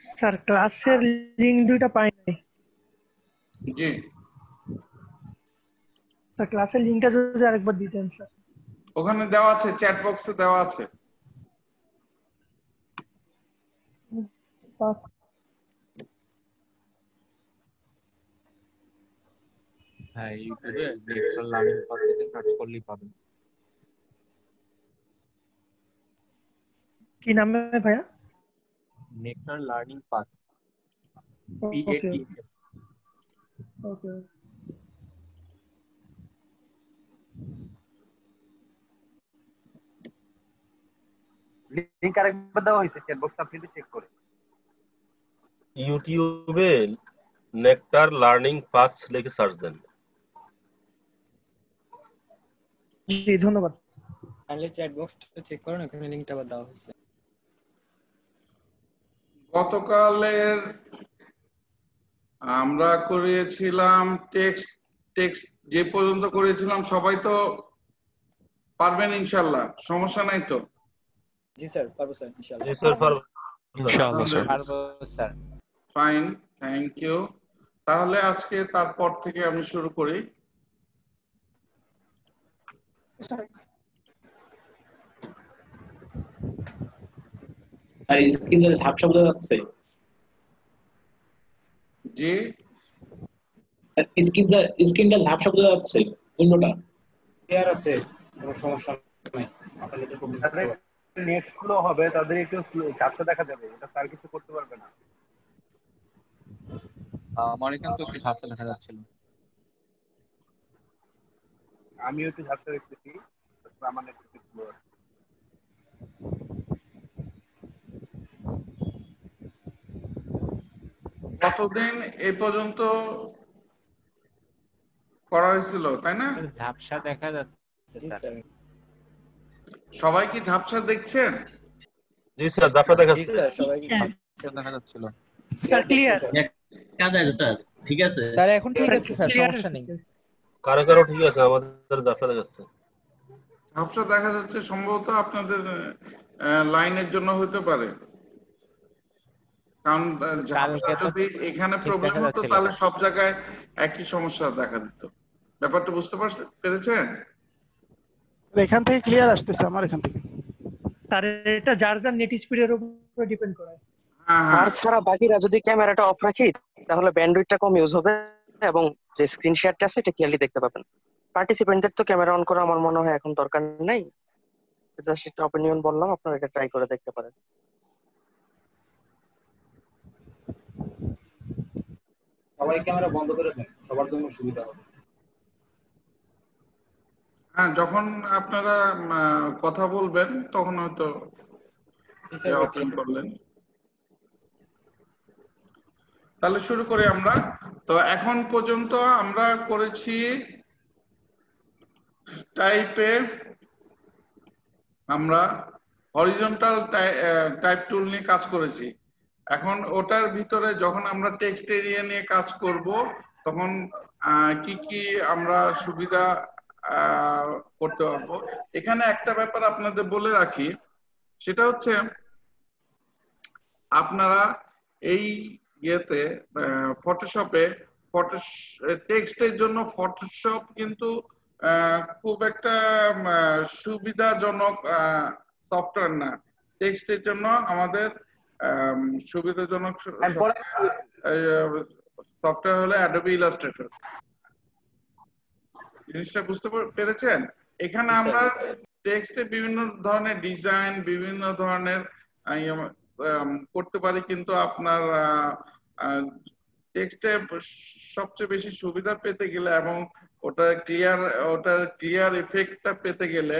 Sir ক্লাসের link দুইটা পাই নাই। জি স্যার ক্লাসের লিংকটা যদি আরেকবার দিতেন স্যার। ওখানে দেওয়া আছে, চ্যাট বক্সে দেওয়া আছে। হ্যাঁ, ইউটিউবে নেক্সট লার্নিং পাথ থেকে সার্চ করলেই পাবেন। কি নামে ভাইয়া? Nectar learning path, okay PATH। Okay. Link আরেকবার দেওয়া হয়েছে চ্যাট বক্স, আপনি চেক করে ইউটিউবে নেক্টার লার্নিং পাথস লিখে সার্চ দেন। জি ধন্যবাদ। তাহলে চ্যাট বক্সটা চেক করুন, এখানে লিংকটা আবার দেওয়া হয়েছে। গতকালের আমরা করিয়েছিলাম টেক্সট টেক্সট যে পর্যন্ত করেছিলাম সবাই তো পারবেন ইনশাআল্লাহ, সমস্যা নাই তো? জি স্যার, পারবো স্যার ইনশাআল্লাহ। জি স্যার পারবো ইনশাআল্লাহ স্যার। পারবো স্যার। Fine, thank you. তাহলে আজকে তারপর থেকে আমি শুরু করি। আর স্ক্রিনে ঝাপসা বোঝা যাচ্ছে? জি স্ক্রিনটা ঝাপসা বোঝা যাচ্ছে, অন্যটা ক্লিয়ার আছে, কোনো সমস্যা নাই। আপনাদের তো প্রবলেম তাদের নেট স্লো হবে, তাদের একটু ঝাপসা দেখা যাবে, এটা স্যার কিছু করতে পারবে না। আমার এখানে তো একটু ঝাপসা দেখা যাচ্ছিল। আমিও একটু ঝাপসা দেখতেছি, আমার নেট একটু স্লো আছে। কতদিন এই পর্যন্ত করা হয়েছিল তাই না? ঝাপসা দেখা যাচ্ছে স্যার। সবাই কি ঝাপসা দেখছেন? জি স্যার ঝাপসা দেখা জি যাচ্ছে। স্যার, সবাই ঝাপসা দেখা যাচ্ছিল। Sir clear. কাজ আছে স্যার, ঠিক আছে স্যার এখন ঠিক আছে স্যার, সমস্যা নেই। কারো কারো ঠিক আছে, আমাদের ঝাপসা দেখা যাচ্ছে। ঝাপসা দেখা যাচ্ছে, সম্ভবত আপনাদের লাইনের জন্য হতে পারে, কারণ ঝাপসা যদি এখানে প্রবলেম হতো তাহলে সব জায়গায় একই সমস্যা দেখা দিত। ব্যাপারটা বুঝতে পেরেছেন? এখান থেকে ক্লিয়ার আসতেছে আমার এখান থেকে। স্যার এটা যার যার নেট স্পিডের উপর ডিপেন্ড করে। স্যার ছাড়া বাকিরা যদি ক্যামেরাটা অফ রাখি তাহলে ব্যান্ডউইথটা কম ইউজ হবে এবং যে স্ক্রিন শেয়ারটা আছে এটা ক্লিয়ারলি দেখতে পাবেন। পার্টিসিপেন্টদের তো ক্যামেরা অন করা আমার মনে হয় এখন দরকার নেই, জাস্ট একটা অপিনিয়ন বললাম, আপনারা এটা ট্রাই করে দেখতে পারেন। সবাই ক্যামেরা বন্ধ করে দেন, সবার জন্য সুবিধা হবে। হ্যাঁ, যখন আপনারা কথা বলবেন তখন হয়তো অপশন করলেন। তাহলে শুরু করি আমরা। তো এখন পর্যন্ত আমরা করেছি টাইপে, আমরা হরিজন্টাল টাইপ টুল নিয়ে কাজ করেছি। এখন ওটার ভিতরে যখন আমরা টেক্সট এরিয়া নিয়ে কাজ করব তখন কি কি আমরা সুবিধা করতে পারবো। এখানে একটা ব্যাপার আপনাদের বলে রাখি, সেটা হচ্ছে আপনারা এই ইয়েতে ফটোশপে টেক্সটের জন্য ফটোশপ কিন্তু খুব একটা সুবিধাজনক সফটওয়্যার না। টেক্সটের জন্য আমাদের সুবিধাজনক সফটওয়্যার হলো অ্যাডোবি ইলাস্ট্রেটর। জিনিসটা বুঝতে পেরেছেন? এখানে আমরা টেক্সটে বিভিন্ন ধরনের ডিজাইন, বিভিন্ন ধরনের করতে পারি, কিন্তু আপনার টেক্সটে সবচেয়ে বেশি সুবিধা পেতে গেলে এবং ওটার ক্লিয়ার ইফেক্টটা পেতে গেলে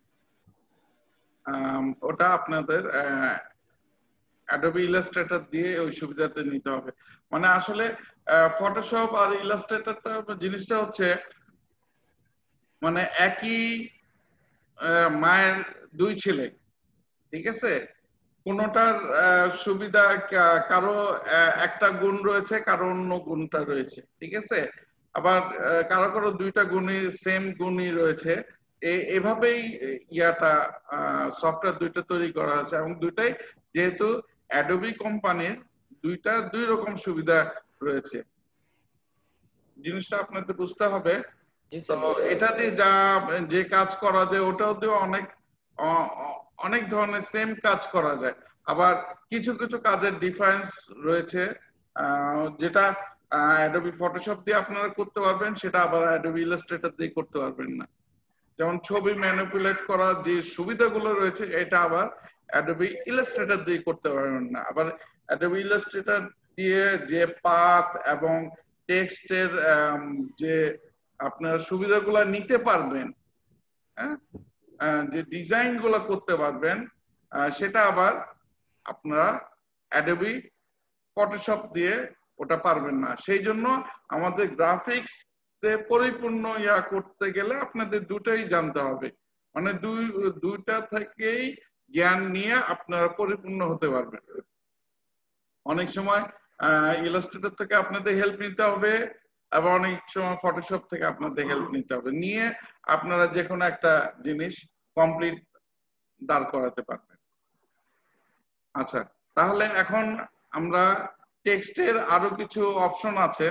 ওটা আপনাদের অ্যাডোবি ইলাস্ট্রেটর দিয়ে ওই সুবিধাতে নিতে হবে। মানে আসলে ফটোশপ আর ইলাস্ট্রেটরটা জিনিসটা হচ্ছে মানে একই মায়ের দুই ছেলে, ঠিক আছে? কোনটার সুবিধা কারো একটা গুণ রয়েছে, কারো অন্য গুণটা রয়েছে, ঠিক আছে? আবার কারো কারো দুইটা গুণই সেম গুণই রয়েছে। এভাবেই ইয়াটা সফটওয়্যার দুইটা তৈরি করা হয়েছে এবং দুইটাই যেহেতু অ্যাডোবি কোম্পানির দুই রকম সুবিধা রয়েছে, জিনিসটা আপনাদের বুঝতে হবে। তো এটা দিয়ে যে কাজ করা যায় ওটাও দিয়ে অনেক ধরনের সেম কাজ করা যায়। আবার কিছু কিছু কাজের ডিফারেন্স রয়েছে, যেটা অ্যাডোবি ফটোশপ দিয়ে আপনারা করতে পারবেন, সেটা আবার অ্যাডোবি ইলাস্ট্রেটর দিয়ে করতে পারবেন না। যেমন ছবি ম্যানিপুলেট করার যে সুবিধাগুলো রয়েছে এটা আবার অ্যাডোবি ইলাস্ট্রেটর দিয়ে করতে পারবেন না। আবার অ্যাডোবি ইলাস্ট্রেটর দিয়ে যে পাথ এবং টেক্সটের যে আপনারা সুবিধাগুলো নিতে পারবেন, হ্যাঁ, যে ডিজাইন গুলো করতে পারবেন, সেটা আবার আপনারা অ্যাডোবি ফটোশপ দিয়ে ওটা পারবেন না। সেই জন্য আমাদের গ্রাফিক্স পরিপূর্ণ করতে গেলে আপনাদের দুটাই জানতে হবে, মানে দুইটা থেকেই জ্ঞান নিয়ে আপনারা পরিপূর্ণ হতে পারবেন। অনেক সময় ইলাস্ট্রেটর থেকে আপনাদের হেল্প নিতে হবে, আবার অনেক সময় ফটোশপ থেকে আপনাদের হেল্প নিতে হবে, নিয়ে আপনারা যে কোনো একটা জিনিস কমপ্লিট দাঁড় করাতে পারবেন। আচ্ছা, তাহলে এখন আমরা টেক্সটের আরো কিছু অপশন আছে,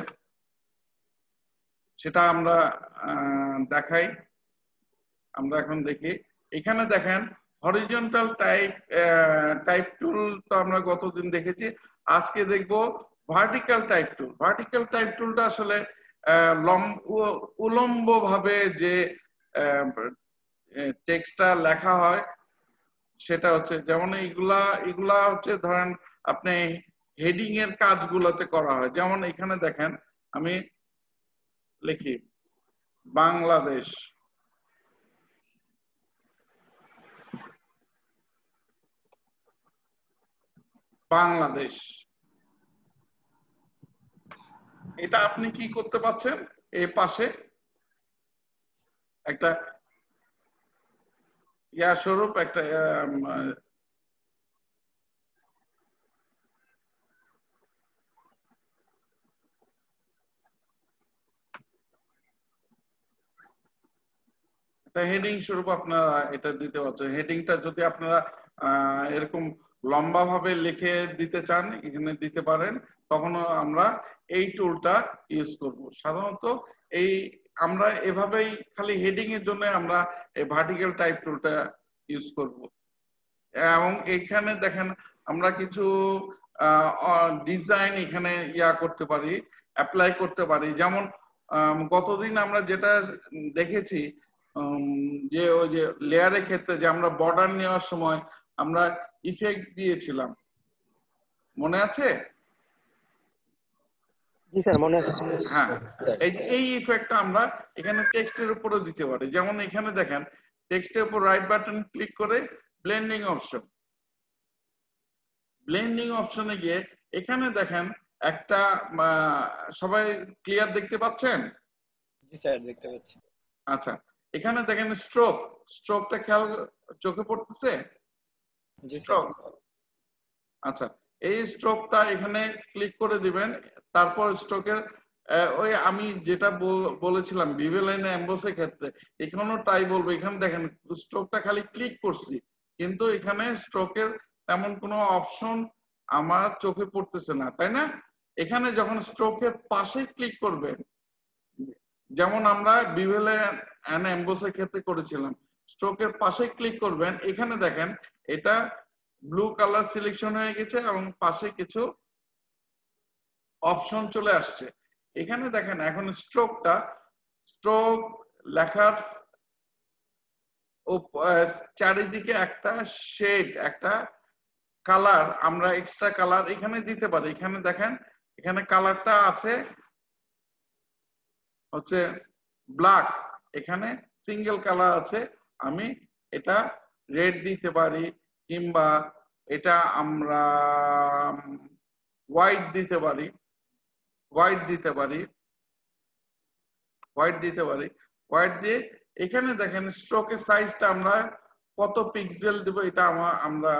সেটা আমরা দেখাই। আমরা এখন দেখি, এখানে দেখেন হরিজন্টাল টাইপ টুল তো আমরা গতদিন দেখেছি, আজকে দেখব vertical type tool. Vertical type টুলটা আসলে উলম্ব ভাবে যে টেক্সটটা লেখা হয় সেটা হচ্ছে, যেমন এগুলা হচ্ছে ধরেন আপনি হেডিং এর কাজগুলোতে করা হয়। যেমন এখানে দেখেন আমি লিখি বাংলাদেশ, বাংলাদেশ, এটা আপনি কি করতে পারছেন, এই পাশে একটা স্বরূপ একটা হেডিং স্বরূপ আপনারা এটা দিতে পারছেন। হেডিংটা যদি আপনারা এরকম লম্বা ভাবে লিখে দিতে চান এখানে দিতে পারেন, তখনও আমরা এই টুলটা ইউজ করব। সাধারণত আমরা এভাবেই খালি হেডিং এর জন্য আমরা এই ভার্টিক্যাল টাইপ টুলটা ইউজ করব। এবং এখানে দেখেন আমরা কিছু ডিজাইন এখানে করতে পারি, অ্যাপ্লাই করতে পারি। যেমন গতদিন আমরা যেটা দেখেছি যে ওই যে লেয়ারের ক্ষেত্রে যে আমরা বর্ডার নেওয়ার সময় আমরা ইফেক্ট দিয়েছিলাম, মনে আছে? জি স্যার, মনে আছে। হ্যাঁ, এই ইফেক্টটা আমরা এখানে টেক্সটের উপরে দিতে পারি। যেমন এখানে দেখেন টেক্সটের উপর রাইট বাটন ক্লিক করে ব্লেন্ডিং অপশন, ব্লেন্ডিং অপশনে গিয়ে এখানে দেখেন একটা, সবাই ক্লিয়ার দেখতে পাচ্ছেন? জি স্যার, দেখতে পাচ্ছি। আচ্ছা, এখানে দেখেন স্ট্রোকটা খেয়াল চোখে পড়তেছে? জি স্যার। আচ্ছা, এই স্ট্রোকটা এখানে ক্লিক করে দিবেন। তারপর স্ট্রোকের ওই আমি যেটা বলেছিলাম ভিভেলাইন এমবসের ক্ষেত্রে এখানেও তাই বলবো। এখানে দেখেন স্ট্রোকটা খালি ক্লিক করছি, কিন্তু এখানে স্ট্রোকের তেমন কোনো অপশন আমার চোখে পড়তেছে না, তাই না? এখানে যখন স্ট্রোকের পাশে ক্লিক করবেন, যেমন আমরা ভিভেলাইন এমবসের ক্ষেত্রে করেছিলাম, স্ট্রোকের পাশে ক্লিক করবেন, এখানে দেখেন এটা ব্লু কালার সিলেকশন হয়ে গেছে এবং পাশে কিছু অপশন চলে আসছে। এখানে দেখেন এখন স্ট্রোক লেখার চারিদিকে একটা শেড, একটা কালার আমরা এক্সট্রা কালার এখানে দিতে পারি। এখানে দেখেন এখানে কালারটা আছে হচ্ছে ব্ল্যাক, এখানে সিঙ্গেল কালার আছে, আমি এটা রেড দিতে পারি, কিংবা এটা আমরা হোয়াইট দিতে পারি, হোয়াইট দিয়ে এখানে দেখেন স্ট্রোকের সাইজটা আমরা কত পিক্সেল দেব এটা আমরা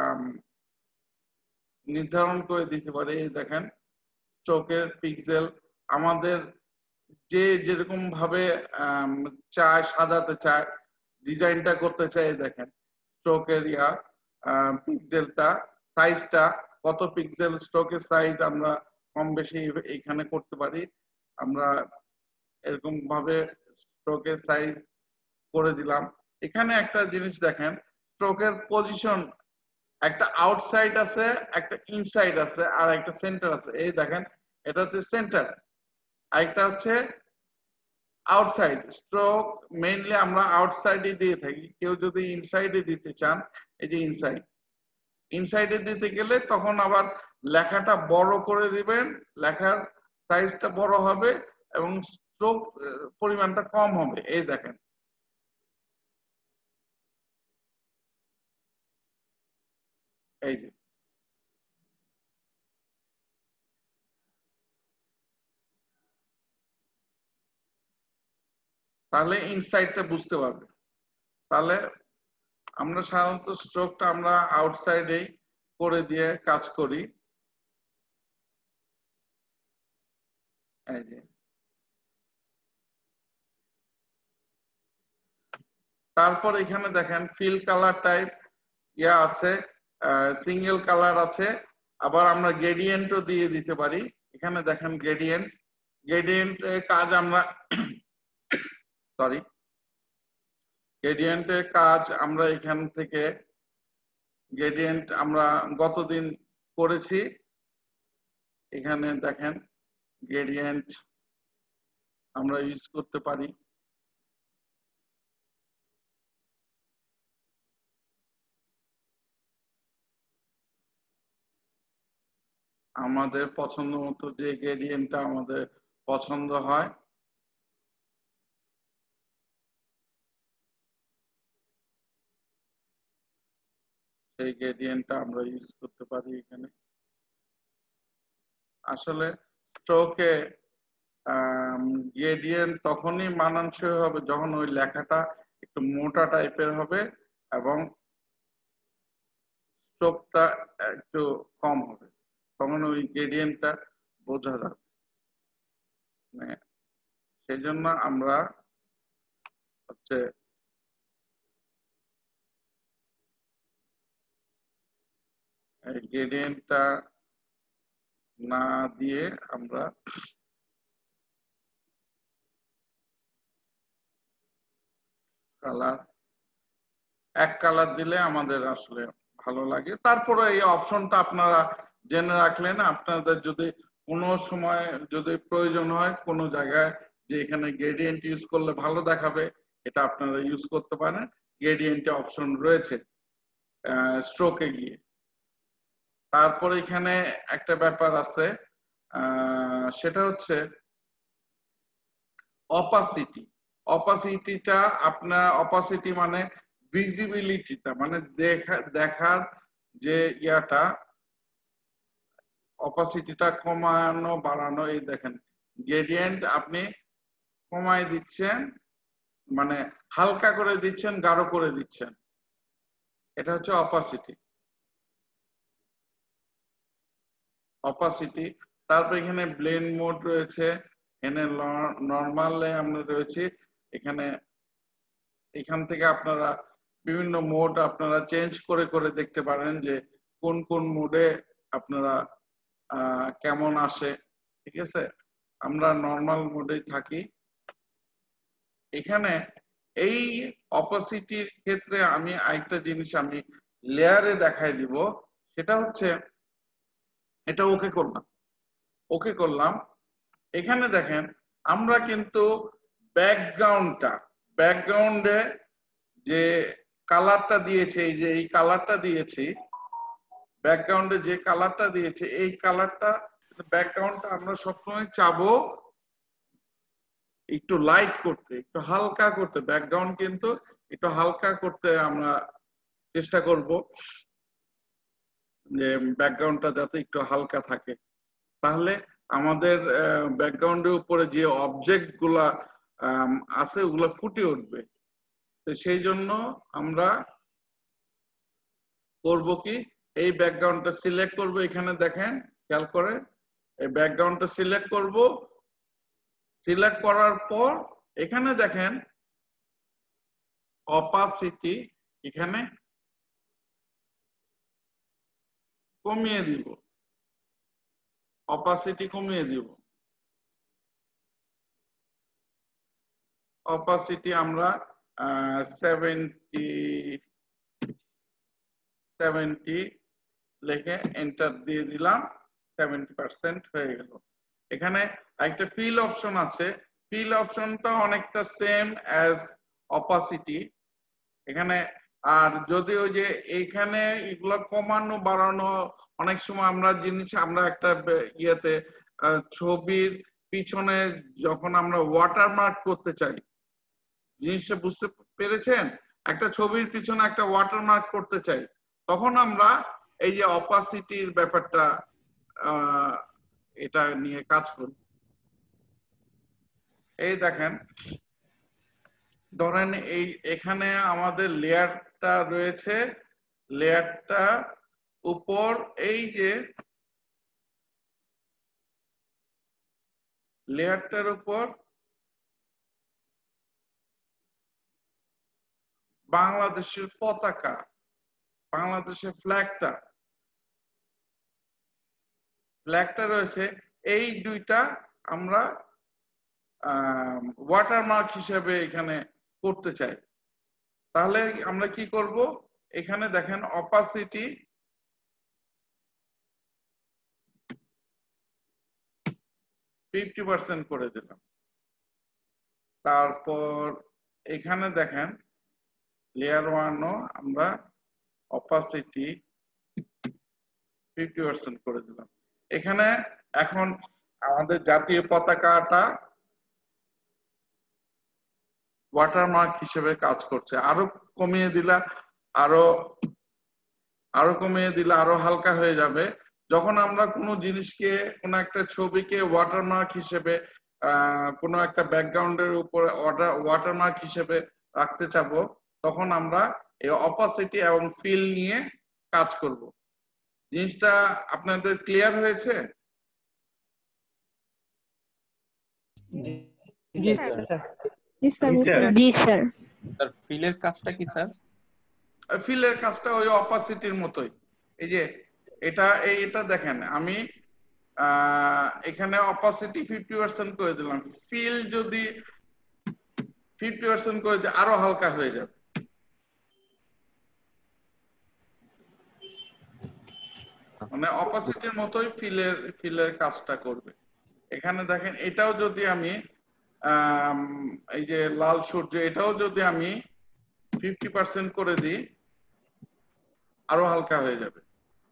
নির্ধারণ করে দিতে পারি। দেখেন স্ট্রোকের পিক্সেল আমাদের যেরকম ভাবে চায়, সাজাতে চায়, ডিজাইনটা করতে চায়, দেখেন স্ট্রোকের পিক্সেলটা সাইজটা কত পিক্সেল স্ট্রোকের সাইজ আমরা কম বেশি এখানে করতে পারি। আমরা এরকম ভাবে স্ট্রোকের সাইজ করে দিলাম। এখানে একটা জিনিস দেখেন, স্ট্রোকের পজিশন একটা আউটসাইড আছে, একটা ইনসাইড আছে, আর একটা সেন্টার আছে। এই দেখেন এটা হচ্ছে সেন্টার, আরেকটা হচ্ছে আউটসাইড। স্ট্রোক মেইনলি আমরা আউটসাইডে দিয়ে থাকি, কেউ যদি ইনসাইডে দিতে চান, এই যে ইনসাইডে দিতে গেলে তখন আবার লেখাটা বড় করে দিবেন, লেখার সাইজটা বড় হবে এবং স্ট্রোক পরিমাণটা কম হবে। এই দেখেন এই যে তাহলে ইনসাইডটা বুঝতে পারবে। তাহলে আমরা সাধারণত স্ট্রোকটা আমরা আউটসাইডেই করে দিয়ে কাজ করি। এই যে তারপর এখানে দেখেন ফিল কালার টাইপ ইয়া আছে, সিঙ্গেল কালার আছে, আবার আমরা গ্রেডিয়েন্টও দিয়ে দিতে পারি। এখানে দেখেন গ্রেডিয়েন্টের কাজ আমরা গ্রেডিয়েন্টের কাজ আমরা এখান থেকে গ্রেডিয়েন্ট আমরা গতদিন করেছি। এখানে দেখেন গ্রেডিয়েন্ট আমরা ইউজ করতে পারি। আমাদের পছন্দ মতো যে গ্রেডিয়েন্টটা আমাদের পছন্দ হয় সেই গ্রেডিয়েন্টটা আমরা ইউজ করতে পারি এখানে। আসলে স্ট্রোকে গ্রেডিয়েন্ট তখনই মানানসই হবে যখন ওই লেখাটা একটু মোটা টাইপের হবে এবং স্ট্রোকটা একটু কম হবে, তখন ওই গ্রেডিয়েন্টটা বোঝা যাবে। সেই জন্য আমরা হচ্ছে গ্রেডিয়েন্টটা না দিয়ে আমরা কালার এক কালার দিলে আমাদের আসলে ভালো লাগে। তারপরে এই অপশনটা আপনারা জেনে রাখলেন, আপনাদের যদি কোনো সময় যদি প্রয়োজন হয় কোনো জায়গায় যে এখানে গ্রেডিয়েন্ট ইউজ করলে ভালো দেখাবে, এটা আপনারা ইউজ করতে পারেন। গ্রেডিয়েন্টে অপশন রয়েছে স্ট্রোকে গিয়ে। তারপর এখানে একটা ব্যাপার আছে, সেটা হচ্ছে অপাসিটি। অপাসিটিটা আপনার অপাসিটি মানে ভিজিবিলিটিটা, মানে দেখার যে ইয়াটা, অপাসিটিটা কমানো বাড়ানো। এই দেখেন গ্রেডিয়েন্ট আপনি কমায় দিচ্ছেন, মানে হালকা করে দিচ্ছেন, গাঢ় করে দিচ্ছেন, এটা হচ্ছে অপাসিটি। অপাসিটি। তারপর এখানে ব্লেন্ড মোড রয়েছে, এখানে নরমালে আমরা রয়েছে। এখান থেকে আপনারা বিভিন্ন মোড আপনারা চেঞ্জ করে করে দেখতে পারেন যে কোন কোন মোডে আপনারা কেমন আসে। ঠিক আছে, আমরা নরমাল মোডেই থাকি। এখানে এই অপাসিটির ক্ষেত্রে আমি আরেকটা জিনিস আমি লেয়ারে দেখাই দিব, সেটা হচ্ছে এটা ওকে করলাম। এখানে দেখেন আমরা কিন্তু ব্যাকগ্রাউন্ডে যে কালারটা দিয়েছে, এই যে এই কালারটা দিয়েছি, ব্যাকগ্রাউন্ডে যে কালারটা দিয়েছে এই কালারটা, ব্যাকগ্রাউন্ডটা আমরা সবসময় চাবো একটু লাইট করতে, একটু হালকা করতে। ব্যাকগ্রাউন্ড কিন্তু একটু হালকা করতে আমরা চেষ্টা করব, যে ব্যাকগ্রাউন্ডটা যাতে একটু হালকা থাকে। তাহলে আমাদের ব্যাকগ্রাউন্ডের উপরে যে অবজেক্ট গুলা আছে ওগুলো ফুটে উঠবে। তো সেই জন্য আমরা করব কি, এই ব্যাকগ্রাউন্ডটা সিলেক্ট করব। এখানে দেখেন খেয়াল করে এই ব্যাকগ্রাউন্ডটা সিলেক্ট করব। সিলেক্ট করার পর এখানে দেখেন অপাসিটি, এখানে কমিয়ে দিব, অপাসিটি কমিয়ে দিব। অপাসিটি আমরা 70 লিখে এন্টার দিয়ে দিলাম, 70% হয়ে গেল। এখানে একটা ফিল অপশন আছে, ফিল অপশনটা অনেকটা সেম অ্যাজ অপাসিটি এখানে। আর যদি ওই যে এইখানে এগুলো কমানো বাড়ানো, অনেক সময় আমরা আমরা একটা ইয়েতে ছবির পিছনে যখন আমরা ওয়াটারমার্ক করতে চাই, জিনিসটা বুঝতে পেরেছেন? একটা ছবির পিছনে একটা ওয়াটারমার্ক করতে চাই, তখন আমরা এই যে অপাসিটির ব্যাপারটা এটা নিয়ে কাজ করি। এই দেখেন, ধরেন এই এখানে আমাদের লেয়ারটা রয়েছে, লেয়ারটা উপর এই যে লেয়ারটার উপর বাংলাদেশের পতাকা, বাংলাদেশের ফ্ল্যাগটা রয়েছে। এই দুইটা আমরা ওয়াটারমার্ক হিসেবে এখানে করতে চাই। তাহলে আমরা কি করব, এখানে দেখেন অপাসিটি 50% করে দিলাম। তারপর এখানে দেখেন লেয়ার 1ও আমরা অপাসিটি 50% করে দিলাম। এখানে এখন আমাদের জাতীয় পতাকাটা ওয়াটারমার্ক হিসেবে কাজ করছে। আরো কমিয়ে দিলে আরো হালকা হয়ে যাবে। যখন আমরা কোনো জিনিসকে, কোনো একটা ছবিকে ওয়াটারমার্ক হিসেবে কোনো একটা ব্যাকগ্রাউন্ডের উপরে ওয়াটারমার্ক হিসেবে রাখতে চাবো, তখন আমরা এই অপাসিটি এবং ফিল নিয়ে কাজ করব। জিনিসটা আপনাদের ক্লিয়ার হয়েছে? জি স্যার। জি স্যার। স্যার ফিলের কাজটা কি স্যার? ফিলের কাজটা ওই অপাসিটির মতোই। এই যে এটা দেখেন, আমি এখানে অপাসিটি 50% করে দিলাম, ফিল যদি 50% করে দিই আরো হালকা হয়ে যাবে। মানে অপাসিটির মতোই ফিলের কাজটা করবে। এখানে দেখেন এটাও যদি আমি এই যে লাল সূর্য, এটাও যদি আমি 50% করে দিই আরো হালকা হয়ে যাবে।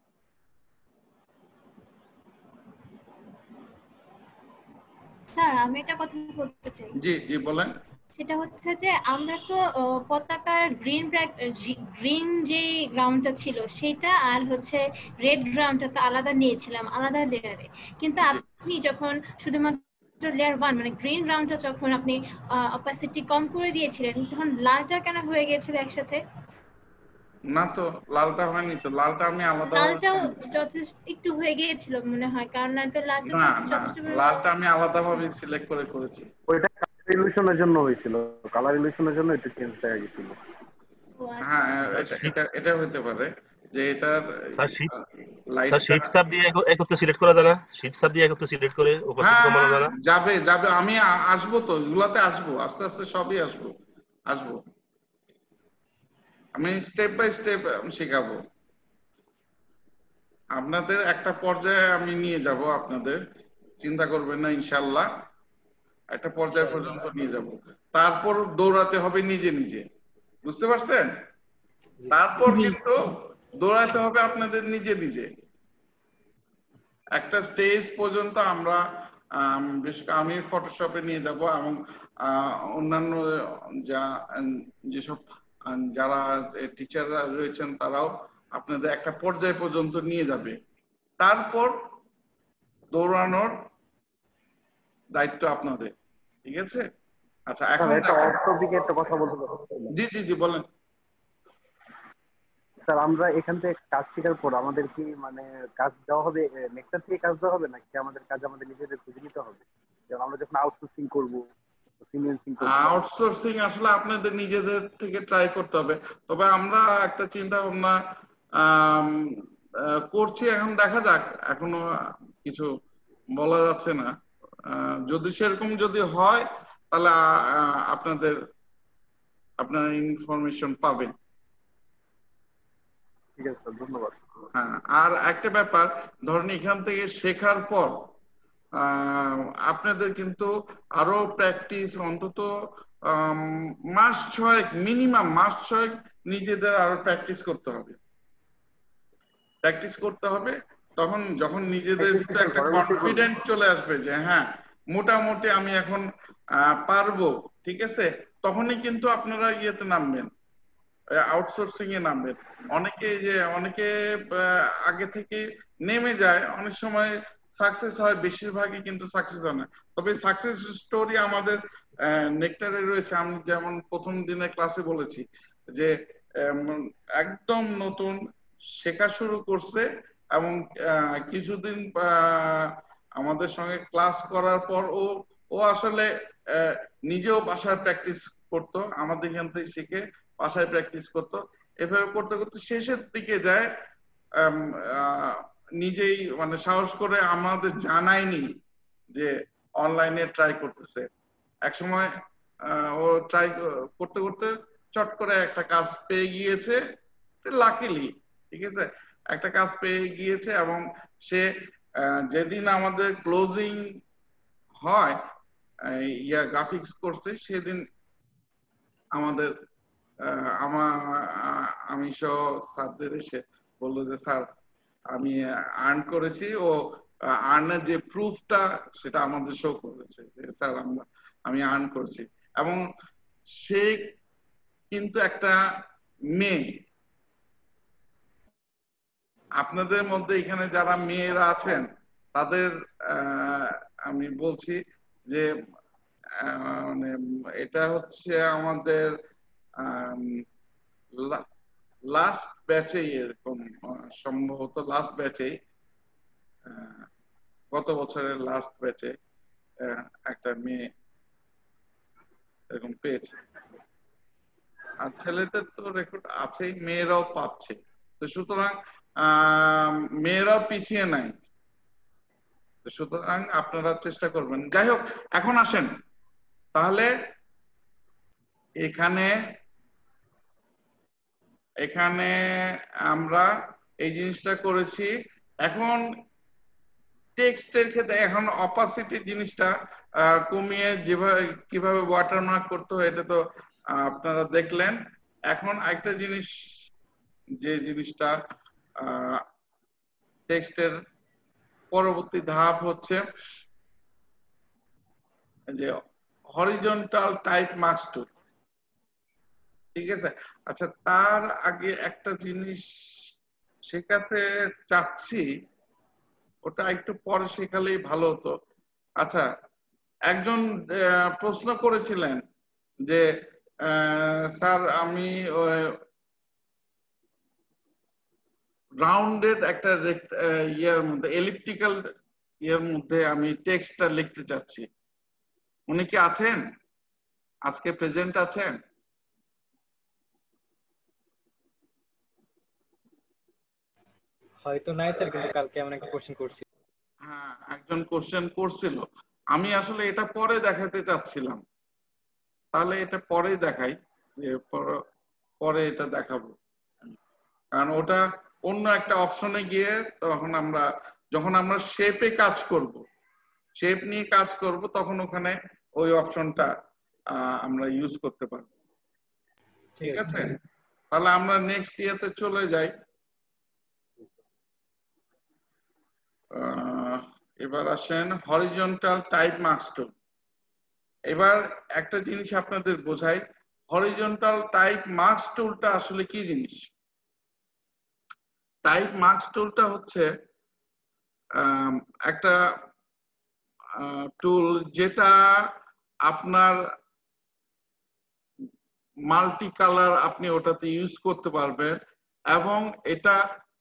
স্যার আমি একটা কথা বলতে চাই। জি জি বলেন। সেটা হচ্ছে যে আমরা তো পতাকার গ্রিন যে গ্রাউন্ডটা ছিল সেটা আর হচ্ছে রেড গ্রাউন্ডটা তো আলাদা নিয়েছিলাম, আলাদা লেয়ারে। কিন্তু আপনি যখন শুধুমাত্র লেয়ার 1 মানে গ্রিন গ্রাউন্ডটা যখন আপনি অপাসিটি কম করে দিয়েছিলেন, তখন লালটা কেন হয়ে গিয়েছিল একসাথে? না তো, লালটা হয়নি তো, লালটা আমি আলাদা, লালটাও যথেষ্ট একটু হয়ে গিয়েছিল মনে হয়, কারণ না তো লালটা যথেষ্ট লালটা আমি আলাদাভাবে সিলেক্ট করেছি। ওইটা কালার ইলিউশনের জন্য হয়েছিল, কালার ইলিউশনের জন্য একটু চেঞ্জ হয়ে গিয়েছিল। হ্যাঁ এটা হতে পারে যে এটার স্যার শিফট সাব দিয়ে একত্রে সিলেক্ট করা যায় না? শিফট সাব দিয়ে একত্রে সিলেক্ট করে উপস্থিত কমানো যায় না? যাবে। আমি আসবো তো, এগুলাতে আসবো, আস্তে আস্তে সবই আসবো। আমি স্টেপ বাই স্টেপ শেখাবো আপনাদের। একটা পর্যায়ে আমি নিয়ে যাব আপনাদের, চিন্তা করবেন না, ইনশাআল্লাহ একটা পর্যায় পর্যন্ত নিয়ে যাব। তারপর দৌড়াতে হবে নিজে নিজে, বুঝতে পারছেন? তারপর কিন্তু দৌড়াতে হবে আপনাদের নিজে নিজে। একটা স্টেজ পর্যন্ত আমরা আমি ফটোশপে নিয়ে যাব, এবং অন্যান্য যেসব যারা টিচাররা রয়েছেন তারাও আপনাদের একটা পর্যায় পর্যন্ত নিয়ে যাবে। তারপর দৌড়ানোর দায়িত্ব আপনাদের, ঠিক আছে? আচ্ছা, এখন একটা কথা বলতে পারবো? জি বলেন। স্যার আমরা এখান থেকে কাজ শেখার পর আমাদের কি মানে কাজ দেওয়া হবে, নেক্সট থেকে কাজ দেওয়া হবে, নাকি আমাদের কাজ আমাদের নিজেদের খুঁজে নিতে হবে? যেমন আমরা যখন আউটসোর্সিং করবো, আউটসোর্সিং আসলে আপনাদের নিজেদের থেকে ট্রাই করতে হবে। তবে আমরা একটা চিন্তা ভাবনা করছি, এখন দেখা যাক, এখনো কিছু বলা যাচ্ছে না। যদি সেরকম যদি হয় তাহলে আপনারা ইনফরমেশন পাবেন। ঠিক আছে স্যার, ধন্যবাদ। হ্যাঁ, আর একটা ব্যাপার, ধরেন এখান থেকে শেখার পর আপনাদের কিন্তু আরো প্র্যাকটিস অন্তত মাস 6 মিনিমাম মাস 6 নিজেদের আরো প্র্যাকটিস করতে হবে। তখন যখন নিজেদের ভিতরে একটা কনফিডেন্ট চলে আসবে যে হ্যাঁ মোটামুটি আমি এখন পারবো, ঠিক আছে, তখনই কিন্তু আপনারা ইয়েতে নামবেন, আউটসোর্সিং এ নামবেন। অনেকে আগে থেকে নেমে যায়, অনেক সময় সাকসেস হয়, বেশিরভাগই কিন্তু সাকসেস হয় না। তবে সাকসেস স্টোরি আমাদের নেকটারে রয়েছে। আমি যেমন প্রথম দিনে ক্লাসে বলেছি যে একদম নতুন শেখা শুরু করছে এবং কিছুদিন আমাদের সঙ্গে ক্লাস করার পর ও আসলে নিজেও বাসায় প্র্যাকটিস করতো, আমাদের এখান থেকে শিখে বাসায় প্র্যাকটিস করতো। এভাবে করতে করতে শেষের দিকে যায় নিজেই মানে সাহস করে আমাদের জানায়নি যে অনলাইনে ট্রাই করতেছে। একসময় ও ট্রাই করতে করতে চট করে একটা কাজ পেয়ে গিয়েছে, লাকিলি, ঠিক আছে, একটা কাজ পেয়ে গিয়েছে। এবং সে যেদিন আমাদের ক্লোজিং হয় গ্রাফিক্স কোর্সে, সেদিন আমাদের আমি সহ স্যারদের এসে বললো যে স্যার আমি আর্ন করেছি। ও আর্নের যে প্রুফটা সেটা আমাদের শো করেছে যে স্যার আমি আর্ন করেছি। এবং সে কিন্তু একটা মেয়ে। আপনাদের মধ্যে এখানে যারা মেয়েরা আছেন তাদের আমি বলছি যে মানে এটা হচ্ছে আমাদের লাস্ট ব্যাচেই, এরকম সম্ভবত লাস্ট ব্যাচেই, গত বছরের লাস্ট ব্যাচে একটা মেয়ে এরকম পেয়েছে। আর ছেলেদের তো রেকর্ড আছেই, মেয়েরাও পাচ্ছে। তো সুতরাং মেয়েরাও পিছিয়ে নাই, সুতরাং আপনারা চেষ্টা করবেন। যাই হোক, এখন আসেন তাহলে এখানে আমরা এই জিনিসটা করেছি। এখন টেক্সটের ক্ষেত্রে এখন অপাসিটি জিনিসটা কমিয়ে যেভাবে কিভাবে ওয়াটারমার্ক করতে হয় এটা তো আপনারা দেখলেন। এখন একটা জিনিস, যে জিনিসটা টেক্সটের পরবর্তী ধাপ হচ্ছে যে হরিজন্টাল টাইপ মার্কস টুল, ঠিক আছে। আচ্ছা, তার আগে একটা জিনিস শেখাতে চাচ্ছি, ওটা একটু পরে শেখালেই ভালো হতো। আচ্ছা, একজন প্রশ্ন করেছিলেন যে স্যার আমি রাউন্ডেড একটা ইয়ার মধ্যে, এলিপ্টিক্যাল ইয়ার মধ্যে আমি টেক্সটটা লিখতে চাচ্ছি। উনি কি আছেন? আজকে প্রেজেন্ট আছেন? হয়তো নাই স্যার, কিন্তু কালকে এমন একটা কোশ্চেন করছি। হ্যাঁ, একজন কোশ্চেন করছিল। আমি আসলে এটা পরে দেখাতে চাচ্ছিলাম, তাহলে এটা পরে দেখাই, যে পরে এটা দেখাবো। কারণ ওটা অন্য একটা অপশনে গিয়ে যখন আমরা শেপে কাজ করব, শেপ নিয়ে কাজ করব, তখন ওখানে ওই অপশনটা আমরা ইউজ করতে পারবো। ঠিক আছে, তাহলে আমরা নেক্সট ইয়াতে চলে যাই। এবার আসেন হরিজন্টাল টাইপ মার্কস টুল। এবার একটা জিনিস আপনাদের বোঝাই, হরিজন্টাল টাইপ মার্কস টুলটা আসলে কি জিনিস। টাইপ মার্কস টুলটা হচ্ছে একটা টুল যেটা আপনার মাল্টি কালার আপনি ওটাতে ইউজ করতে পারবেন, এবং এটা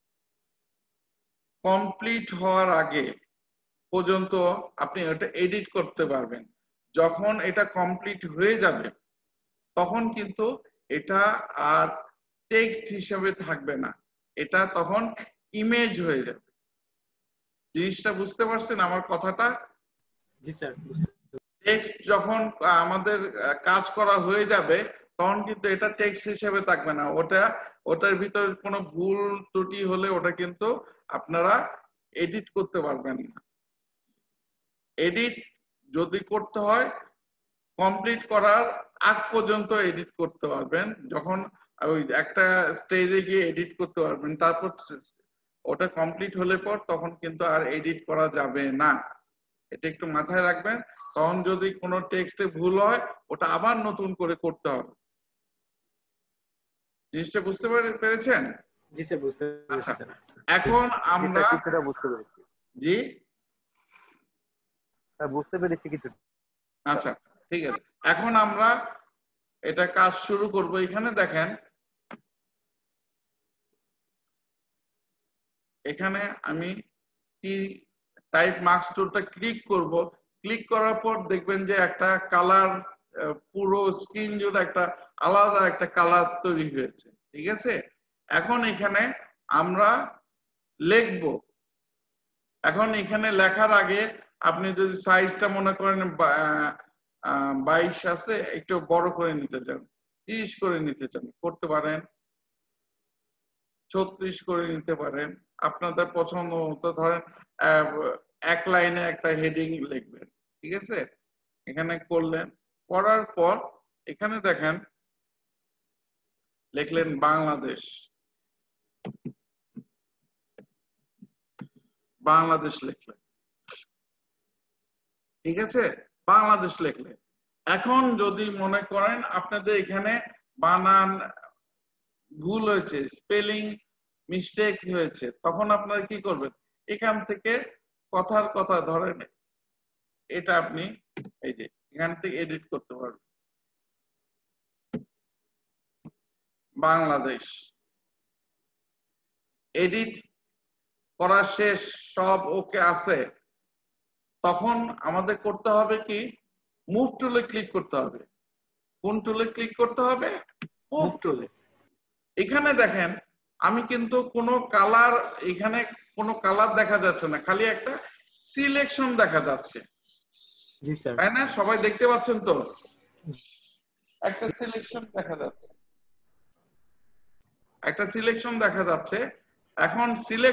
কমপ্লিট হওয়ার আগে পর্যন্ত আপনি এটা এডিট করতে পারবেন। যখন এটা কমপ্লিট হয়ে যাবে তখন কিন্তু এটা আর টেক্সট হিসেবে থাকবে না, এটা তখন ইমেজ হয়ে যাবে। জিনিসটা বুঝতে পারছেন আমার কথাটা? জি স্যার। টেক্সট যখন আমাদের কাজ করা হয়ে যাবে তখন কিন্তু এটা টেক্সট হিসেবে থাকবে না, ওটার ভিতরে কোনো ভুল ত্রুটি হলে ওটা কিন্তু আপনারা এডিট করতে পারবেন না। এডিট যদি করতে হয় কমপ্লিট করার আগ পর্যন্ত এডিট করতে পারবেন, যখন ওই একটা স্টেজে গিয়ে এডিট করতে পারবেন, তারপর ওটা কমপ্লিট হলে পর তখন কিন্তু আর এডিট করা যাবে না। এটা একটু মাথায় রাখবেন। তখন যদি কোনো টেক্সটে ভুল হয় ওটা আবার নতুন করে করতে হবে। জিনিসটা বুঝতে পেরেছেন? জি স্যার বুঝতে পেরেছি স্যার। এখন আমরা কিছুটা বুঝতে পেরেছি। জি স্যার বুঝতে পেরেছি কিছু। আচ্ছা ঠিক আছে, এখন আমরা এটা কাজ শুরু করব। এখানে দেখেন, এখানে আমি কি টাইপ মার্কস টুলটা ক্লিক করব। ক্লিক করার পর দেখবেন যে একটা কালার, পুরো স্ক্রিন জুড়ে একটা আলাদা একটা কালার তৈরি হয়েছে। ঠিক আছে, এখন এখানে আমরা লিখব। এখন এখানে লেখার আগে আপনি যদি সাইজটা মনে করেন 22 আছে, একটু বড় করে নিতে চান, 30 করে নিতে চান করতে পারেন, 36 করে নিতে পারেন, আপনাদের পছন্দ মতো। ধরেন এক লাইনে একটা হেডিং লিখবেন। ঠিক আছে, এখানে করলেন, করার পর এখানে দেখেন লিখলেন বাংলাদেশ। বাংলাদেশ লিখলেন। ঠিক আছে, বাংলাদেশ লিখলেন। এখন যদি মনে করেন আপনাদের এখানে বানান ভুল হয়েছে, স্পেলিং মিস্টেক হয়েছে, তখন আপনারা কি করবেন? এখান থেকে কথার কথা ধরেন এটা আপনি এই যে এখান থেকে এডিট করতে পারবেন। বাংলাদেশ এডিট করা শেষ, সব ওকে আছে। তখন আমাদের করতে হবে কি, মুভ টুলে ক্লিক করতে হবে। কোন টুলে ক্লিক করতে হবে? মুভ টুলে। এখানে দেখেন আমি কিন্তু কোনো কালার, এখানে কোনো কালার দেখা যাচ্ছে না, খালি একটা সিলেকশন দেখা যাচ্ছে। জি স্যার। তাই না? সবাই দেখতে পাচ্ছেন তো? একটা সিলেকশন দেখা যাচ্ছে, একটা সিলেকশন দেখা যাচ্ছে। এখন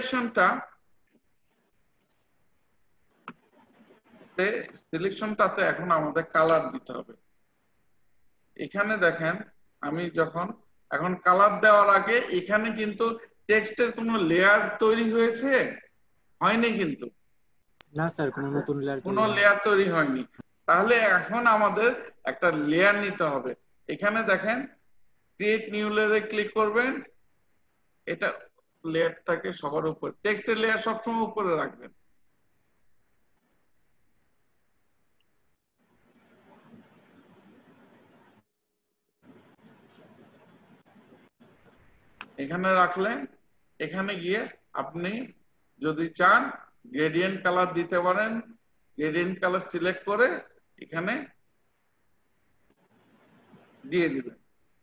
সিলেকশনটাতে এখন আমাদের কালার দিতে হবে। এখানে দেখেন আমি যখন এখন কালার দেওয়ার আগে এখানে কিন্তু টেক্সটের কোনো লেয়ার তৈরি হয়েছে? হয়নি কিন্তু। না স্যার, কোনো নতুন লেয়ার তৈরি হয়নি। তাহলে এখন আমাদের একটা লেয়ার নিতে হবে। এখানে দেখেন ক্রিয়েট নিউ লেয়ারে ক্লিক করবেন। এটা লেয়ারটাকে সবার উপরে, টেক্সটের লেয়ার সবসময় উপরে রাখবেন। এখানে রাখলেন। এখানে গিয়ে আপনি যদি চান গ্রেডিয়েন্ট কালার দিতে পারেন। গ্রেডিয়েন্ট কালার সিলেক্ট করে এখানে দিয়ে দিবেন।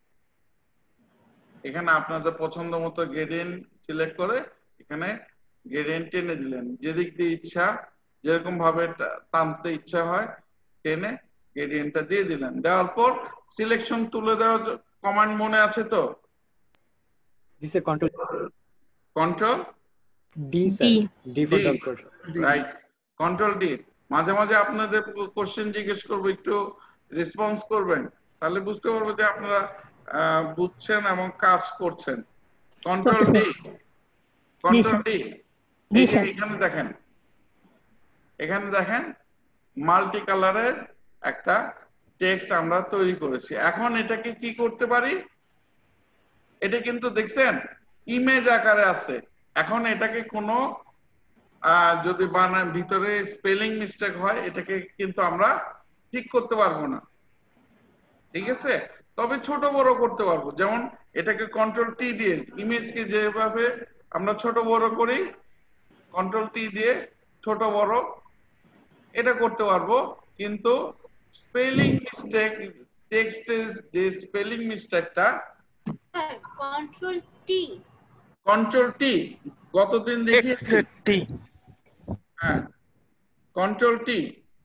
এখানে আপনাদের পছন্দ মতো গ্রেডিয়েন্ট সিলেক্ট করে এখানে গ্রেডিয়েন্ট টেনে দিলেন। যেদিক দিয়ে ইচ্ছা, যেরকম ভাবে টানতে ইচ্ছা হয় টেনে গ্রেডিয়েন্টটা দিয়ে দিলেন। দেওয়ার পর সিলেকশন তুলে দেওয়ার কমান্ড মনে আছে তো? জি sir, control D sir, D for doctor. Right, control D. মাঝে মাঝে আপনাদের কোশ্চেন জিজ্ঞেস করবো, একটু রেসপন্স করবেন, তাহলে বুঝতে পারবো যে আপনারা বুঝছেন এবং কাজ করছেন। Control D, control D. এখানে দেখেন, এখানে দেখেন মাল্টি কালারের একটা টেক্সট আমরা তৈরি করেছি। এখন এটাকে কি করতে পারি? এটা কিন্তু দেখছেন ইমেজ আকারে আছে। এখন এটাকে কোনো যদি বানান ভিতরে স্পেলিং মিস্টেক হয় এটাকে কিন্তু আমরা ঠিক করতে পারবো না। ঠিক আছে, তবে ছোট বড় করতে পারবো। যেমন এটাকে কন্ট্রোল টি দিয়ে ইমেজকে যেভাবে আমরা ছোট বড় করি, কন্ট্রোল টি দিয়ে ছোট বড় এটা করতে পারবো। কিন্তু স্পেলিং মিস্টেক, টেক্সটের যে স্পেলিং মিস্টেকটা, কন্ট্রোল টি, কন্ট্রোল টি গতদিন দেখিয়েছি টি। হ্যাঁ, কন্ট্রোল টি,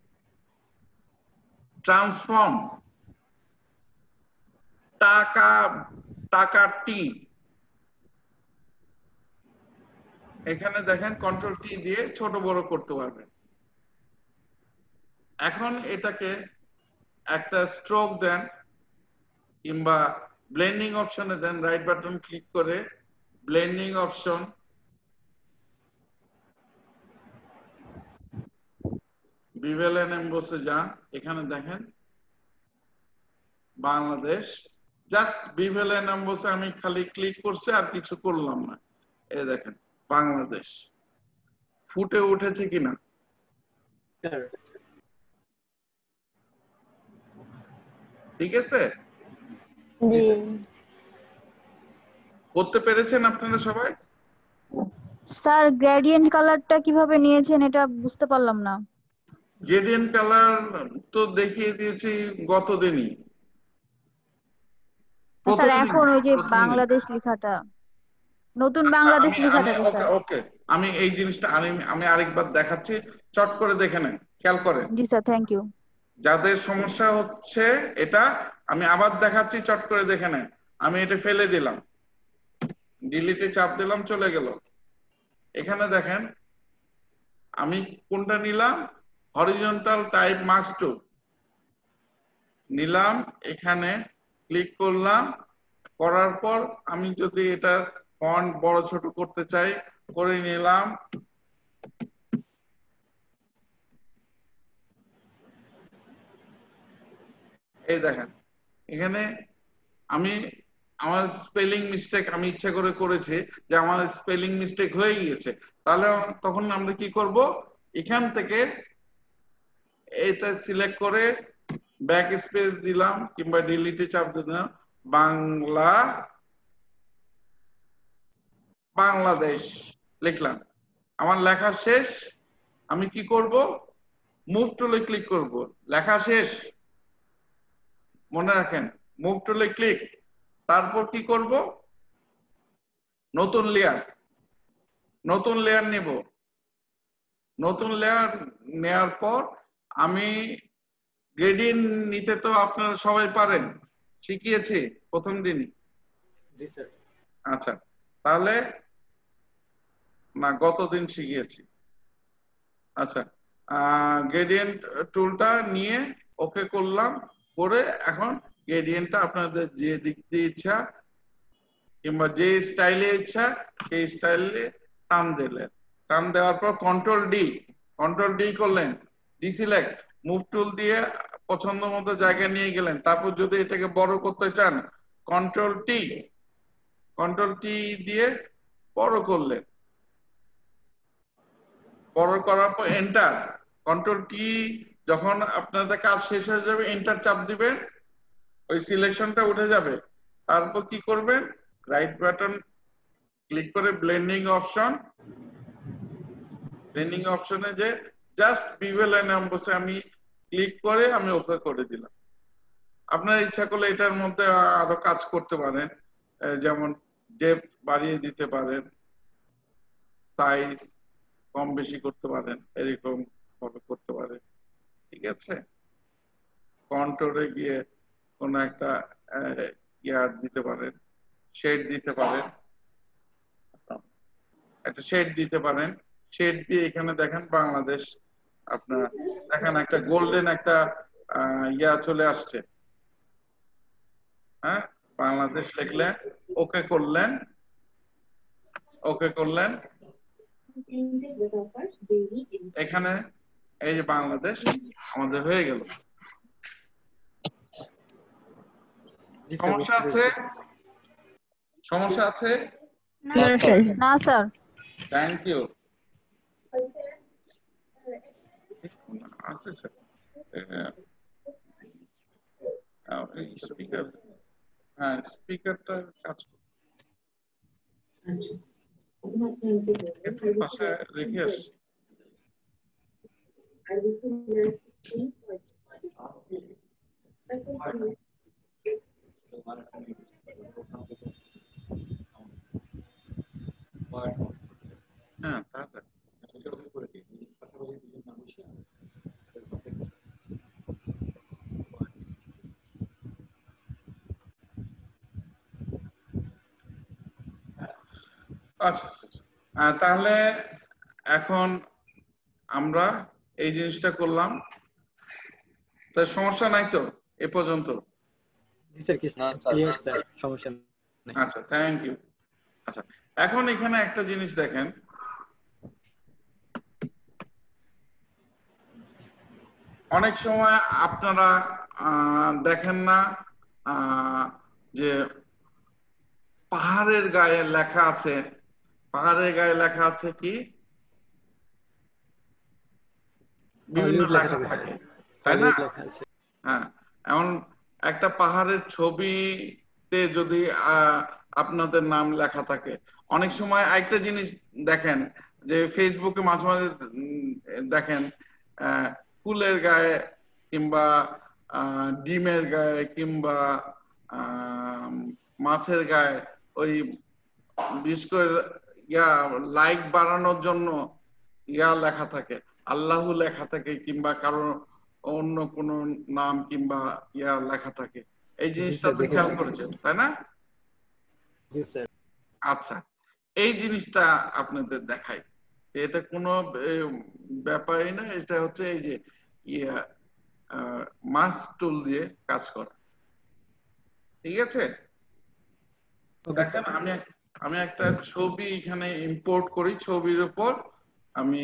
ট্রান্সফর্ম, টাকা, টাকা টি। এখানে দেখেন কন্ট্রোল টি দিয়ে ছোট বড় করতে পারবেন। এখন এটাকে একটা স্ট্রোক দেন কিংবা ব্লেন্ডিং অপশনে দেন, রাইট বাটন ক্লিক করে ব্লেন্ডিং অপশন, বিভেল এন্ড এমবসে যান, এখানে দেখেন বাংলাদেশ, জাস্ট বিভেল এন্ড এমবসে আমি খালি ক্লিক করছি আর কিছু করলাম না। এই দেখেন বাংলাদেশ ফুটে উঠেছে কিনা। ঠিক আছে, করতে পেরেছেন আপনারা সবাই? স্যার গ্রেডিয়েন্ট কালারটা কিভাবে নিয়েছেন এটা বুঝতে পারলাম না। গ্রেডিয়েন্ট কালার তো দেখিয়ে দিয়েছি গতদিনই। স্যার এখন ওই যে বাংলাদেশ লেখাটা, নতুন বাংলাদেশ লেখাটা স্যার। ওকে, আমি এই জিনিসটা আমি আরেকবার দেখাচ্ছি, চট করে দেখে নেন, খেয়াল করেন। জি স্যার, থ্যাংক ইউ। যাদের সমস্যা হচ্ছে এটা আমি আবার দেখাচ্ছি, চট করে দেখে নেন। আমি এটা ফেলে দিলাম, ডিলিটে চাপ দিলাম, চলে গেল। এখানে দেখেন আমি কোনটা নিলাম, হরিজন্টাল টাইপ মার্কস টু নিলাম, এখানে ক্লিক করলাম, করার পর আমি যদি এটার ফন্ট বড় ছোট করতে চাই করে নিলাম। এই দেখেন এখানে আমি আমার স্পেলিং মিস্টেক আমি ইচ্ছা করে করেছি যে আমার স্পেলিং মিস্টেক হয়ে গিয়েছে, তাহলে তখন আমরা কি করব, এখান থেকে এটা সিলেক্ট করে ব্যাক স্পেস দিলাম কিংবা ডিলিটে চাপ দিলাম, বাংলাদেশ লিখলাম, আমার লেখা শেষ। আমি কি করব, মুভ টুলে ক্লিক করব, লেখা শেষ, মনে রাখেন মুভ টুলে ক্লিক। তারপর কি করব, নতুন লেয়ার নেব। নতুন লেয়ার নেয়ার পর আমি গ্রেডিয়েন্ট নিতে তো আপনারা সবাই পারেন, শিখিয়েছি প্রথম দিনই। জি স্যার। আচ্ছা, তাহলে না গতদিন শিখিয়েছি। আচ্ছা, গ্রেডিয়েন্ট টুলটা নিয়ে ওকে করলাম, করে এখন গ্রেডিয়েন্টটা আপনাদের যে দিক দিয়ে ইচ্ছা কিংবা যে স্টাইলে ইচ্ছা সেই স্টাইলে টান দিলেন। টান দেওয়ার পর কন্ট্রোল ডি করলেন, ডিসিলেক্ট, মুভ টুল দিয়ে পছন্দ মতো জায়গায় নিয়ে গেলেন। তারপর যদি এটাকে বড় করতে চান কন্ট্রোল টি দিয়ে বড় করলেন। বড় করার পর এন্টার, কন্ট্রোল টি, যখন আপনাদের কাজ শেষ হয়ে যাবে এন্টার চাপ দিবেন, ওই সিলেকশনটা উঠে যাবে। তারপর কি করবেন, রাইট বাটন ক্লিক করে ব্লেন্ডিং অপশনে যে জাস্ট বিভেল এন্ড এমবসে আমি ক্লিক করে আমি ওকে করে দিলাম। আপনার ইচ্ছা করলে এটার মধ্যে আরো কাজ করতে পারেন, যেমন ডেপথ বাড়িয়ে দিতে পারেন, সাইজ কম বেশি করতে পারেন, এরকম ভাবে করতে পারেন। ঠিক আছে, কন্ট্রোলে গিয়ে কোন একটা ইয়ার দিতে পারেন, শেড দিতে পারেন, একটা শেড দিতে পারেন। শেড দিয়ে এখানে দেখেন বাংলাদেশ, আপনার দেখেন একটা গোল্ডেন একটা ইয়া চলে আসছে। হ্যাঁ, বাংলাদেশ লিখলেন, ওকে করলেন, এখানে এই যে বাংলাদেশ আমাদের হয়ে গেল। সমস্যা আছে? না স্যার। Thank you. আছে স্যার, স্পিকার, হ্যাঁ স্পিকারটা কাজ করছে, পাশে রেখে আসছি। আচ্ছা স্যার, তাহলে এখন আমরা এই জিনিসটা করলাম, তাই সমস্যা নাই তো এ পর্যন্ত? জি স্যার, ক্লিয়ার স্যার, সমস্যা নেই। আচ্ছা, থ্যাংক ইউ। আচ্ছা, এখন এখানে একটা জিনিস দেখেন, অনেক সময় আপনারা দেখেন না যে পাহাড়ের গায়ে লেখা আছে, পাহাড়ের গায়ে লেখা আছে কি বিভিন্ন লেখা থাকে, তাই না? হ্যাঁ, এমন একটা পাহাড়ের ছবিতে যদি আপনাদের নাম লেখা থাকে, অনেক সময় একটা জিনিস দেখেন যে ফেসবুকে মাঝে মাঝে দেখেন ফুলের গায়ে কিংবা ডিমের গায়ে কিংবা মাছের গায়ে ওই বিশেষ করে লাইক বাড়ানোর জন্য লেখা থাকে, আল্লাহ লেখা থাকে কিংবা কারো অন্য কোন নাম কিংবা লেখা থাকে। এই জিনিসটা আপনি খেয়াল করেছেন, তাই না? জি স্যার। আচ্ছা, এই জিনিসটা আপনাদের দেখাই, এটা কোনো ব্যাপারই না, এটা হচ্ছে এই যে মাস টুল দিয়ে কাজ করা। ঠিক আছে, দেখেন আমি একটা ছবি এখানে ইম্পোর্ট করি, ছবির উপর আমি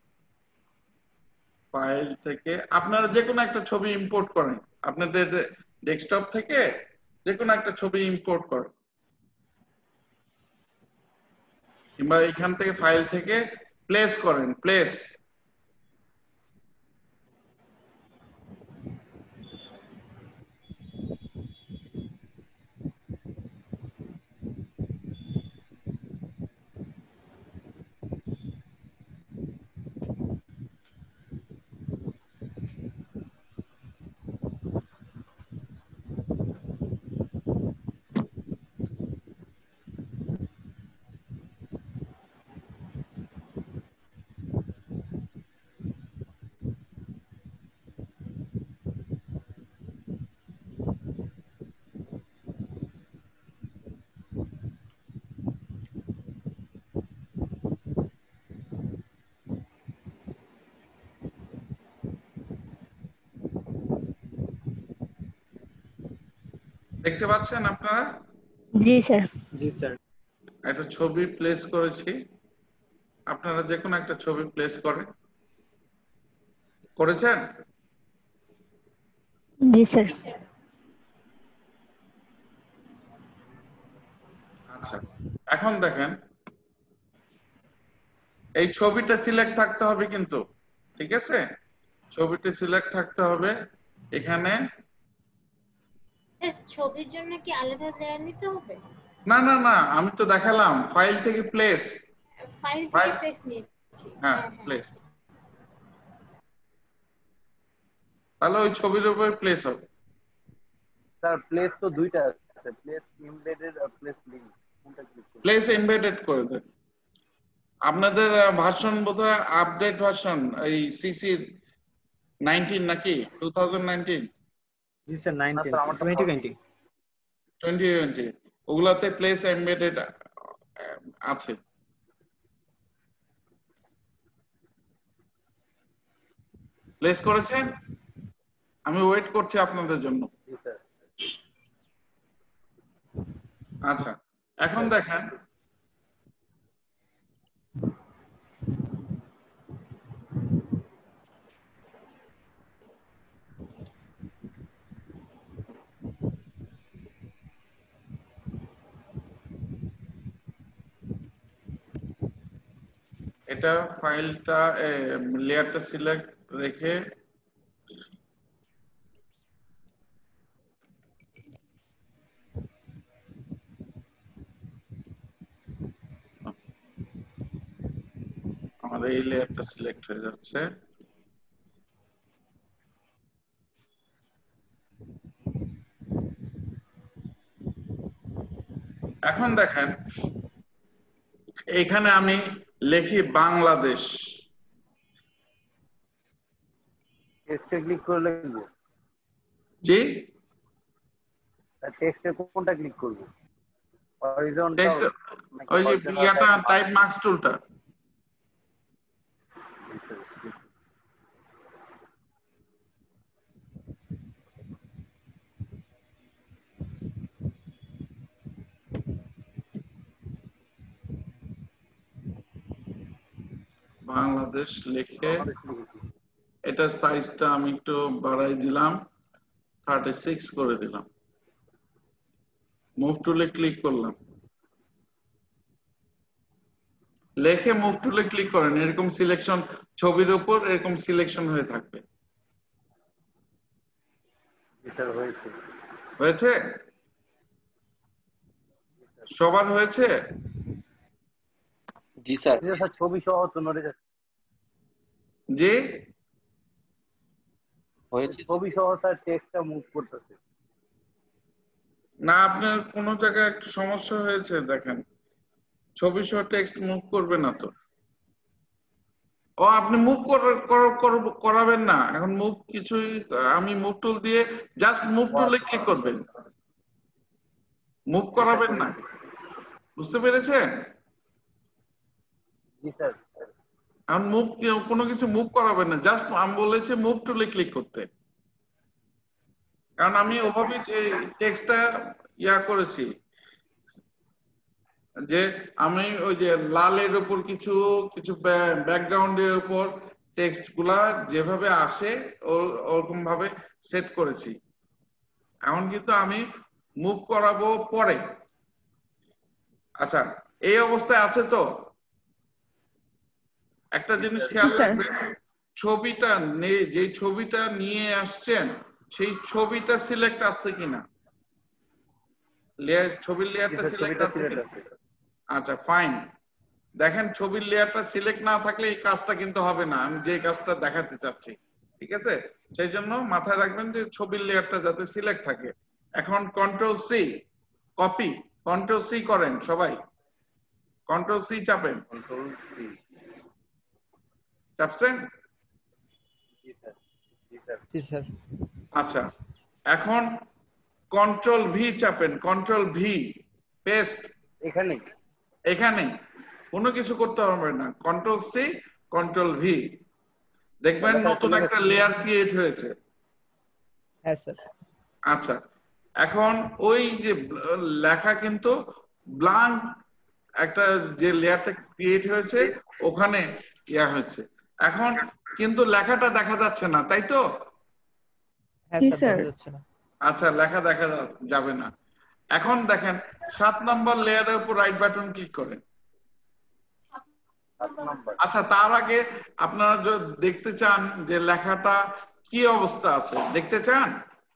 ফাইল থেকে আপনারা যে কোনো একটা ছবি ইম্পোর্ট করেন, আপনাদের ডেস্কটপ থেকে যে কোনো একটা ছবি ইম্পোর্ট করেন, কিংবা এখান থেকে ফাইল থেকে প্লেস করেন, প্লেস। দেখতে পাচ্ছেন আপনারা? জি স্যার। জি স্যার। একটা ছবি প্লেস করেছি, আপনারা যে কোনো একটা ছবি প্লেস করেছেন? জি স্যার। আচ্ছা, এখন দেখেন এই ছবিটা সিলেক্ট থাকতে হবে কিন্তু, ঠিক আছে? ছবিটা সিলেক্ট থাকতে হবে। এখানে ছবির জন্য কি আলাদা লেয়ার নিতে হবে? না না না, আমি তো দেখালাম ফাইল থেকে প্লেস, ফাইল থেকে প্লেস নিয়েছি। হ্যাঁ প্লেস, তাহলে ওই ছবির উপর প্লেস হবে। স্যার প্লেস তো দুইটা আছে, প্লেস এমবেডেড আর প্লেস লিংক, কোনটা ক্লিক করব? প্লেস এমবেডেড করে দেন। আপনাদের ভার্সন বোধহয় আপডেট ভার্সন এই সিসি 19 নাকি 2019? জি স্যার 2020 ওগুলাতে প্লেস এমবেডেড আছে। প্লেস করেছেন? আমি ওয়েট করছি আপনাদের জন্য। আচ্ছা, এখন দেখেন এটা ফাইলটা লেয়ারটা সিলেক্ট রেখে আমাদের এই লেয়ারটা সিলেক্ট হয়ে যাচ্ছে। এখন দেখেন এখানে আমি লিখি বাংলাদেশ, টেক্সটে ক্লিক করলে জি টেক্সটে কোনটা ক্লিক করব? হরিজন্টাল ওই যে ইয়াটা টাইপ মার্কস টুলটা। বাংলাদেশ লিখে এটা সাইজটা আমি একটু বাড়াই দিলাম, 36 করে দিলাম। মুভ টুলে ক্লিক করলাম, লেখে মুভ টুলে ক্লিক করেন, এরকম সিলেকশন ছবির উপর এরকম সিলেকশন হয়ে থাকবে। হয়েছে? সবার হয়েছে? জি স্যার। ছবি সহ তো নড়ে যাচ্ছে। জি হয়েছে। ছবি সহ স্যার টেক্সটটা মুভ করতেছে না, আপনার কোন জায়গায় একটু সমস্যা হয়েছে। দেখেন ছবি সহ টেক্সট মুভ করবে না তো। ও আপনি মুভ করাবেন না এখন, মুভ কিছুই, আমি মুভ টুল দিয়ে জাস্ট মুভ টুলে ক্লিক করবেন, মুভ করাবেন না। বুঝতে পেরেছেন? জি স্যার। এখন মুভ, কোনো কিছু মুভ করাবেন না, জাস্ট আমি বলেছি মুভ টুলে ক্লিক করতে, কারণ আমি ওভাবে টেক্সটটা ইয়া করেছি যে আমি ওই যে লালের উপর কিছু কিছু ব্যাকগ্রাউন্ডের উপর টেক্সট গুলা যেভাবে আসে ওরকম ভাবে সেট করেছি। এখন কিন্তু আমি মুভ করাবো পরে। আচ্ছা, এই অবস্থায় আছে তো? একটা জিনিস খেয়াল রাখবেন, ছবিটা যে ছবিটা নিয়ে আসছেন সেই ছবিটা সিলেক্ট আছে কিনা, লেয়ার, ছবির লেয়ারটা সিলেক্ট আছে কিনা? আচ্ছা ফাইন। দেখেন ছবির লেয়ারটা সিলেক্ট না থাকলে এই কাজটা কিন্তু হবে না, আমি যে কাজটা দেখাতে চাচ্ছি। ঠিক আছে, সেই জন্য মাথায় রাখবেন যে ছবির লেয়ারটা যাতে সিলেক্ট থাকে। এখন control C copy, control C করেন সবাই, কন্ট্রোল সি চাপেন। চাপছেন? জি স্যার। আচ্ছা, এখন কন্ট্রোল ভি চাপেন, কন্ট্রোল ভি পেস্ট। এখানে এখানে কোনো কিছু করতে হবে না, কন্ট্রোল সি কন্ট্রোল ভি, দেখবেন নতুন একটা লেয়ার ক্রিয়েট হয়েছে। হ্যাঁ স্যার। আচ্ছা, এখন ওই যে লেখা কিন্তু ব্ল্যাঙ্ক একটা যে লেয়ারটা ক্রিয়েট হয়েছে ওখানে ইয়া হয়েছে। এখন কিন্তু লেখাটা দেখা যাচ্ছে না, তাই তো? হ্যাঁ স্যার, দেখা যাচ্ছে না। আচ্ছা, লেখা দেখা যাবে না। এখন দেখেন 7 নম্বর লেয়ারের উপর রাইট বাটন ক্লিক করেন। আচ্ছা, তার আগে আপনারা যদি দেখতে চান যে লেখাটা কি অবস্থা আছে, দেখতে চান?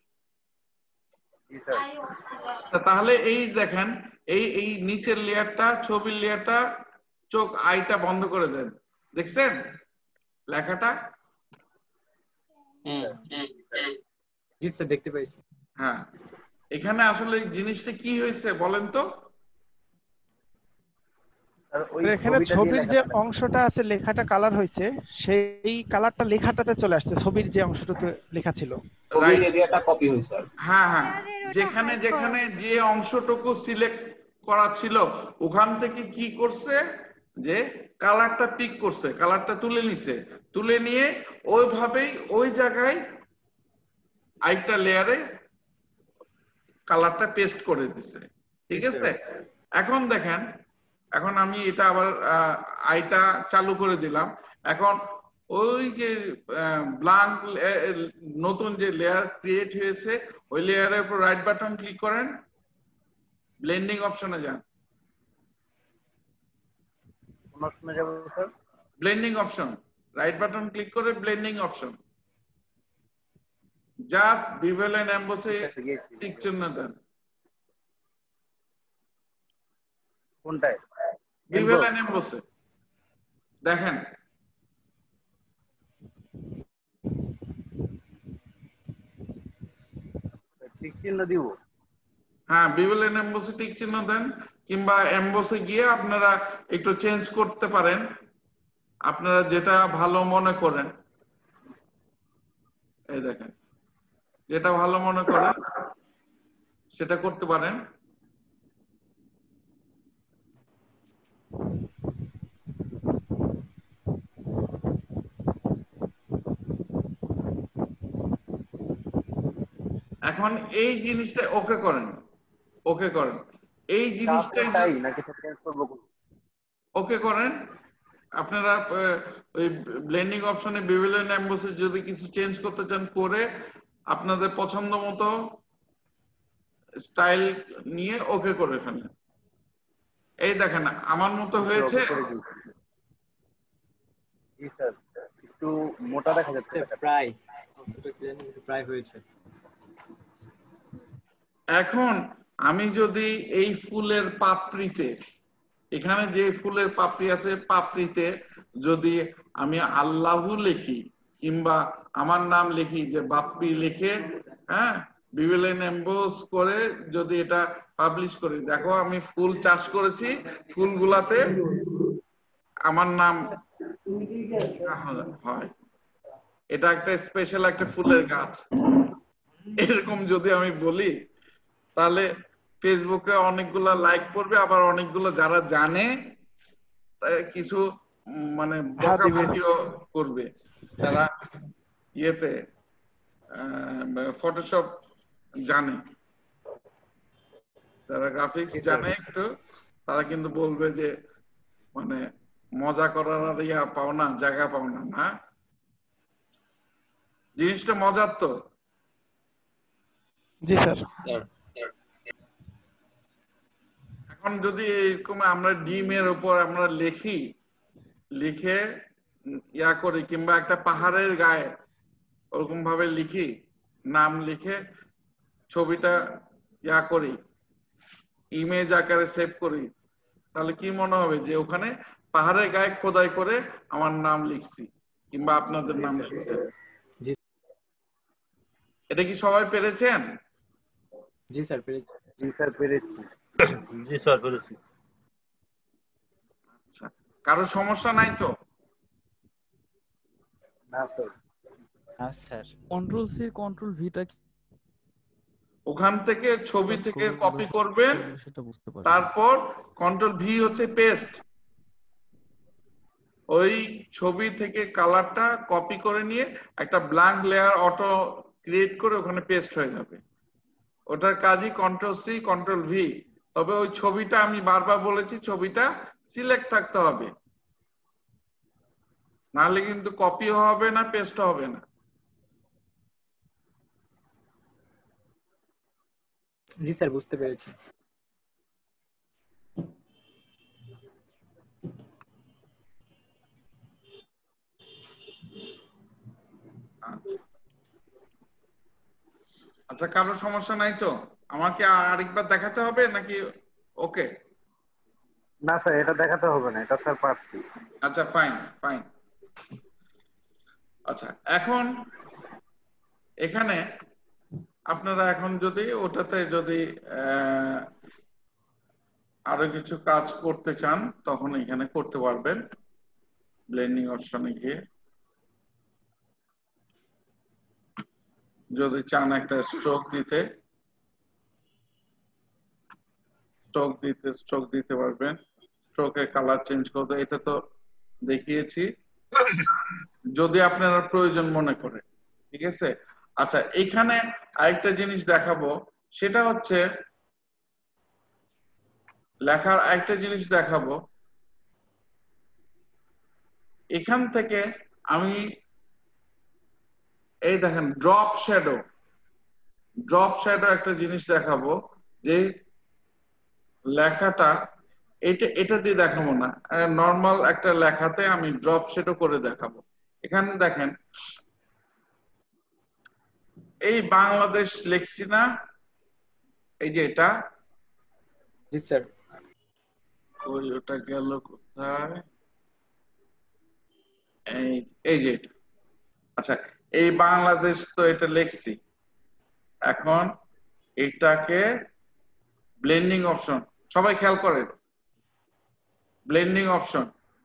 তাহলে এই দেখেন এই নিচের লেয়ারটা, ছবির লেয়ারটা, চোখ আইটা বন্ধ করে দেন। দেখছেন লেখাটা? জি স্যার, দেখতে পাইছি। হ্যাঁ, এখানে আসলে জিনিসটা কি হয়েছে বলেন তো? এখানে ছবির যে অংশটা আছে লেখাটা কালার হয়েছে, সেই কালারটা লেখাটাতে চলে আসছে, ছবির যে অংশটাতে লেখা ছিল ছবির এরিয়াটা কপি হয়েছে। হ্যাঁ হ্যাঁ, যেখানে যেখানে যে অংশটুকু সিলেক্ট করা ছিল ওখান থেকে কি করছে যে কালারটা পিক করছে, কালারটা তুলে নিছে, তুলে নিয়ে ওইভাবেই ওই জায়গায় আরেকটা লেয়ারে কালারটা পেস্ট করে দিছে। ঠিক আছে, এখন দেখেন, এখন আমি এটা আবার আইটা চালু করে দিলাম। এখন ওই যে ব্ল্যাঙ্ক নতুন যে লেয়ার ক্রিয়েট হয়েছে ওই লেয়ারের উপর রাইট বাটন ক্লিক করেন, ব্লেন্ডিং অপশনে যান। কোন অপশনে যাব sir? Blending option, right button click করে blending option, just bevel and এমবসে টিক চিহ্ন দেন। কোনটায়? বিভেল এন্ড এমবসে দেখেন। টিক চিহ্ন দিব? হ্যাঁ, বিভেল এন্ড এমবসে টিক চিহ্ন দেন, কিংবা এমবসে গিয়ে আপনারা একটু চেঞ্জ করতে পারেন, আপনারা যেটা ভালো মনে করেন। এই দেখেন, যেটা ভালো মনে করেন সেটা করতে পারেন। এখন এই জিনিসটা ওকে করেন, ওকে করেন, এই জিনিসটাই তাই নাকি চেঞ্জ করব? ওকে করেন। আপনারা ওই ব্লেন্ডিং অপশনে বিভেলেন্ট এমবসে যদি কিছু চেঞ্জ করতে চান করে আপনাদের পছন্দ মতো স্টাইল নিয়ে ওকে করে ফেলেন। এই দেখেন আমার মতো হয়েছে। জি স্যার, একটু মোটা দেখা যাচ্ছে, প্রায় প্রায় হয়েছে। এখন আমি যদি এই ফুলের পাপড়িতে, এখানে যে ফুলের পাপড়ি আছে, পাপড়িতে যদি আমি আল্লাহু লিখি কিংবা আমার নাম লিখি, যে বাপ্পি লিখে, হ্যাঁ, বিভেলেন্ট এমবোস করে যদি এটা পাবলিশ করি, দেখো আমি ফুল চাষ করেছি, ফুলগুলাতে আমার নাম হয়। এটা একটা স্পেশাল একটা ফুলের গাছ। এরকম যদি আমি বলি তাহলে ফেসবুকে অনেকগুলা লাইক পড়বে, আবার অনেকগুলো যারা জানে কিছু মানে বকাবকিও করবে, যারা ইয়েতে ফটোশপ জানে, যারা গ্রাফিক্স জানে একটু, তারা কিন্তু বলবে যে মানে মজা করার আর ইয়া পাও না, জায়গা পাও না। না, জিনিসটা মজার তো। জি স্যার। এখন যদি এরকম আমরা ডিমের উপর আমরা লিখে ইয়া করি, কিংবা একটা পাহাড়ের গায়ে ওরকম ভাবে লিখি, নাম লিখে ছবিটা ইয়া করি, ইমেজ আকারে সেভ করি, তাহলে কি মনে হবে যে ওখানে পাহাড়ের গায়ে খোদাই করে আমার নাম লিখছি কিংবা আপনাদের নাম লিখছি। এটা কি সবাই পেরেছেন? জি স্যার পেরেছি। জি স্যার পেরেছি। জি স্যার পেরেছি। আচ্ছা, কারো সমস্যা নাই তো? না স্যার। হ্যাঁ স্যার। কন্ট্রোল সি কন্ট্রোল ভিটা ওখান থেকে ছবি থেকে কপি করবেন, তারপর কন্ট্রোল ভি হচ্ছে পেস্ট। ওই ছবি থেকে কালারটা কপি করে নিয়ে একটা ব্ল্যাঙ্ক লেয়ার অটো ক্রিয়েট করে ওখানে পেস্ট হয়ে যাবে। ওটার কাজই কন্ট্রোল সি কন্ট্রোল ভি। তবে ওই ছবিটা আমি বারবার বলেছি, ছবিটা সিলেক্ট থাকতে হবে, নাহলে কিন্তু কপি হবে না, পেস্ট হবে না। জি স্যার বুঝতে পেরেছি। আচ্ছা, কারো সমস্যা নাই তো? আমাকে আরেকবার দেখাতে হবে নাকি? ওকে, না স্যার এটা দেখাতে হবে না, এটা স্যার পারছি। আচ্ছা ফাইন ফাইন। আচ্ছা, এখন এখানে আপনারা এখন যদি ওটাতে যদি আরো কিছু কাজ করতে চান তখন এখানে করতে পারবেন। ব্লেন্ডিং অপশনে গিয়ে যদি চান একটা স্ট্রোক দিতে পারবেন। স্ট্রোকের কালার চেঞ্জ করতে, এটা তো দেখিয়েছি, যদি আপনারা প্রয়োজন মনে করে। ঠিক আছে? আচ্ছা, এখানে আরেকটা জিনিস দেখাবো, সেটা হচ্ছে লেখার আরেকটা জিনিস দেখাবো। এখান থেকে আমি এই দেখেন ড্রপ শ্যাডো একটা জিনিস দেখাবো, যে লেখাটা এটা দিয়ে দেখাবো না, নর্মাল একটা লেখাতে আমি ড্রপ শ্যাডো করে দেখাবো। এখানে দেখেন এই বাংলাদেশ লিখছি না, এই যে এটা। জি স্যার। ওই ওটা গেল কোথায়? এই যে এটা। আচ্ছা, এই বাংলাদেশ তো এটা লিখছি। এখন এটাকে ব্লেন্ডিং অপশন, সবাই খেয়াল করেন, ব্লেন্ডিং অপশন,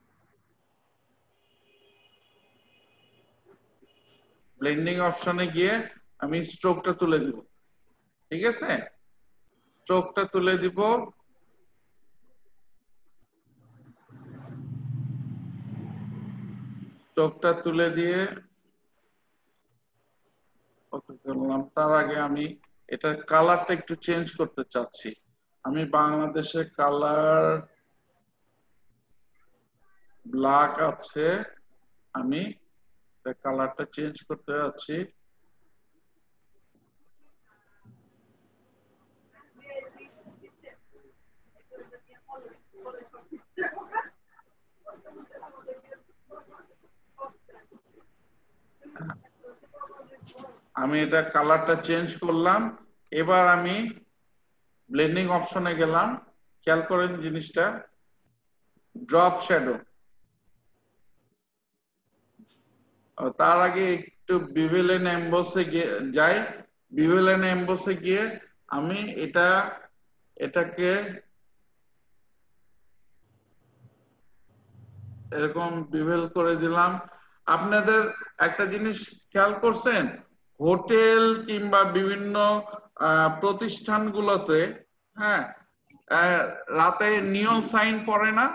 ব্লেন্ডিং অপশনে গিয়ে আমি স্ট্রোকটা তুলে দিব। ঠিক আছে? স্ট্রোকটা তুলে দিব। চোখটা তুলে দিয়ে ওকে করলাম। তার আগে আমি এটার কালারটা একটু চেঞ্জ করতে চাচ্ছি। আমি বাংলাদেশে কালার ব্ল্যাক আছে, আমি কালারটা চেঞ্জ করতে যাচ্ছি। আমি এটা কালারটা চেঞ্জ করলাম। এবার আমি ব্লেন্ডিং অপশনে গেলাম, খেয়াল করেন জিনিসটা, ড্রপ শ্যাডো। তার আগে একটু বিভেল এন্ড এমবসে যাই। বিভেল এন্ড এমবসে গিয়ে আমি এটাকে এরকম বিভেল করে দিলাম। আপনাদের একটা জিনিস খেয়াল করছেন, হোটেল কিংবা বিভিন্ন প্রতিষ্ঠানগুলোতে, হ্যাঁ, রাতে নিয়ন সাইন পড়ে না,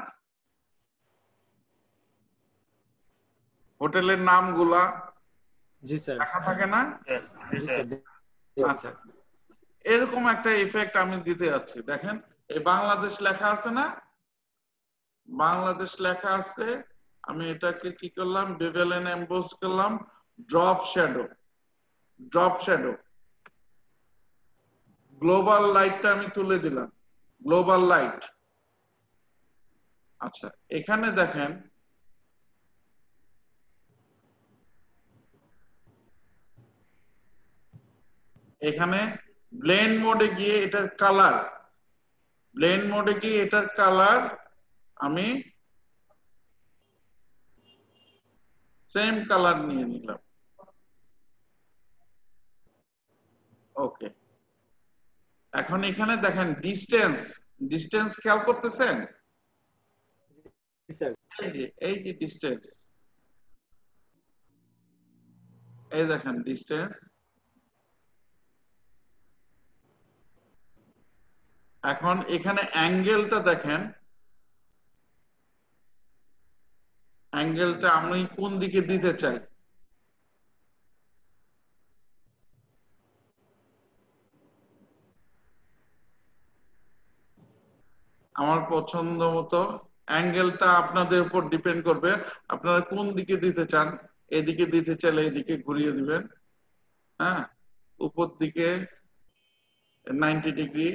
হোটেলের নামগুলা জি স্যার লেখা থাকে না? জি স্যার আচ্ছা, এরকম একটা ইফেক্ট আমি দিতে যাচ্ছি। দেখেন এই বাংলাদেশ লেখা আছে না, বাংলাদেশ লেখা আছে, আমি এটাকে কি করলাম, বেভেল এন্ড এমবোস করলাম, drop shadow. Drop shadow, global লাইটটা আমি তুলে দিলাম, গ্লোবাল লাইট। আচ্ছা, এখানে দেখেন এখানে ব্লেন্ড মোডে গিয়ে এটার কালার, ব্লেন্ড মোডে গিয়ে এটার কালার আমি সেম কালার নিয়ে নিলাম। ওকে, এখন এখানে দেখেন ডিসটেন্স, ডিসটেন্স খেয়াল করতেছেন? এই যে ডিসটেন্স, এই দেখেন ডিসটেন্স। এখন এখানে অ্যাঙ্গেলটা দেখেন, অ্যাঙ্গেলটা আমি কোন দিকে দিতে চাই। আমার পছন্দ মতো অ্যাঙ্গেলটা আপনাদের উপর ডিপেন্ড করবে, আপনারা কোন দিকে দিতে চান। এদিকে দিতে চাইলে এদিকে ঘুরিয়ে দিবেন, হ্যাঁ, উপর দিকে 90 ডিগ্রি,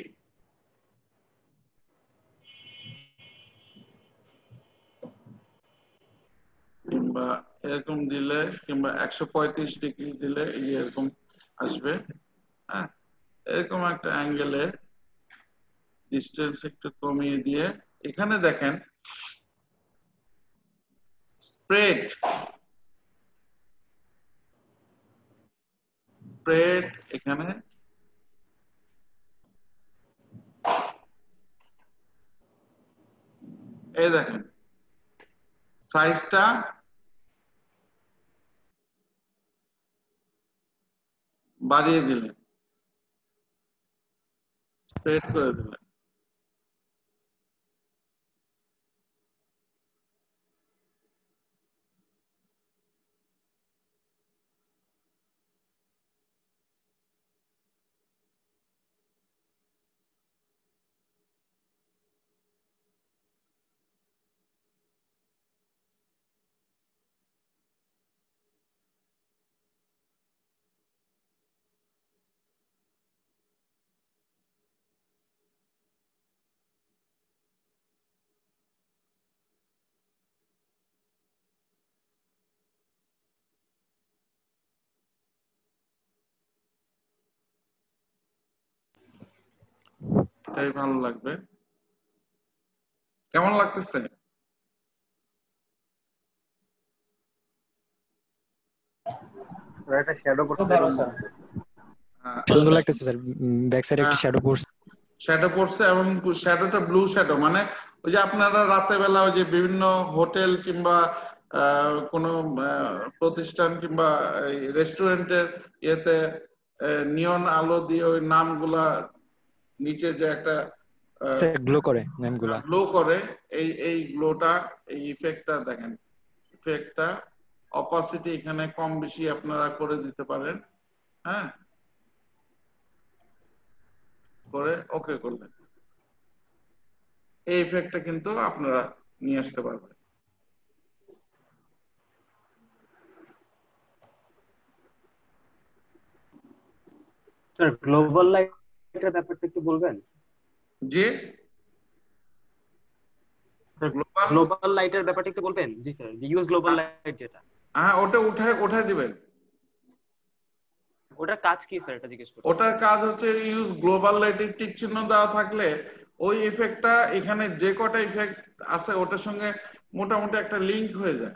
কিংবা এরকম দিলে, কিংবা 135 ডিগ্রি দিলে এরকম আসবে। হ্যাঁ, এরকম একটা অ্যাঙ্গেলে ডিসটেন্স একটু কমিয়ে দিয়ে এখানে দেখেন স্প্রেড, স্প্রেড এখানে এই দেখেন সাইজটা বাড়িয়ে দিলেন, স্প্রেড করে দিলেন। এই ভালো লাগবে, কেমন লাগতেছে? একটা শ্যাডো করতে সুন্দর লাগতেছে স্যার, ব্যাক সাইডে একটা শ্যাডো পড়ছে, শ্যাডো পড়ছে, এবং শ্যাডোটা ব্লু শ্যাডো, মানে ওই যে আপনারা রাতে বেলা ওই যে বিভিন্ন হোটেল কিংবা কোনো প্রতিষ্ঠান কিংবা রেস্টুরেন্টের ইয়েতে নিয়ন আলো দিয়ে ওই নামগুলা নিচে যে একটা গ্লো করে, নামগুলা গ্লো করে, এই গ্লোটা, এই ইফেক্টটা দেখেন, ইফেক্টটা অপাসিটি এখানে কম বেশি আপনারা করে দিতে পারেন। হ্যাঁ, করে ওকে করলেন, এই ইফেক্টটা কিন্তু আপনারা নিয়ে আসতে পারবেন। স্যার গ্লোবাল লাইটের ব্যাপারটা একটু বলবেন? জি, গ্লোবাল লাইটের ব্যাপারটা একটু বলবেন? জি স্যার, ইউজ গ্লোবাল লাইট যেটা, হ্যাঁ ওটা উঠায় দিবেন। ওটার কাজ কি স্যার, এটা জিজ্ঞেস করছি। ওটার কাজ হচ্ছে ইউজ গ্লোবাল লাইটের টিক চিহ্ন দেওয়া থাকলে ওই ইফেক্টটা এখানে যে কটা ইফেক্ট আছে ওটার সঙ্গে মোটামুটি একটা লিংক হয়ে যায়।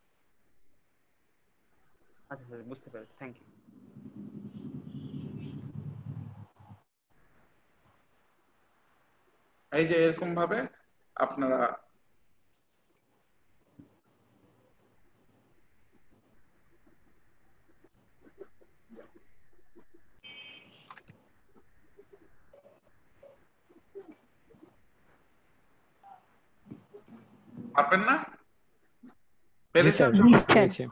আচ্ছা স্যার, বুঝতে পেরেছি, থ্যাংক ইউ। এই যে এরকম ভাবে আপনারা পারবেন না? জি স্যার, পেরেছি।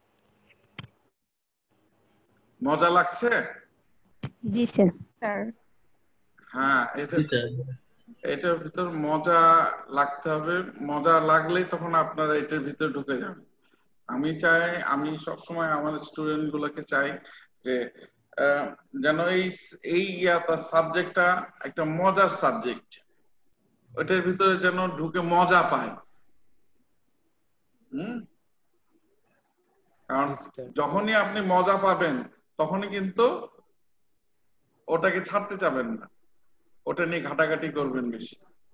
মজা লাগছে? জি স্যার। হ্যাঁ, এটার ভিতর মজা লাগতে হবে। মজা লাগলেই তখন আপনারা এটার ভিতর ঢুকে যাবেন। আমি সবসময় আমার স্টুডেন্ট গুলোকে চাই যে যেন এই সাবজেক্টটা একটা মজার সাবজেক্ট, ওটার ভিতরে যেন ঢুকে মজা পায়। কারণ যখনই আপনি মজা পাবেন তখনই কিন্তু ওটাকে ছাড়তে চাবেন না, ওটা নিয়ে ঘাটাঘাটি করবেন বেশি।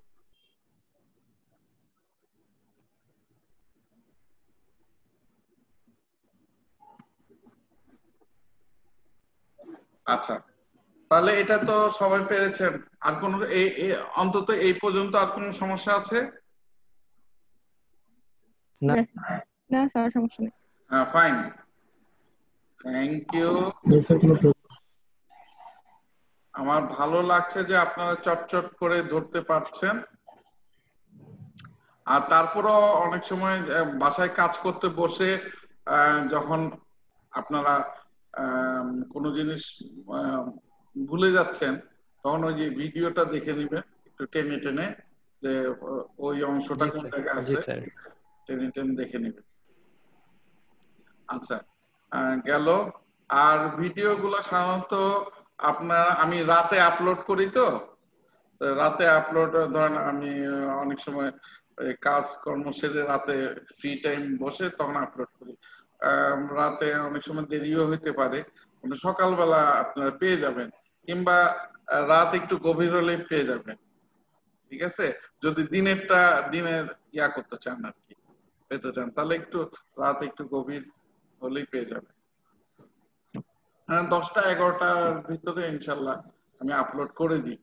আচ্ছা, তাহলে এটা তো সবাই পেরেছেন। আর কোন অন্তত এই পর্যন্ত আর কোন সমস্যা আছে? না স্যার, সমস্যা নেই। হ্যাঁ, ফাইন, থ্যাংক ইউ। আমার ভালো লাগছে যে আপনারা চটচট করে ধরতে পারছেন। আর তারপরও অনেক সময় বাসায় কাজ করতে বসে যখন আপনারা কোনো জিনিস ভুলে যাচ্ছেন তখন ওই যে ভিডিওটা দেখে নিবেন একটু টেনে টেনে, যে ওই অংশটা কোন জায়গায় আছে টেনে টেনে দেখে নিবেন। আচ্ছা, গেল। আর ভিডিওগুলো সাধারণত আমি রাতে আপলোড করি, তো রাতে আপলোড ধরেন আমি অনেক সময় কাজ কর্ম সেরে রাতে ফ্রি টাইম বসে তখন আপলোড করি। রাতে অনেক সময় দেরিও হইতে পারে, কিন্তু সকালবেলা আপনারা পেয়ে যাবেন, কিংবা রাত একটু গভীর হলে পেয়ে যাবেন। ঠিক আছে, যদি দিনে ইয়া করতে চান আর কি, পেতে চান, তাহলে একটু রাত একটু গভীর হলেই পেয়ে যাবেন। 10টা-11টার ভিতরে ইনশাল্লাহ আমি আপলোড করে দিই।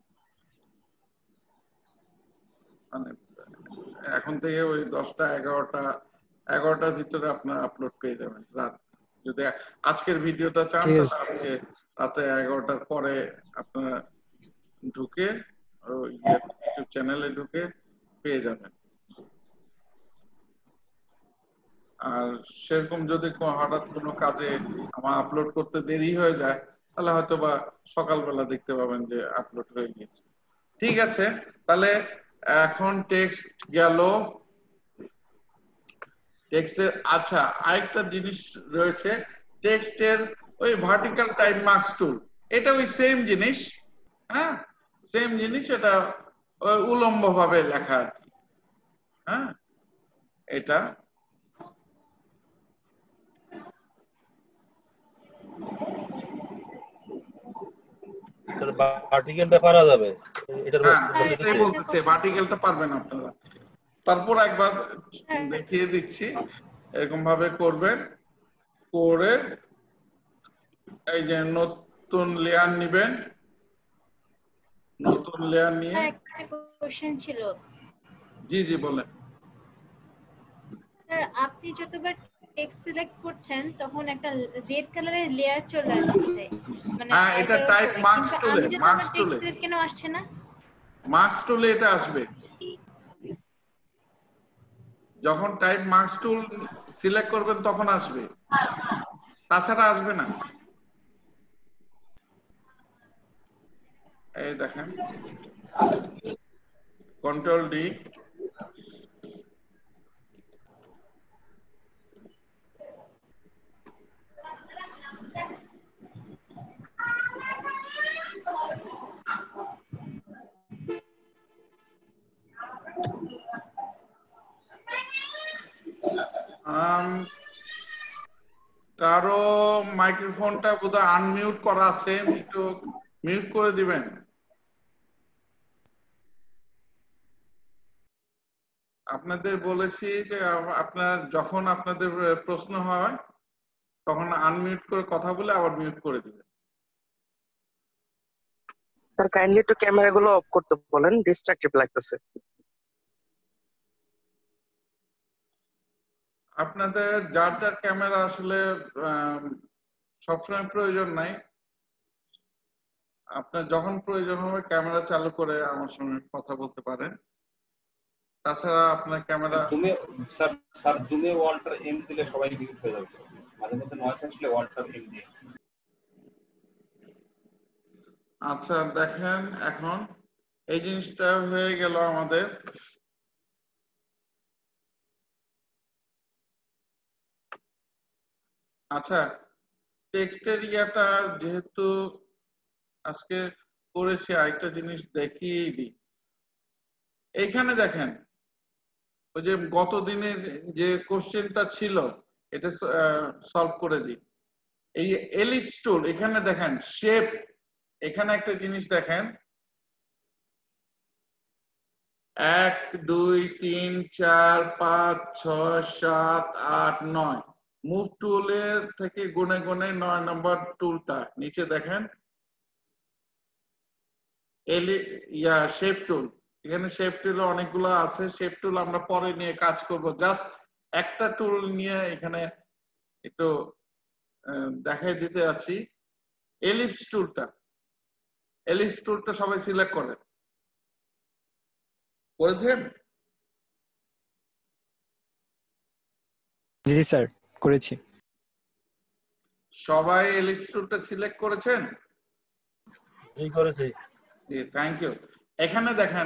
মানে এখন থেকে ওই 10টা-11টার ভিতরে আপনারা আপলোড পেয়ে যাবেন রাত। যদি আজকের ভিডিওটা চান তাহলে আজকে রাতে 11টার পরে আপনারা ঢুকে ইউটিউব চ্যানেলে ঢুকে পেয়ে যাবেন। আর সেরকম যদি হঠাৎ কোনো কাজে আমার আপলোড করতে দেরি হয়ে যায় তাহলে হয়তো বা সকালবেলা দেখতে পাবেন যে আপলোড হয়ে গেছে। ঠিক আছে, তাহলে এখন টেক্সট গেল। টেক্সটের আচ্ছা আরেকটা জিনিস রয়েছে, টেক্সটের ওই ভার্টিক্যাল টাইপ মার্কস টুল, এটা ওই সেম জিনিস। হ্যাঁ, সেম জিনিস, এটা উলম্ব ভাবে লেখা আর কি। হ্যাঁ, এটা ভার্টিক্যালটা পারা যাবে, এটার এটাই বলতেছে, ভার্টিক্যালটা পারবেন আপনারা। তারপর একবার দেখিয়ে দিচ্ছি, এরকম ভাবে করবেন, করে এই যে নতুন লেয়ার নেবেন, নতুন লেয়ার নিয়ে একটা কোশ্চেন ছিল। জি জি বলেন। স্যার আপনি যতবার টেক্সট সিলেক্ট করছেন তখন একটা রেড কালারের লেয়ার চলে আসছে, মানে হ্যাঁ এটা টাইপ মার্কস টুলে, মার্কস টুলে টেক্সট কেন আসছে না? মার্কস টুলে এটা আসবে। যখন টাইপ মার্কস টুল সিলেক্ট করবেন তখন আসবে, তাছাড়া আসবে না। এই দেখেন কন্ট্রোল ডি, কারো মাইক্রোফোনটা বোধহয় আনমিউট করা আছে, একটু মিউট করে দিবেন। আপনাদের বলেছি যে আপনার যখন আপনাদের প্রশ্ন হয় তখন আনমিউট করে কথা বলে আবার মিউট করে দিবেন। স্যার কাইন্ডলি একটু ক্যামেরাগুলো অফ করতে বলেন, ডিস্ট্রাক্টিভ লাগতেছে। আপনাদের যার যার ক্যামেরা আসলে সবসময় প্রয়োজন নাই, আপনার যখন প্রয়োজন হবে ক্যামেরা চালু করে আমার সঙ্গে কথা বলতে পারেন। তাছাড়া আপনার ক্যামেরা স্যার জুমে ওয়াল্টার এম দিলে সবাই মিউট হয়ে যাবে, মাঝে মধ্যে নয়েজ আসলে ওয়াল্টার এম দিয়ে। আচ্ছা দেখেন এখন এই জিনিসটা হয়ে গেল আমাদের। আচ্ছা টেক্সটের ইয়াটা যেহেতু আজকে করেছি, আরেকটা জিনিস দেখিয়ে দিই। এইখানে দেখেন ওই যে গত দিনের যে কোশ্চেনটা ছিল এটা সলভ করে দিই। এই এলিপস টুল এখানে দেখেন শেপ, এখানে একটা জিনিস দেখেন 1 2 3 4 5 6 7 8 9 মুভ টুলের থেকে গুনে গুনে 9 নম্বর টুলটা নিচে দেখেন শেপ টুল। এখানে শেপ টুল অনেকগুলো আছে, শেপ টুল আমরা পরে নিয়ে কাজ করব। জাস্ট একটা টুল নিয়ে এখানে একটু দেখাই দিতে যাচ্ছি। এলিপস টুলটা, এলিপস টুলটা সবাই সিলেক্ট করেন, করেছেন? জি স্যার করেছি। সবাই এলিপস টুলটা সিলেক্ট করেছেন? জি করেছি। Thank you. এখানে দেখেন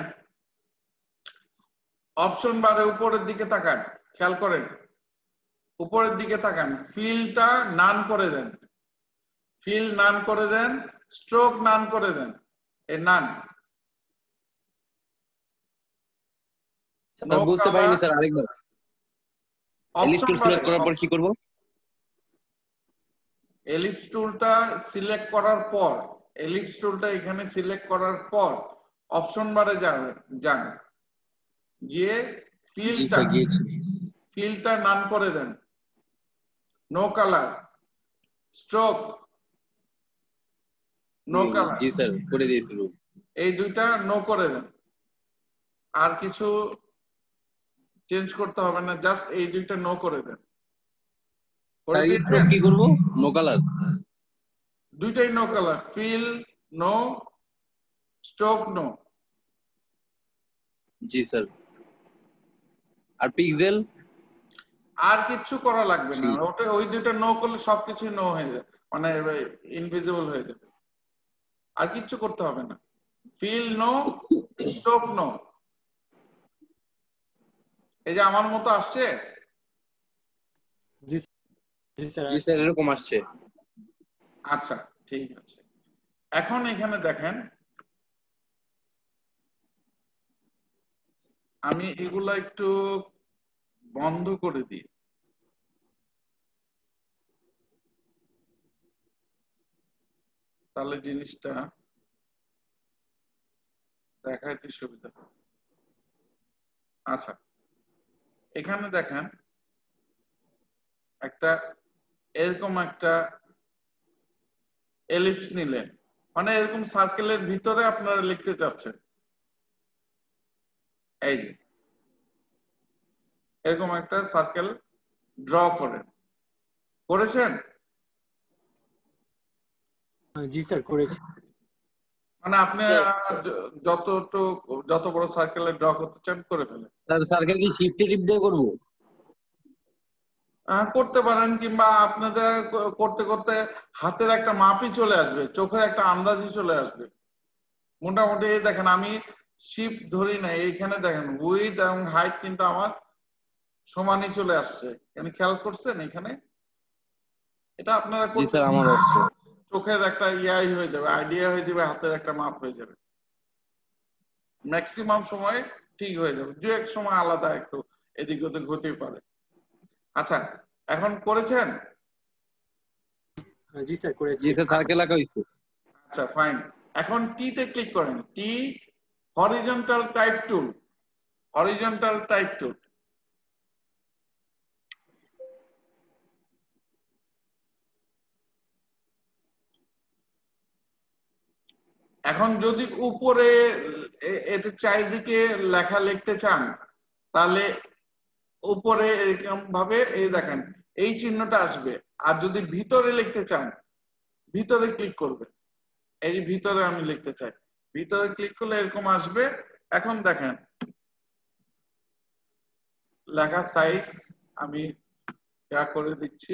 অপশন বারে উপরের দিকে তাকান, খেয়াল করেন উপরের দিকে তাকান, ফিলটা নান করে দেন, ফিল নান করে দেন, স্ট্রোক নান করে দেন। এই নান বুঝতে পারিনি স্যার, আরেকবার। এলিপস টুল সিলেক্ট করার পর কি করব? এলিপস টুলটা সিলেক্ট করার পর, এলিপস টুলটা এখানে সিলেক্ট করার পর অপশন বারে যান, গিয়ে ফিলটা নান করে দেন, no colour, stroke no colour. জি স্যার করে দিয়েছি। এই দুইটা নো করে দেন, আর কিছু চেঞ্জ করতে হবে না, জাস্ট এই দুইটা নো করে দেন। স্ট্রোক কি করব? নো কালার, দুইটাই no colour, fill no, stroke no. জি স্যার। আর পিক্সেল? আর কিছু করা লাগবে না, ওটা ওই দুইটা নো করলে সবকিছু নো হয়ে যাবে, মানে ইনভিজিবল হয়ে যাবে, আর কিছু করতে হবে না। Fill no, stroke no. এই যে আমার মতো আসছে? জি স্যার এরকম আসছে। আচ্ছা ঠিক আছে। এখন এখানে দেখেন আমি এগুলা একটু বন্ধ করে দিই, তাহলে জিনিসটা দেখাইতে সুবিধা। আচ্ছা এখানে দেখেন একটা এরকম একটা এলিপস নিলেন, মানে এরকম সার্কেলের ভিতরে আপনারা লিখতে চাচ্ছেন, এই যে এরকম একটা সার্কেল ড্র করেন, করেছেন? জি স্যার করেছি। মানে আপনি যত বড় সার্কেলে ড্র করতে চান করে ফেলেন। স্যার সার্কেল কি শিফট টিপ দিয়ে করব? করতে পারেন, কিংবা আপনাদের করতে করতে হাতের একটা মাপই চলে আসবে, চোখের একটা আন্দাজই চলে আসবে। মোটামুটি এই দেখেন আমি শিপ ধরি না, এইখানে দেখেন উইথ এবং হাইট কিন্তু আমার সমানই চলে আসছে। এখানে খেয়াল করছেন? এখানে এটা আপনারা জি স্যার আমার আসছে। চোখের একটা ইয়াই হয়ে যাবে, আইডিয়া হয়ে যাবে, হাতের একটা মাপ হয়ে যাবে। ম্যাক্সিমাম সময় ঠিক হয়ে যাবে, দু এক সময় আলাদা একটু এদিক ওদিক হতেই পারে। আচ্ছা এখন করেছেন? জি স্যার করেছি। জি স্যার সার্কেল আঁকা হইছে। আচ্ছা ফাইন। এখন টি তে ক্লিক করেন, T horizontal type tool, horizontal type tool. এখন যদি উপরে এতে চারিদিকে লেখা লিখতে চান তাহলে উপরে এরকম ভাবে এই দেখেন এই চিহ্নটা আসবে। আর যদি ভিতরে লিখতে চান ভিতরে ক্লিক করবেন, এই যে ভিতরে আমি লিখতে চাই, ভিতরে ক্লিক করলে এরকম আসবে। এখন দেখেন লেখা সাইজ আমি যা করে দিচ্ছি,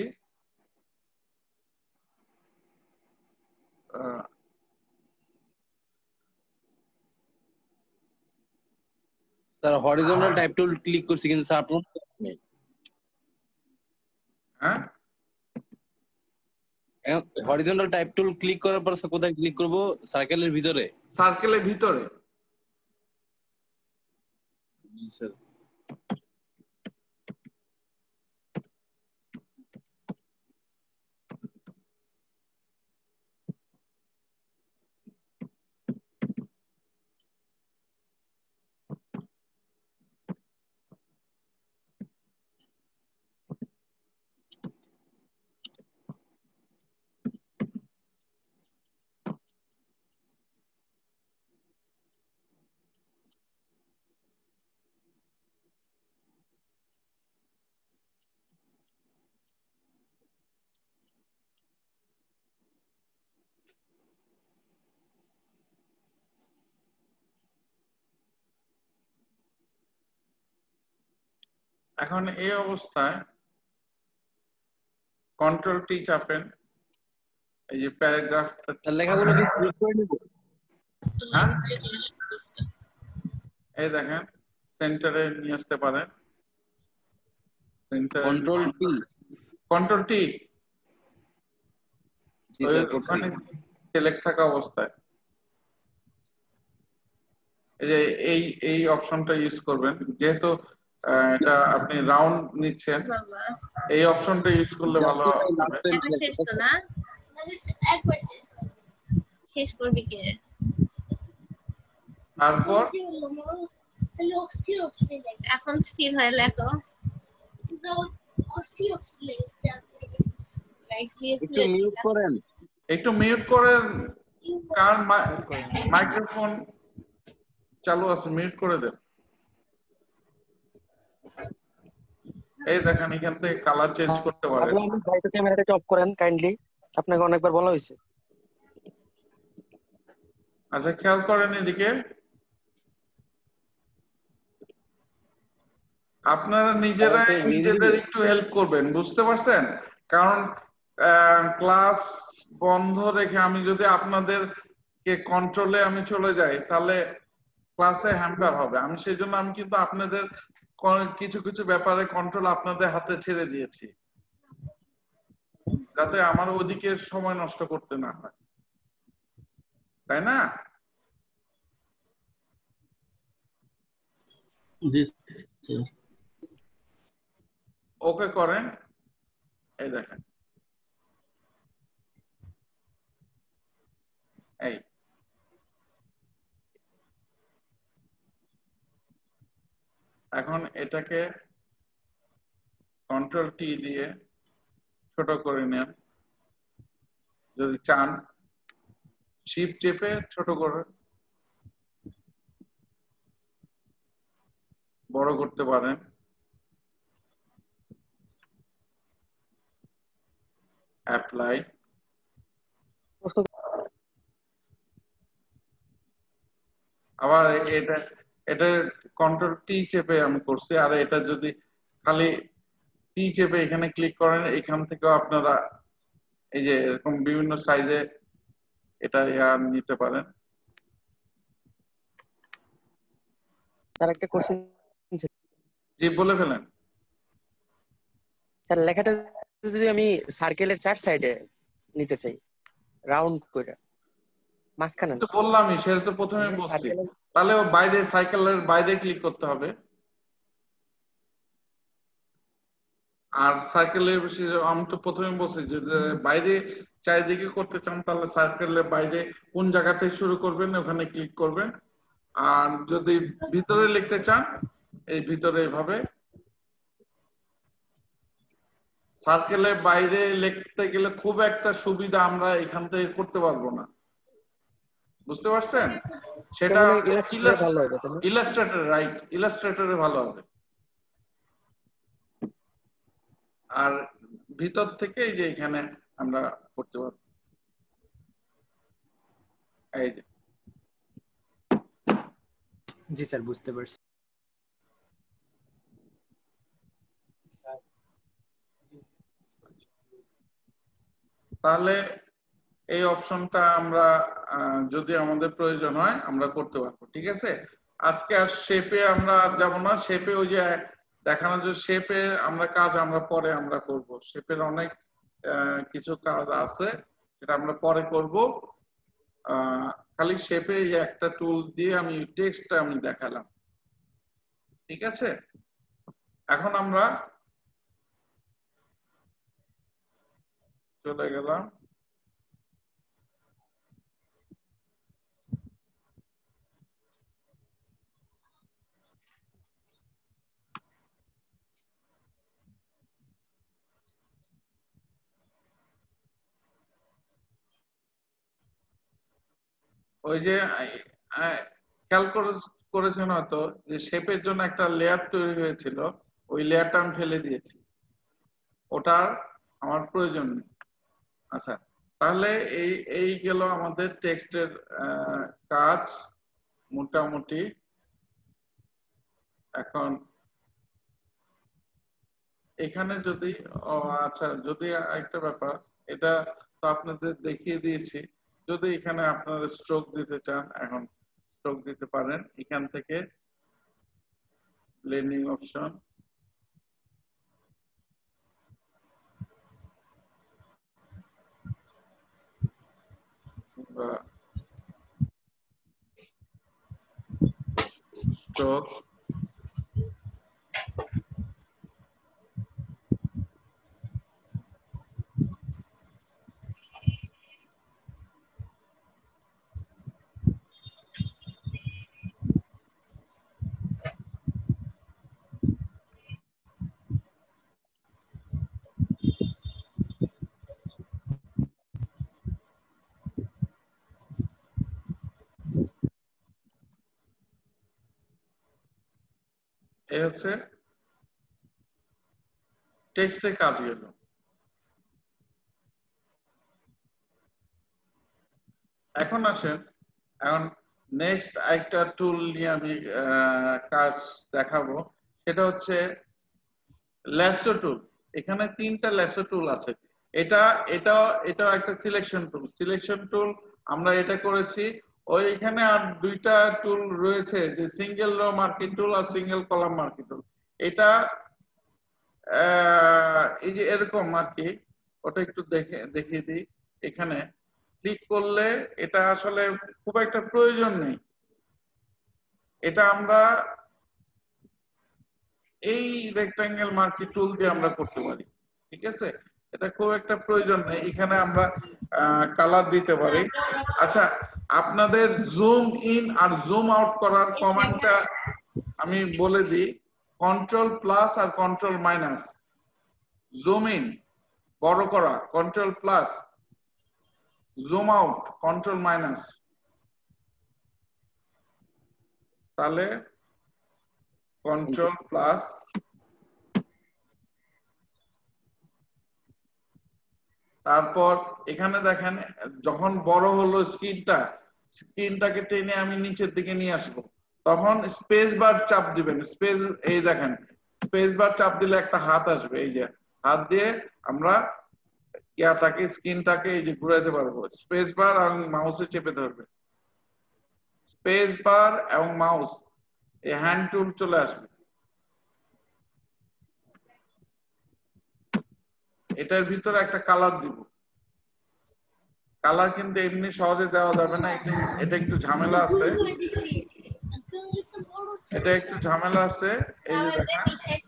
sir horizontal type tool click করছি কিন্তু স্যার আপলোড নেই। হ্যাঁ হরিজন্টাল টাইপ টুল ক্লিক করার পর স্যার কোথায় ক্লিক করব? সার্কেলের ভিতরে। সার্কেলের ভিতরে। জি স্যার। এখন এই অবস্থায় কন্ট্রোল টি চাপেন, এই যে প্যারাগ্রাফটা লেখাগুলো কি সিলেক্ট করে নিব? হ্যাঁ এই দেখেন সেন্টারে নিয়ে আসতে পারেন। Centre control T, control T জি স্যার করছি। ওখানে সিলেক্ট থাকা অবস্থায় এই যে এই অপশনটা ইউজ করবেন, যেহেতু এটা আপনি রাউন্ড নিচ্ছেন, এই অপশনটা ইউজ করলে ভালো হবে। শেষ তো না, একবার শেষ করবি কে? তারপর এখন স্থির হয়ে লেখো। একটু মিউট করেন, একটু মিউট করেন। কার মাইক্রোফোন চালু আছে মিউট করে দেন। এই দেখেন এখান থেকে কালার চেঞ্জ করতে পারেন। আপনি ভাই তো ক্যামেরাটা অফ করেন কাইন্ডলি, আপনাকে অনেকবার বলা হয়েছে। আচ্ছা খেয়াল করেন এদিকে, আপনারা নিজেদের একটু হেল্প করবেন, বুঝতে পারছেন? কারণ ক্লাস বন্ধ রেখে আমি যদি আপনাদেরকে কন্ট্রোলে আমি চলে যাই তাহলে ক্লাসে হ্যাম্পার হবে। আমি সেই জন্য আমি কিন্তু আপনাদের কিছু কিছু ব্যাপারে কন্ট্রোল আপনাদের হাতে ছেড়ে দিয়েছি, যাতে আমার ওদিকে সময় নষ্ট করতে না হয়, তাই না? জি ওকে করেন। এই দেখেন এই এখন এটাকে কন্ট্রোল টি দিয়ে ছোট করে নেন, যদি চান শিফট চেপে ছোট করে বড় করতে পারেন। অ্যাপ্লাই, আবার এটা কন্ট্রোল টি চেপে আমি করছি। আর এটা যদি খালি টি চেপে এখানে ক্লিক করেন, এখান থেকেও আপনারা এই যে এরকম বিভিন্ন সাইজে এটা নিতে পারেন। স্যার একটা কোশ্চেন, জি বলে ফেলেন। স্যার লেখাটা যদি আমি সার্কেলের চার সাইডে নিতে চাই, রাউন্ড করে মাঝখানে, তো বললামই, সেটা তো প্রথমে বলছি। তাহলে বাইরে সাইকেলের বাইরে ক্লিক করতে হবে। আর সার্কেলের আমি তো প্রথমে বলছি যে বাইরে চারিদিকে করতে চান তাহলে সার্কেলের বাইরে কোন জায়গা থেকে শুরু করবেন ওখানে ক্লিক করবেন। আর যদি ভিতরে লিখতে চান এই ভিতরে এভাবে, সার্কেলের বাইরে লিখতে গেলে খুব একটা সুবিধা আমরা এখান থেকে করতে পারবো না, বুঝতে পারছেন? সেটা ইলাস্ট্রেটর, রাইট, ইলাস্ট্রেটরে ভালো হবে। আর ভিতর থেকে এই যে এখানে আমরা করতে পারবো, এই যে। জি স্যার, বুঝতে পারছি। তাহলে এই অপশনটা আমরা যদি আমাদের প্রয়োজন হয় আমরা করতে পারবো, ঠিক আছে? আজকে আর শেপে আমরা যাব না, শেপে ওই যে দেখানো যে শেপে আমরা কাজ আমরা পরে আমরা করব, শেপের অনেক কিছু কাজ আছে সেটা আমরা পরে করব। খালি শেপে এই একটা টুল দিয়ে আমি টেক্সটটা আমি দেখালাম, ঠিক আছে? এখন আমরা চলে গেলাম ওই যে খেয়াল করেছেন হয়তো যে শেপের জন্য একটা লেয়ার তৈরি হয়েছিল, ওই লেয়ারটা আমি ফেলে দিয়েছি, ওটার আমার প্রয়োজন নেই। আচ্ছা, তাহলে এই গেল আমাদের টেক্সটের কাজ মোটামুটি। এখন এখানে যদি আচ্ছা, যদি একটা ব্যাপার, এটা তো আপনাদের দেখিয়ে দিয়েছি, যদি এখানে আপনারা স্ট্রোক দিতে চান এখন স্ট্রোক দিতে পারেন এখান থেকে, ব্লেন্ডিং অপশন, স্ট্রোক, এই হচ্ছে টেক্সটের কাজ গেল। এখন আসেন, এখন নেক্সট একটা টুল নিয়ে আমি কাজ দেখাবো, সেটা হচ্ছে ল্যাসো টুল। এখানে তিনটা ল্যাসো টুল আছে, এটাও একটা সিলেকশন টুল। সিলেকশন টুল আমরা এটা করেছি, ওই এখানে আর দুইটা টুল রয়েছে যে সিঙ্গেল রো মার্কিং টুল আর সিঙ্গেল কলাম মার্কিং টুল। এটা এই যে এরকম আর কি, ওটা একটু দেখিয়ে দিই। এখানে ক্লিক করলে এটা আসলে খুব একটা প্রয়োজন নেই, এটা আমরা এই রেক্টাঙ্গেল মার্কিং টুল দিয়ে আমরা করতে পারি, ঠিক আছে? এটা খুব একটা প্রয়োজন নেই, এখানে আমরা কালার দিতে পারি। আচ্ছা, আপনাদের জুম ইন আর জুম আউট করার কমান্ডটা আমি বলে দিই, কন্ট্রোল প্লাস আর কন্ট্রোল মাইনাস। জুম ইন বড় করা control plus, zoom out control minus. তাহলে কন্ট্রোল প্লাস, তারপর এখানে দেখেন যখন বড় হলো স্ক্রিনটাকে টেনে আমি নিচের দিকে নিয়ে আসবো, তখন স্পেস বার চাপ দিবেন। স্পেস, এই দেখেন স্পেস বার চাপ দিলে একটা হাত আসবে, এই যে হাত দিয়ে আমরা ইয়াটাকে স্ক্রিনটাকে এই যে ঘুরাইতে পারবো। স্পেস বার এবং মাউসে চেপে ধরবে, স্পেস বার এবং মাউস এই হ্যান্ড টুল চলে আসবে। এটার ভিতরে একটা কালার দিব। কালার কিন্তু এমনি সহজে দেওয়া যাবে না, এটা একটু ঝামেলা আছে, এটা একটু ঝামেলা আছে। এই যে দেখেন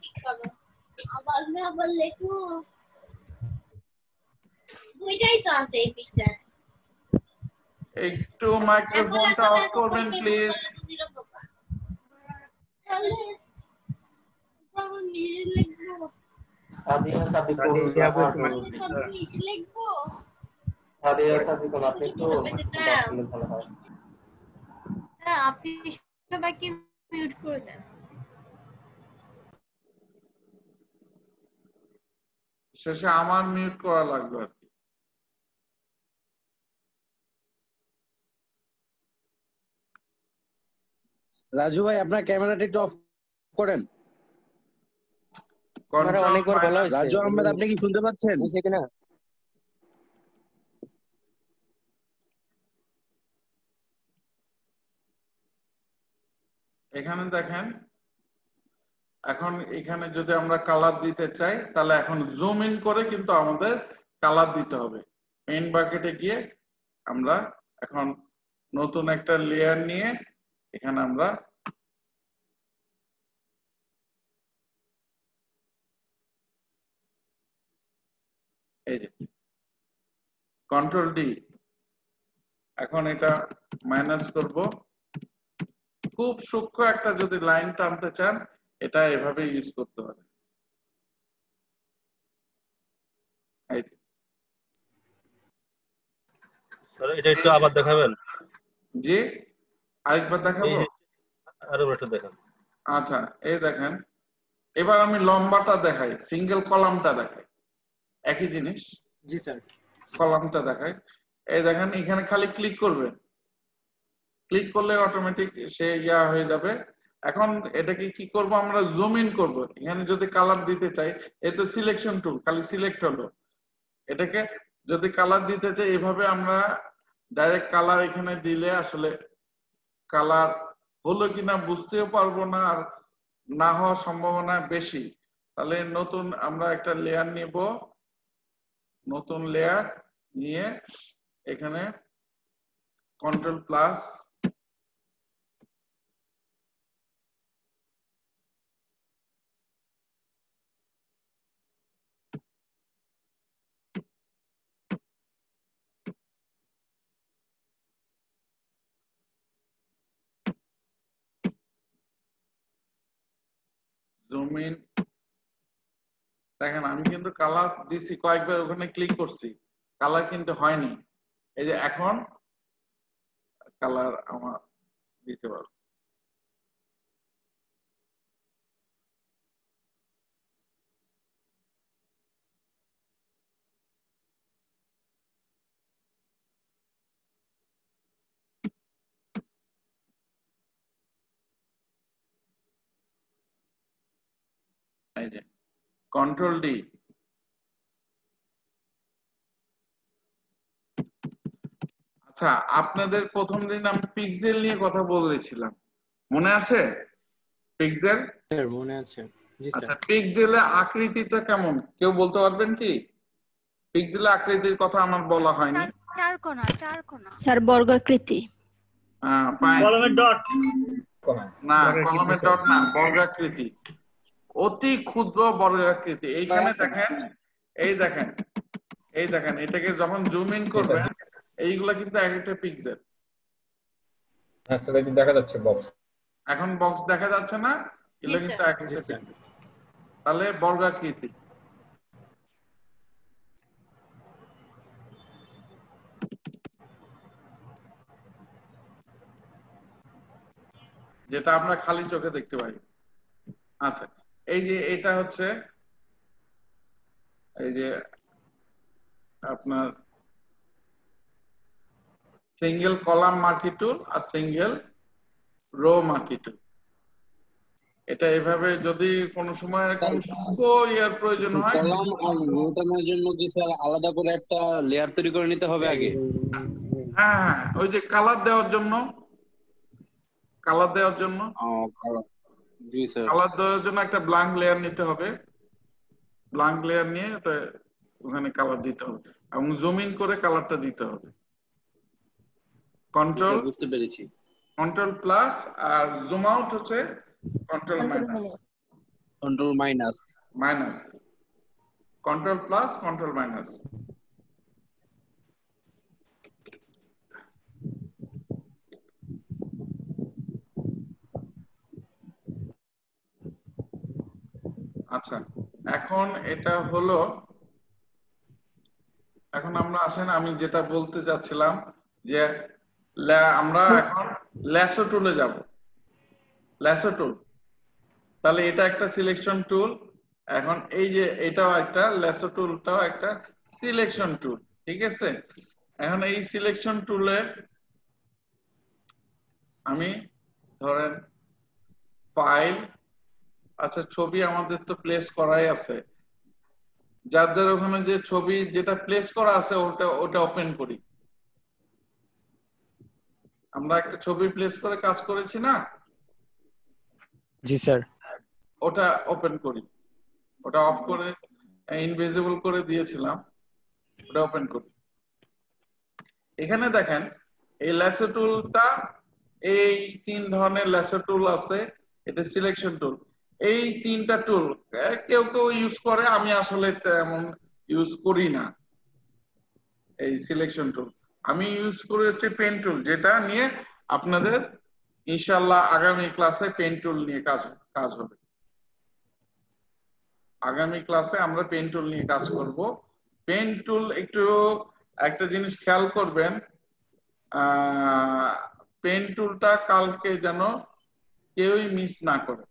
একটু মাইক্রোফোনটা অফ করবেন প্লিজ। সাদিয়া সাদিকুল সাদিয়া সাদিকুল আপনি একটু ভালো হয়। স্যার আপনি সবাইকে মিউট করে দেন। শেষে আমার মিউট করা লাগবে আর কি। রাজু ভাই আপনার ক্যামেরাটা একটু অফ করেন। অনেকবার বলা হয়েছে। রাজু আহমেদ আপনি কি শুনতে পাচ্ছেন? বুঝছে কিনা? এখানে দেখেন, এখন এখানে যদি আমরা কালার দিতে চাই তাহলে এখন জুম ইন করে কিন্তু আমাদের কালার দিতে হবে। মেইন বাকেটে গিয়ে আমরা এখন নতুন একটা লেয়ার নিয়ে এখানে আমরা এই যে কন্ট্রোল ডি, এখন এটা মাইনাস করব। খুব সূক্ষ্ম একটা যদি লাইন টানতে চান এটা এভাবে ইউজ করতে হবে। স্যার এটা একটু আবার দেখাবেন? জি আরেকবার দেখাবো? আরেকবার একটু দেখান। আচ্ছা এই দেখেন, এবার আমি লম্বাটা দেখাই, সিঙ্গেল কলামটা দেখাই, একই জিনিস। জি স্যার। কলামটা দেখাই, এই দেখেন এখানে খালি ক্লিক করবেন, ক্লিক করলে অটোমেটিক সে ইয়া হয়ে যাবে। এখন এটাকে কি করব, আমরা জুম ইন করব। এখানে যদি কালার দিতে চাই, এই তো সিলেকশন টুল, খালি সিলেক্ট হলো। এটাকে যদি কালার দিতে চাই এভাবে আমরা ডাইরেক্ট কালার এখানে দিলে আসলে কালার হলো কিনা বুঝতেও পারবো না, আর না হওয়ার সম্ভাবনা বেশি। তাহলে নতুন আমরা একটা লেয়ার নিব, নতুন লেয়ার নিয়ে এখানে কন্ট্রোল প্লাস জুম ইন। দেখেন আমি কিন্তু কালার দিছি, কয়েকবার ওখানে ক্লিক করছি, কালার কিন্তু হয়নি। এই যে এখন কালার আমার দিতে পারবো। এই যে কন্ট্রোল ডি। আচ্ছা আপনাদের প্রথম দিন আমি পিক্সেল নিয়ে কথা বলেছিলাম, মনে আছে? পিক্সেল স্যার মনে আছে। জি স্যার। আচ্ছা পিক্সেলের আকৃতিটা কেমন কেউ বলতে পারবেন কি? পিক্সেলের আকৃতির কথা আমার বলা হয়নি। চারকোনা, চারকোনা। স্যার বর্গাকৃতি। কলমের ডট না, কলমের ডট না, বর্গাকৃতি, অতি ক্ষুদ্র বর্গাকৃতি। এইখানে দেখেন, এই দেখেন, এই দেখেন, এটাকে যখন জুম ইন করবেন এইগুলা কিন্তু এক একটা পিক্সেল। হ্যাঁ সেটা কি দেখা যাচ্ছে বক্স? এখন বক্স দেখা যাচ্ছে না, এগুলো কিন্তু এক একটা পিক্সেল। তাহলে বর্গাকৃতি। যেটা আমরা খালি চোখে দেখতে পাই। আচ্ছা এই যে এটা হচ্ছে এই যে আপনার সিঙ্গেল কলাম মার্কি টুল আর সিঙ্গেল রো মার্কি টুল। এটা এভাবে যদি কোনো সময় কোনো সূক্ষ্ম ইয়ার প্রয়োজন হয়, কলাম আর রো টানার জন্য কি স্যার আলাদা করে একটা লেয়ার তৈরি করে নিতে হবে আগে? হ্যাঁ হ্যাঁ, ওই যে কালার দেওয়ার জন্য, কালার দেওয়ার জন্য জি স্যার, কালার দেওয়ার জন্য একটা ব্ল্যাঙ্ক লেয়ার নিতে হবে। ব্ল্যাঙ্ক লেয়ার নিয়ে ওটা ওখানে কালার দিতে হবে এবং জুম ইন করে কালারটা দিতে হবে। কন্ট্রোল, বুঝতে পেরেছি। কন্ট্রোল প্লাস আর জুম আউট হচ্ছে control minus. Control minus, minus, control plus, control minus. আচ্ছা, এখন এটা হলো, এখন আমরা আসেন আমি যেটা বলতে যাচ্ছিলাম যে আমরা এখন ল্যাসো টুলে যাব। ল্যাসো টুল, তাহলে এটা একটা সিলেকশন টুল। এখন এই যে এটাও একটা ল্যাসো টুলটাও একটা সিলেকশন টুল, ঠিক আছে? এখন এই সিলেকশন টুলে আমি ধরেন ফাইল, আচ্ছা ছবি আমাদের তো প্লেস করাই আছে, যার যার ওখানে যে ছবি যেটা প্লেস করা আছে ওটা ওপেন করি। আমরা একটা ছবি প্লেস করে কাজ করেছি না? জি স্যার। ওটা ওপেন করি, ওটা অফ করে ইনভিজিবল করে দিয়েছিলাম, ওটা ওপেন করি। এখানে দেখেন এই ল্যাসো টুলটা, এই তিন ধরনের ল্যাসো টুল আছে। এটা সিলেকশন টুল। এই তিনটা টুল কেউ কেউ ইউজ করে, আমি আসলে তেমন ইউজ করি না এই সিলেকশন টুল। আমি ইউজ করি হচ্ছে পেন টুল, যেটা নিয়ে আপনাদের ইনশাআল্লাহ আগামী ক্লাসে পেন টুল নিয়ে কাজ হবে। আগামী ক্লাসে আমরা পেন টুল নিয়ে কাজ করব। পেন টুল একটু একটা জিনিস খেয়াল করবেন, পেন টুলটা কালকে যেন কেউই মিস না করে।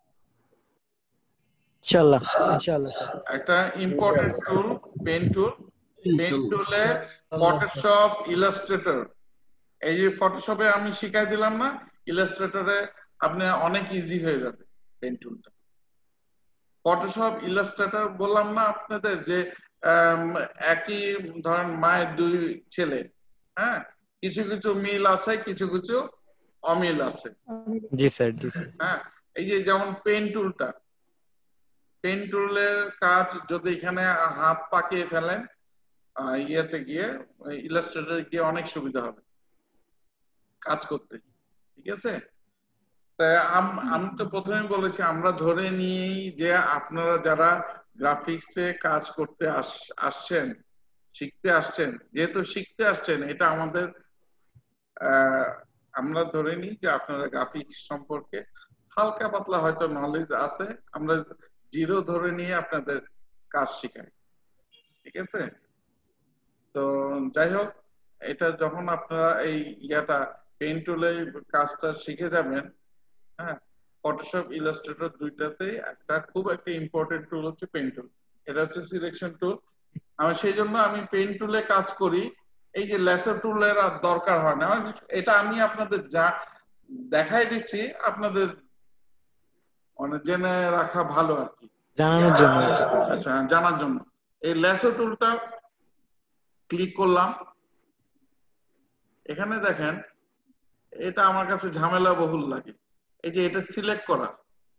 ইনশাআল্লাহ, ইনশাআল্লাহ স্যার। একটা important tool pen tool. Pen টুলে ফটোশপ, ইলাস্ট্রেটর, এই যে ফটোশপে আমি শিখাই দিলাম না, ইলাস্ট্রেটরে আপনি অনেক ইজি হয়ে যাবে পেন টুলটা। ফটোশপ, ইলাস্ট্রেটর বললাম না আপনাদের যে একই ধরেন মায়ের দুই ছেলে, হ্যাঁ, কিছু কিছু মিল আছে, কিছু কিছু অমিল আছে। জি স্যার, জি স্যার। হ্যাঁ, এই যে যেমন পেন টুলটা, পেন টুলের কাজ যদি এখানে হাত পাকিয়ে ফেলেন ইয়েতে গিয়ে, ইলাস্ট্রেটরে গিয়ে অনেক সুবিধা হবে কাজ করতে, ঠিক আছে? তাই আমি তো প্রথমে বলেছি আমরা ধরে নিই যে আপনারা যারা গ্রাফিক্সে কাজ করতে আসছেন, শিখতে আসছেন, যেহেতু শিখতে আসছেন, এটা আমাদের আমরা ধরে নিই যে আপনারা গ্রাফিক্স সম্পর্কে হালকা পাতলা হয়তো নলেজ আছে। আমরা জিরো ধরে নিয়ে আপনাদের কাজ শেখাই, ঠিক আছে? তো যাই হোক, এটা যখন আপনারা এই পেন টুলে কাজটা শিখে যাবেন, হ্যাঁ, ফটোশপ, ইলাস্ট্রেটর দুইটাতেই খুব একটা ইম্পর্টেন্ট টুল হচ্ছে পেন টুল। এটা হচ্ছে সিলেকশন টুল। সেই জন্য আমি পেন টুলে কাজ করি। এই যে ল্যাসো টুলের আর দরকার হয় না, এটা আমি আপনাদের যা দেখাই দিচ্ছি, আপনাদের জেনে রাখা ভালো আর কি, জানানোর জন্য। আচ্ছা, জানার জন্য। এই ল্যাসো টুলটা ক্লিক করলাম, এখানে দেখেন এটা আমার কাছে ঝামেলা বহুল লাগে। এই যে এটা সিলেক্ট করা,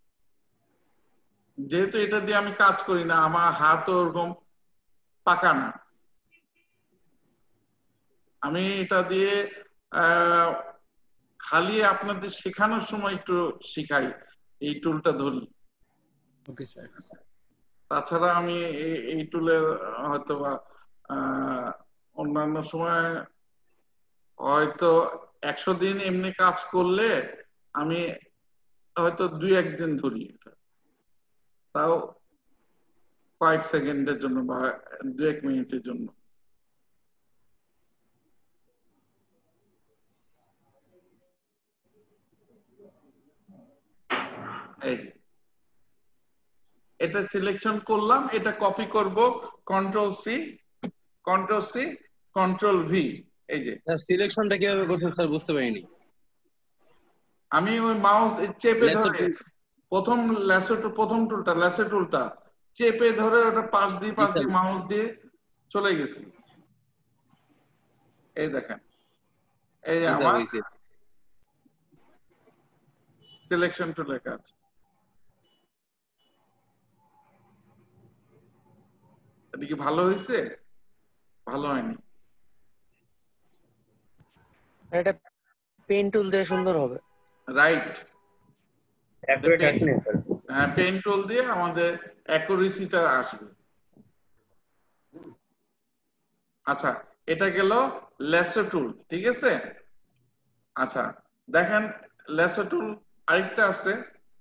যেহেতু এটা দিয়ে আমি কাজ করি না, আমার হাত ওরকম পাকা না, আমি এটা দিয়ে খালি আপনাদের শেখানোর সময় একটু শিখাই, এই টুলটা ধরি। Okay sir. তাছাড়া আমি এই টুলের হয়তো বা অন্যান্য সময় হয়তো 100 দিন এমনি কাজ করলে আমি হয়তো 2-1 দিন ধরি, তাও কয়েক সেকেন্ডের জন্য বা 2-1 মিনিটের জন্য। এটা সিলেকশন করলাম, এটা কপি করব, control C, control C, control V. এই যে সিলেকশনটা কিভাবে করছেন স্যার বুঝতে পারিনি। আমি ওই মাউস চেপে ধরে প্রথম টুলটা ল্যাসো টুলটা চেপে ধরে ওটা পাশ দিয়ে মাউস দিয়ে চলে গেছি। এই দেখেন, এই আমার সিলেকশন টুলের কাজ। এটা কি ভালো হয়েছে? ভালো হয়নি। এটা পেন টুল দিয়ে সুন্দর হবে। রাইট, হ্যাঁ পেন টুল দিয়ে আমাদের অ্যাকুরেসিটা আসবে। আচ্ছা, এটা গেল ল্যাসো টুল, ঠিক আছে। আচ্ছা দেখেন, ল্যাসো টুল আরেকটা আছে,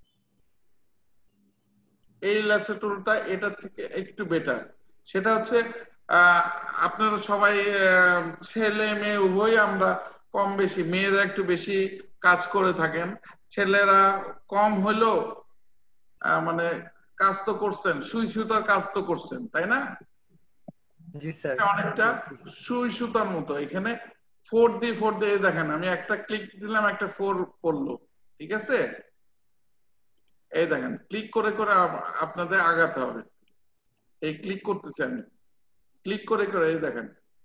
এই ল্যাসো টুলটা এটার থেকে একটু বেটার। সেটা হচ্ছে আপনারা সবাই ছেলে মেয়ে উভয় আমরা কম বেশি, মেয়েরা একটু বেশি কাজ করে থাকেন, ছেলেরা কম হলেও মানে কাজ তো করছেন, সুই সুতার কাজ তো করছেন, তাই না? জি স্যার। অনেকটা সুই সুতার মতো। এখানে 4 দিয়ে দেখেন, আমি একটা ক্লিক দিলাম, একটা 4 পড়লো, ঠিক আছে। এই দেখেন, ক্লিক করে করে আপনাদের আগাতে হবে। এই ক্লিক করতেছি আমি, ক্লিক করে করে এই দেখেন,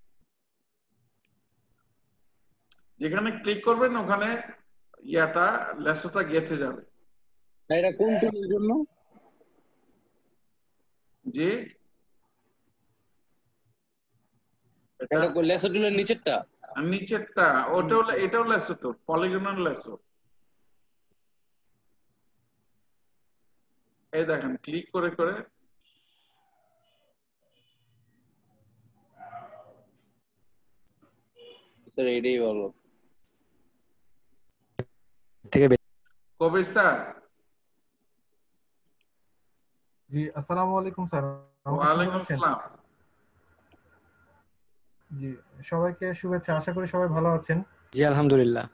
যেখানে ক্লিক করবেন ওখানে ইয়াটা ল্যাসোটা গেঁথে যাবে। এটা কোন টুলের জন্য? জি, এটা ল্যাসো টুলের নিচেরটা? নিচেরটা ওটা হলো, এটাও ল্যাসো টুল, পলিগনাল ল্যাসো। এই দেখেন, ক্লিক করে করে স্যার এটাই ভালো। কবে স্যার? জি আসসালামু আলাইকুম স্যার। ওয়ালাইকুম আসসালাম। জি সবাইকে শুভেচ্ছা, আশা করি সবাই ভালো আছেন। জি আলহামদুলিল্লাহ।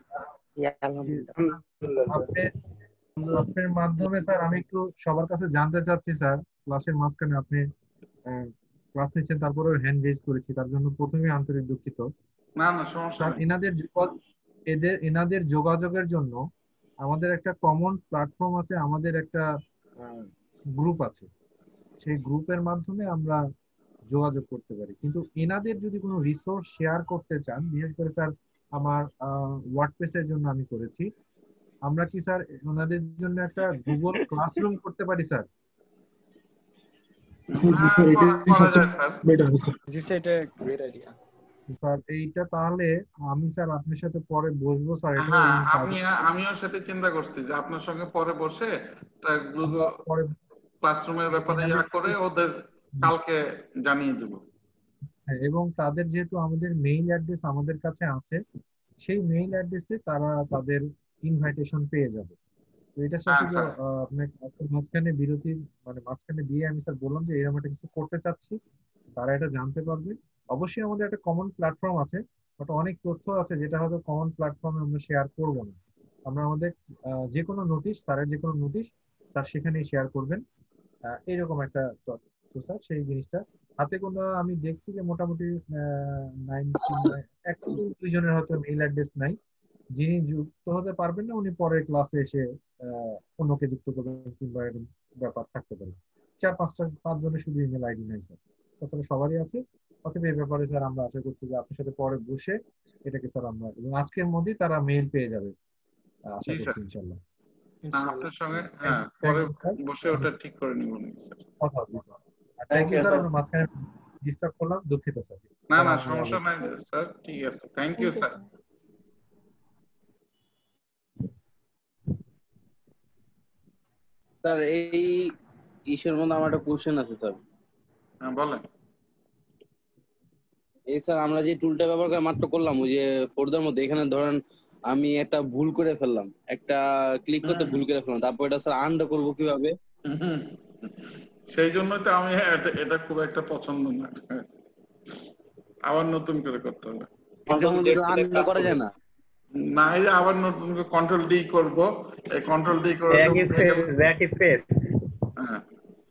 আপনার মাধ্যমে স্যার আমি একটু সবার কাছে জানতে চাচ্ছি স্যার, ক্লাসের মাঝখানে আপনি ক্লাস নিচ্ছেন তারপরে হ্যান্ড রেজ করেছি, তার জন্য প্রথমে আন্তরিক দুঃখিত। না না সমস্যা নেই। এনাদের যোগাযোগের জন্য আমাদের একটা কমন প্ল্যাটফর্ম আছে, আমাদের একটা গ্রুপ আছে, সেই গ্রুপের মাধ্যমে আমরা যোগাযোগ করতে পারি। কিন্তু এনাদের যদি কোনো রিসোর্স শেয়ার করতে চান, বিশেষ করে স্যার আমার ওয়ার্ডপ্রেসের জন্য আমি করেছি, আমরা কি স্যার ওনাদের জন্য একটা গুগল ক্লাসরুম করতে পারি স্যার? স্যার এইটা তাহলে আমি স্যার আপনার সাথে পরে বসবো স্যার। হ্যাঁ আমিও সেটা চিন্তা করছি যে আপনার সঙ্গে পরে বসে ক্লাসরুমের ব্যাপারে ইয়া করে ওদের কালকে জানিয়ে দেব। এবং তাদের যেহেতু আমাদের মেইল অ্যাড্রেস আমাদের কাছে আছে, সেই মেইল অ্যাড্রেসে তারা তাদের ইনভাইটেশন পেয়ে যাবে। তো এটার সাথে আপনার মাঝখানে বিরতি মানে মাঝখানে দিয়ে আমি স্যার বললাম যে এরকম একটা কিছু করতে চাচ্ছি, তারা এটা জানতে পারবে। অবশ্যই আমাদের একটা কমন প্ল্যাটফর্ম আছে, বাট অনেক তথ্য আছে যেটা হয়তো কমন প্ল্যাটফর্মে আমরা শেয়ার করব না। আমরা আমাদের যে কোনো নোটিশ, স্যারের যে কোনো নোটিশ স্যার সেখানেই শেয়ার করবেন, এইরকম একটা তথ্য স্যার। সেই জিনিসটা হাতে কোনো আমি দেখছি যে মোটামুটি 1-2 জনের হয়তো মেইল অ্যাড্রেস নাই, যিনি যুক্ত হতে পারবেন না উনি পরের ক্লাসে এসে অন্যকে যুক্ত করবেন কিংবা এরকম ব্যাপার থাকতে পারে। 4-5 জনের শুধু ইমেল আইডি নাই স্যার, তাছাড়া সবারই আছে। অতএব এই ব্যাপারে স্যার আমরা আশা করছি যে আপনার সাথে পরে বসে এটাকে স্যার আমরা, এবং আজকের মধ্যেই তারা মেইল পেয়ে যাবে আশা করছি ইনশাআল্লাহ। আপনার সঙ্গে পরে বসে ওটা ঠিক করে নিব স্যার। কথা হবে স্যার। থ্যাংক ইউ স্যার, আমরা মাঝখানে ডিস্টার্ব করলাম, দুঃখিত স্যার। না না সমস্যা নাই স্যার, ঠিক আছে, থ্যাংক ইউ স্যার। স্যার এই ইস্যুর মধ্যে আমার একটা কোশ্চেন আছে স্যার। হ্যাঁ বলেন। এই স্যার আমরা যে টুলটা ব্যবহার করে মাত্র করলাম ওই যে ফোর্দার মধ্যে, এখানে ধরেন আমি একটা ভুল করে ফেললাম, একটা ক্লিক করতে ভুল করে ফেললাম, তারপর এটা স্যার আনডু করব কিভাবে? সেই জন্য তো আমি এটা খুব একটা পছন্দ না, আবার নতুন করে করতে হবে। আনডু করা যায় না? না, এই আবার নতুন করে কন্ট্রোল ডি করব, এই কন্ট্রোল ডি করে হ্যাঁ।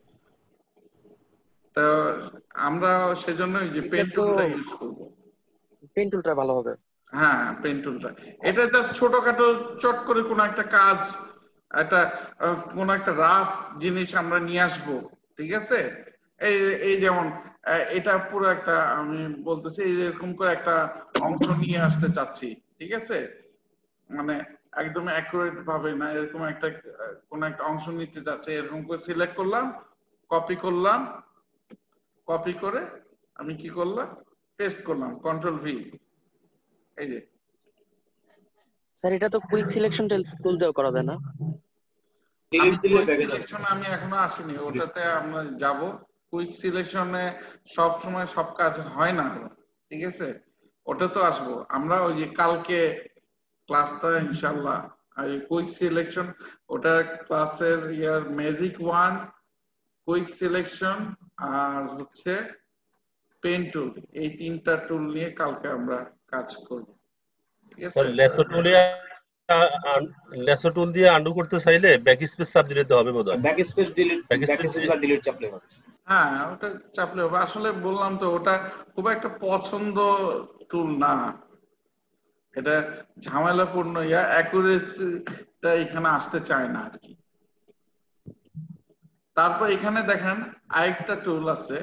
তো আমরা সেজন্য এই যে পেন টুলটা ইউজ করব। পেন টুলটা ভালো হবে। হ্যাঁ পেন টুলটা, এটা জাস্ট ছোটখাটো চট করে কোন একটা কাজ একটা কোন একটা রাফ জিনিস আমরা নিয়ে আসবো, ঠিক আছে? এই এই যেমন এটা পুরো একটা আমি বলতেছি এরকম করে একটা অংশ নিয়ে আসতে চাচ্ছি, ঠিক আছে? মানে একদম অ্যাকুরেট ভাবে না, এরকম একটা কোন একটা অংশ নিতে যাচ্ছে, এরকম করে সিলেক্ট করলাম, কপি করলাম, কপি করে আমি কি করলাম, পেস্ট করলাম, কন্ট্রোল ভি। এই যে স্যার এটা তো কুইক সিলেকশন টুল দিয়েও করা যায় না? আমি কুইক সিলেকশন আমি এখনো আসিনি, ওটাতে আমরা যাব। কুইক সিলেকশনে সব সময় সব কাজ হয় না, ঠিক আছে? ওটা তো আসবো আমরা, ওই যে কালকে ক্লাসটা ইনশাআল্লাহ কুইক সিলেকশন, ওটা ক্লাসের ইয়ার ম্যাজিক 1, কুইক সিলেকশন আর হচ্ছে পেন টুল, এই তিনটা টুল নিয়ে কালকে আমরা কাজ করব, ঠিক আছে? লেসো টুল দিয়ে আন্ডু করতে চাইলে ব্যাক স্পেস চাপ দিতে হবে বোধহয়। Backspace delete, backspace বা ডিলিট চাপলে হবে। হ্যাঁ ওটা চাপলে হবে। আসলে বললাম তো ওটা খুব একটা পছন্দ টুল না, এটা ঝামেলাপূর্ণ, অ্যাকুরেসিটা এখানে আসতে চায় না আর কি। তারপর এখানে দেখেন আরেকটা টুল আছে,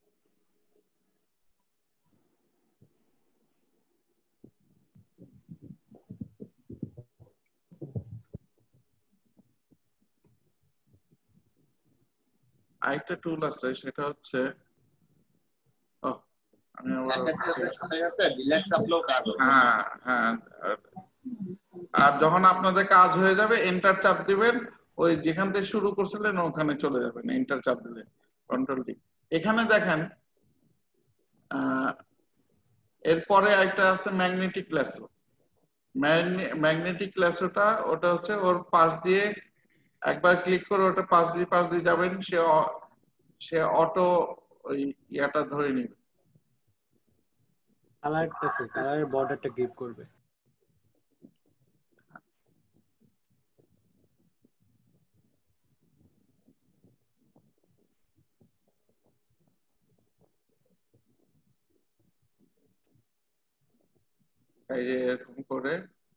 আরেকটা টুল আছে, সেটা হচ্ছে আমি হ্যাঁ হ্যাঁ, আর যখন আপনাদের কাজ হয়ে যাবে এন্টার চাপ দিবেন, ওই যেখান থেকে শুরু করছিলেন ওখানে চলে যাবেন, এন্টার চাপ দিলে কন্ট্রোল ডি। এখানে দেখেন এরপরে একটা আছে ম্যাগনেটিক ল্যাসো। ম্যাগনেটিক ল্যাসোটা ওটা হচ্ছে ওর পাশ দিয়ে একবার ক্লিক করে ওটা পাশ দিয়ে যাবেন, সে অটো ওই ইয়াটা ধরে নিবে, কালারের বর্ডারটা গ্রিপ করবে। এই যে এরকম করে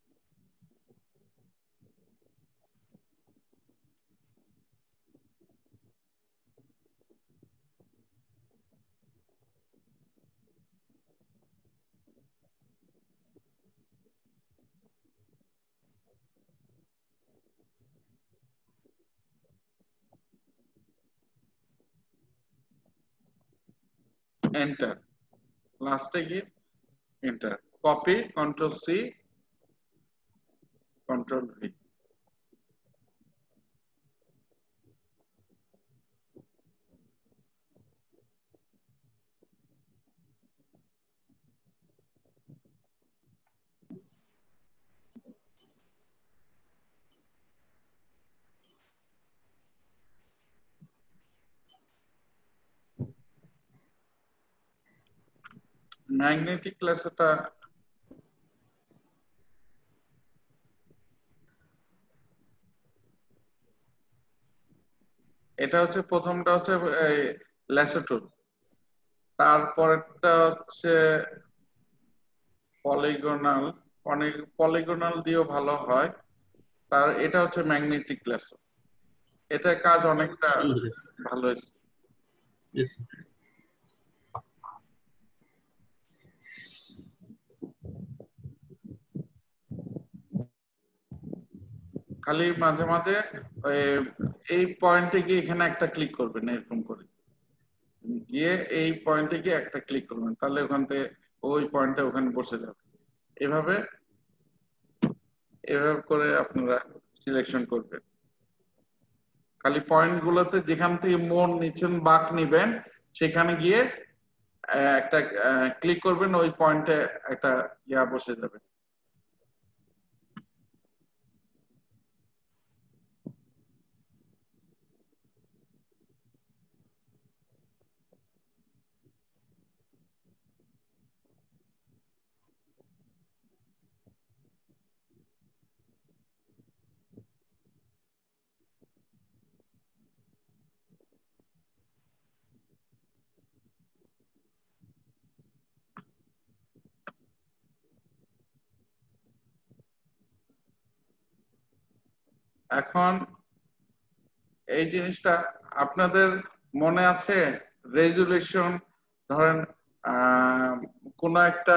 এন্টার, লাস্টে গিয়ে enter, copy, control C, control V. Magnetic ল্যাসোটা এটা হচ্ছে প্রথমটা হচ্ছে ল্যাসো টুল, তারপরেরটা হচ্ছে পলিগোনাল, পলিগোনাল দিয়েও ভালো হয়, তার এটা হচ্ছে ম্যাগনেটিক ল্যাসো, এটা কাজ অনেকটা ভালো হয়েছে। খালি মাঝে মাঝে এই পয়েন্টে গিয়ে এখানে একটা ক্লিক করবেন, এরকম করে গিয়ে এই পয়েন্টে গিয়ে একটা ক্লিক করবেন, তাহলে ওখান থেকে ওই পয়েন্টটা ওখানে বসে যাবে। এভাবে এভাবে করে আপনারা সিলেকশন করবেন। খালি পয়েন্ট গুলোতে যেখান থেকে মোড় নিচ্ছেন, বাঁক নিবেন, সেখানে গিয়ে একটা ক্লিক করবেন, ওই পয়েন্টে একটা ইয়া বসে যাবে। এখন এই জিনিসটা আপনাদের মনে আছে, রেজুলেশন ধরেন কোন একটা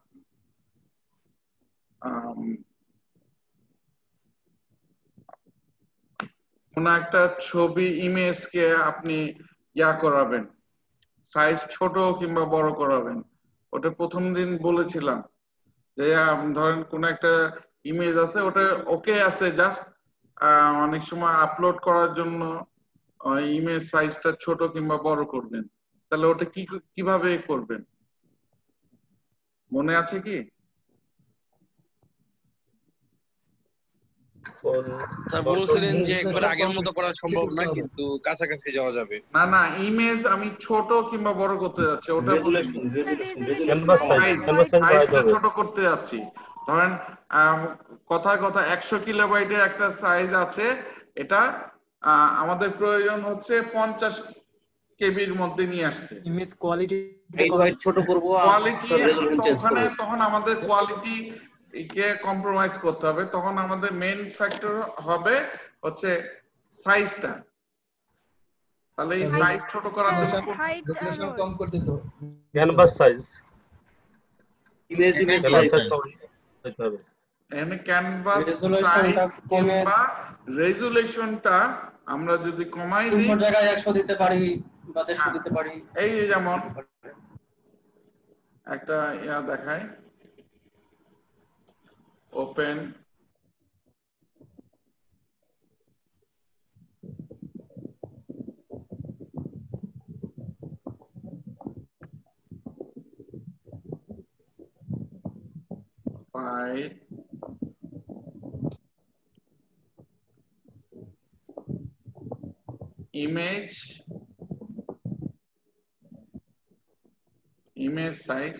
ছবি ইমেজকে আপনি ইয়া করাবেন, সাইজ ছোট কিংবা বড় করাবেন, ওটা প্রথম দিন বলেছিলাম যে ধরেন কোন একটা ইমেজ আছে, ওটা ওকে আছে, জাস্ট অনেক সময় আপলোড করার জন্য ইমেজ সাইজটা ছোট কিংবা বড় করবেন, তাহলে ওটা কিভাবে করবেন মনে আছে কি? স্যার বলছিলেন যে একবার আগের মতো করা সম্ভব না, কিন্তু কাছাকাছি যাওয়া যাবে। না না, ইমেজ আমি ছোট কিংবা বড় করতে যাচ্ছি, ওটা সাইজটা ছোট করতে যাচ্ছি। ধরেন কথায় কথা 100 কিলোবাইটের একটা সাইজ আছে, এটা আমাদের প্রয়োজন হচ্ছে 50 কেবির মধ্যে নিয়ে আসতে। ইমেজ কোয়ালিটি ছোট করব, তখন আমাদের কোয়ালিটি কে কম্প্রোমাইজ করতে হবে, তখন আমাদের মেইন ফ্যাক্টর হবে হচ্ছে সাইজটা। তাহলে এই সাইজ ছোট করার জন্য রেজোলিউশন কম করতে তো ক্যানভাস সাইজ, ইমেজ সাইজ হবে এখানে ক্যানভাস সাইজ কিংবা রেজুলেশনটা আমরা যদি কমাই দিই, 300 জায়গায় 100 দিতে পারি বা 150 দিতে পারি। এই যেমন একটা ইয়া দেখায়, ওপেন ফাইল, ইমেজ সাইজ।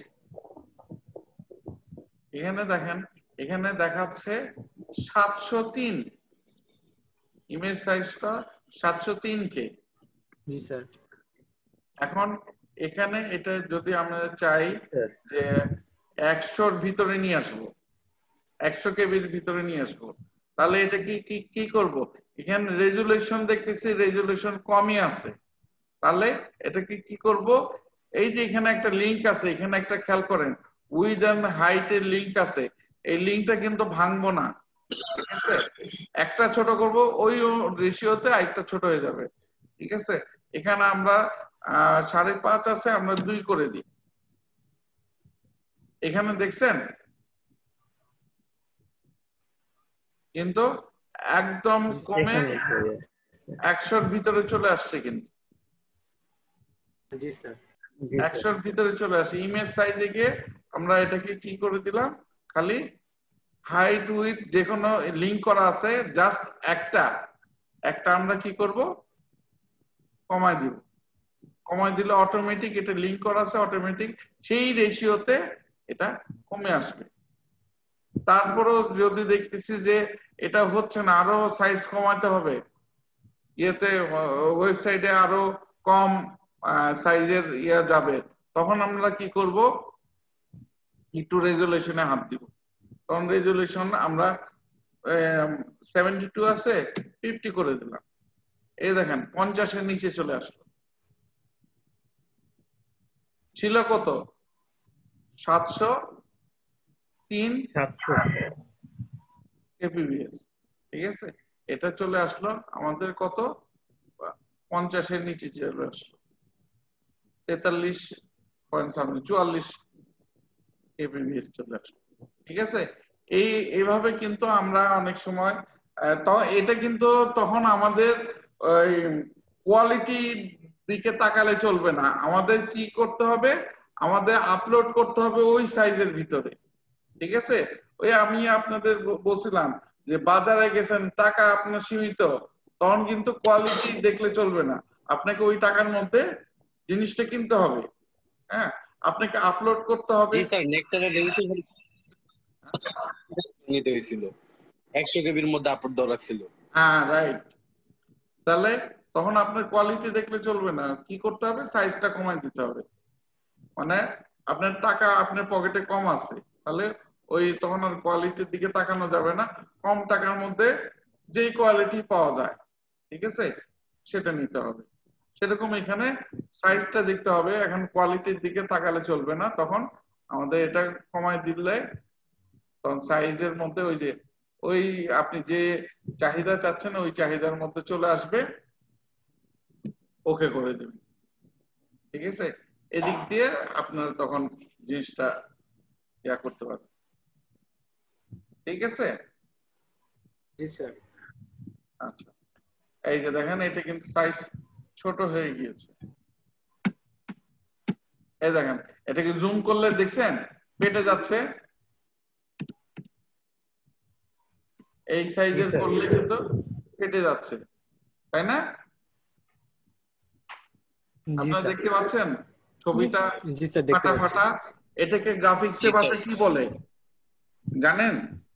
এখানে দেখেন, এখানে দেখাচ্ছে 703, ইমেজ সাইজটা 703 কে। জি স্যার। এখন এখানে এটা যদি আমরা চাই যে 100-র ভিতরে নিয়ে আসবো, 100 কেবির ভিতরে নিয়ে আসবো, তাহলে এটা কি করব? এখানে রেজুলেশন দেখতেছি, রেজুলেশন কমই আছে, তাহলে এটা কি করব? এই যে এখানে একটা লিংক আছে, এখানে একটা খেয়াল করেন, উইথ এন্ড হাইট এর লিংক আছে, এই লিংকটা কিন্তু ভাঙবো না, ঠিক আছে? একটা ছোট করব, ওই রেশিওতে আরেকটা ছোট হয়ে যাবে, ঠিক আছে? এখানে আমরা 5.5 আছে, আমরা 2 করে দিই। এখানে দেখছেন কিন্তু একদম কমে 100-র ভিতরে চলে আসছে, কিন্তু জি স্যার 100-র ভিতরে চলে আসে। ইমেজ সাইজে গিয়ে আমরা এটাকে কি করে দিলাম, খালি হাইট উইথ যে কোনো লিংক করা আছে, জাস্ট একটা আমরা কি করব, কমাই দিব। কমাই দিলে অটোমেটিক, এটা লিংক করা আছে, অটোমেটিক সেই রেশিওতে এটা কমে আসবে। তারপরও যদি দেখতেছি যে এটা হচ্ছে না, আরো সাইজ কমাতে হবে, ইয়েতে ওয়েবসাইটে আরো কম সাইজের ইয়া যাবে, তখন আমরা কি করব, একটু রেজুলেশনে হাত দিব। তখন রেজুলেশন আমরা 72 আছে, 50 করে দিলাম। এই দেখেন 50-এর নিচে চলে আসলো। ছিল কত? 703 kbps, ঠিক আছে? এটা চলে আসলো আমাদের কত, 50-এর নিচে চলে আসলো, 43.44 kbps চলে আসলো, ঠিক আছে? এইভাবে কিন্তু আমরা অনেক সময় এটা কিন্তু তখন আমাদের ওই কোয়ালিটি দিকে তাকালে চলবে না, আমাদের কি করতে হবে, আমাদের আপলোড করতে হবে ওই সাইজের ভিতরে, ঠিক আছে? ওই আমি আপনাদের বলছিলাম যে বাজারে গেছেন, টাকা আপনার সীমিত, তখন কিন্তু কোয়ালিটি দেখলে চলবে না, আপনাকে ওই টাকার মধ্যে জিনিসটা কিনতে হবে। হ্যাঁ, আপনাকে আপলোড করতে হবে। নিতে হয়েছিল 100 কেবির মধ্যে আপলোড দেওয়া ছিল। হ্যাঁ রাইট। তাহলে তখন আপনার কোয়ালিটি দেখলে চলবে না, কি করতে হবে, সাইজটা কমাই দিতে হবে। মানে আপনার টাকা আপনার পকেটে কম আছে, তাহলে ওই তখন আর কোয়ালিটির দিকে তাকানো যাবে না, কম টাকার মধ্যে যে কোয়ালিটি পাওয়া যায়, ঠিক আছে, সেটা নিতে হবে। সেরকম এখানে সাইজটা দেখতে হবে, এখন কোয়ালিটির দিকে তাকালে চলবে না, তখন আমাদের এটা কমায় দিলে তখন সাইজের মধ্যে ওই আপনি যে চাহিদা চাচ্ছেন ওই চাহিদার মধ্যে চলে আসবে, ওকে করে দেবেন, ঠিক আছে। এদিক দিয়ে আপনার তখন জিনিসটা ইয়া করতে পারবেন, ঠিক আছে। জি স্যার। আচ্ছা, এই যে দেখেন এটা কিন্তু সাইজ ছোট হয়ে গিয়েছে, এই দেখেন এটাকে জুম করলে দেখছেন ফেটে যাচ্ছে, এই সাইজের করলে কিন্তু ফেটে যাচ্ছে, তাই না? আপনারা দেখতে পাচ্ছেন ছবিটা ফাটা ফাটা। এটাকে গ্রাফিক্সের ভাষায় কি বলে জানেন?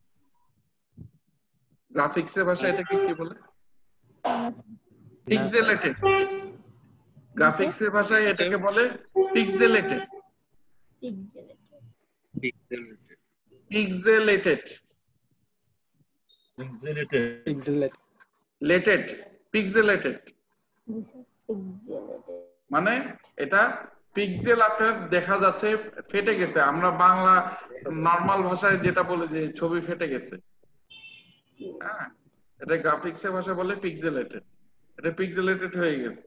গ্রাফিক্সের ভাষায় এটাকে কি বলে? পিক্সেলেটেড। গ্রাফিক্সের ভাষায় এটাকে বলে পিক্সেলেটেড। পিক্সেলেটেড পিক্সেলেটেড মানে এটা পিক্সেল আপনার দেখা যাচ্ছে ফেটে গেছে। আমরা বাংলা নরমাল ভাষায় যেটা বলে যে ছবি ফেটে গেছে, হ্যাঁ, এটা গ্রাফিক্সের ভাষায় বলে পিক্সেলেটেড। এটা পিক্সেলেটেড হয়ে গেছে,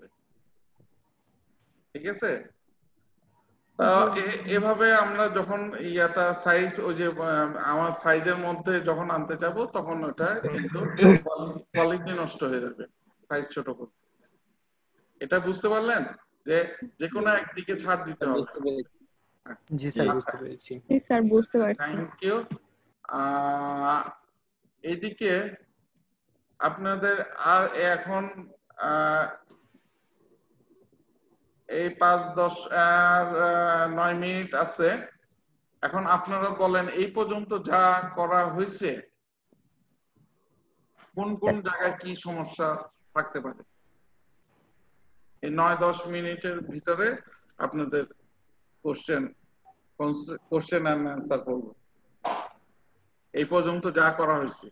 ঠিক আছে। তা এভাবে আমরা যখন ইয়াটা সাইজ ওই যে আমার সাইজের মধ্যে যখন আনতে যাব তখন ওটা কিন্তু কোয়ালিটি নষ্ট হয়ে যাবে সাইজ ছোট করতে। এটা বুঝতে পারলেন যে যে কোনো একদিকে ছাড় দিতে হবে। জি স্যার, বুঝতে পেরেছি। জি স্যার, বুঝতে পারছি। Thank you. এদিকে আপনাদের আর এখন এই 5-10-9 মিনিট আছে। এখন আপনারা বলেন এই পর্যন্ত যা করা হয়েছে কোন কোন জায়গায় কি সমস্যা থাকতে পারে? এই 9-10 মিনিটের ভিতরে আপনাদের কোশ্চেন এন্ড অ্যান্সার করব। এই পর্যন্ত যা করা হয়েছে।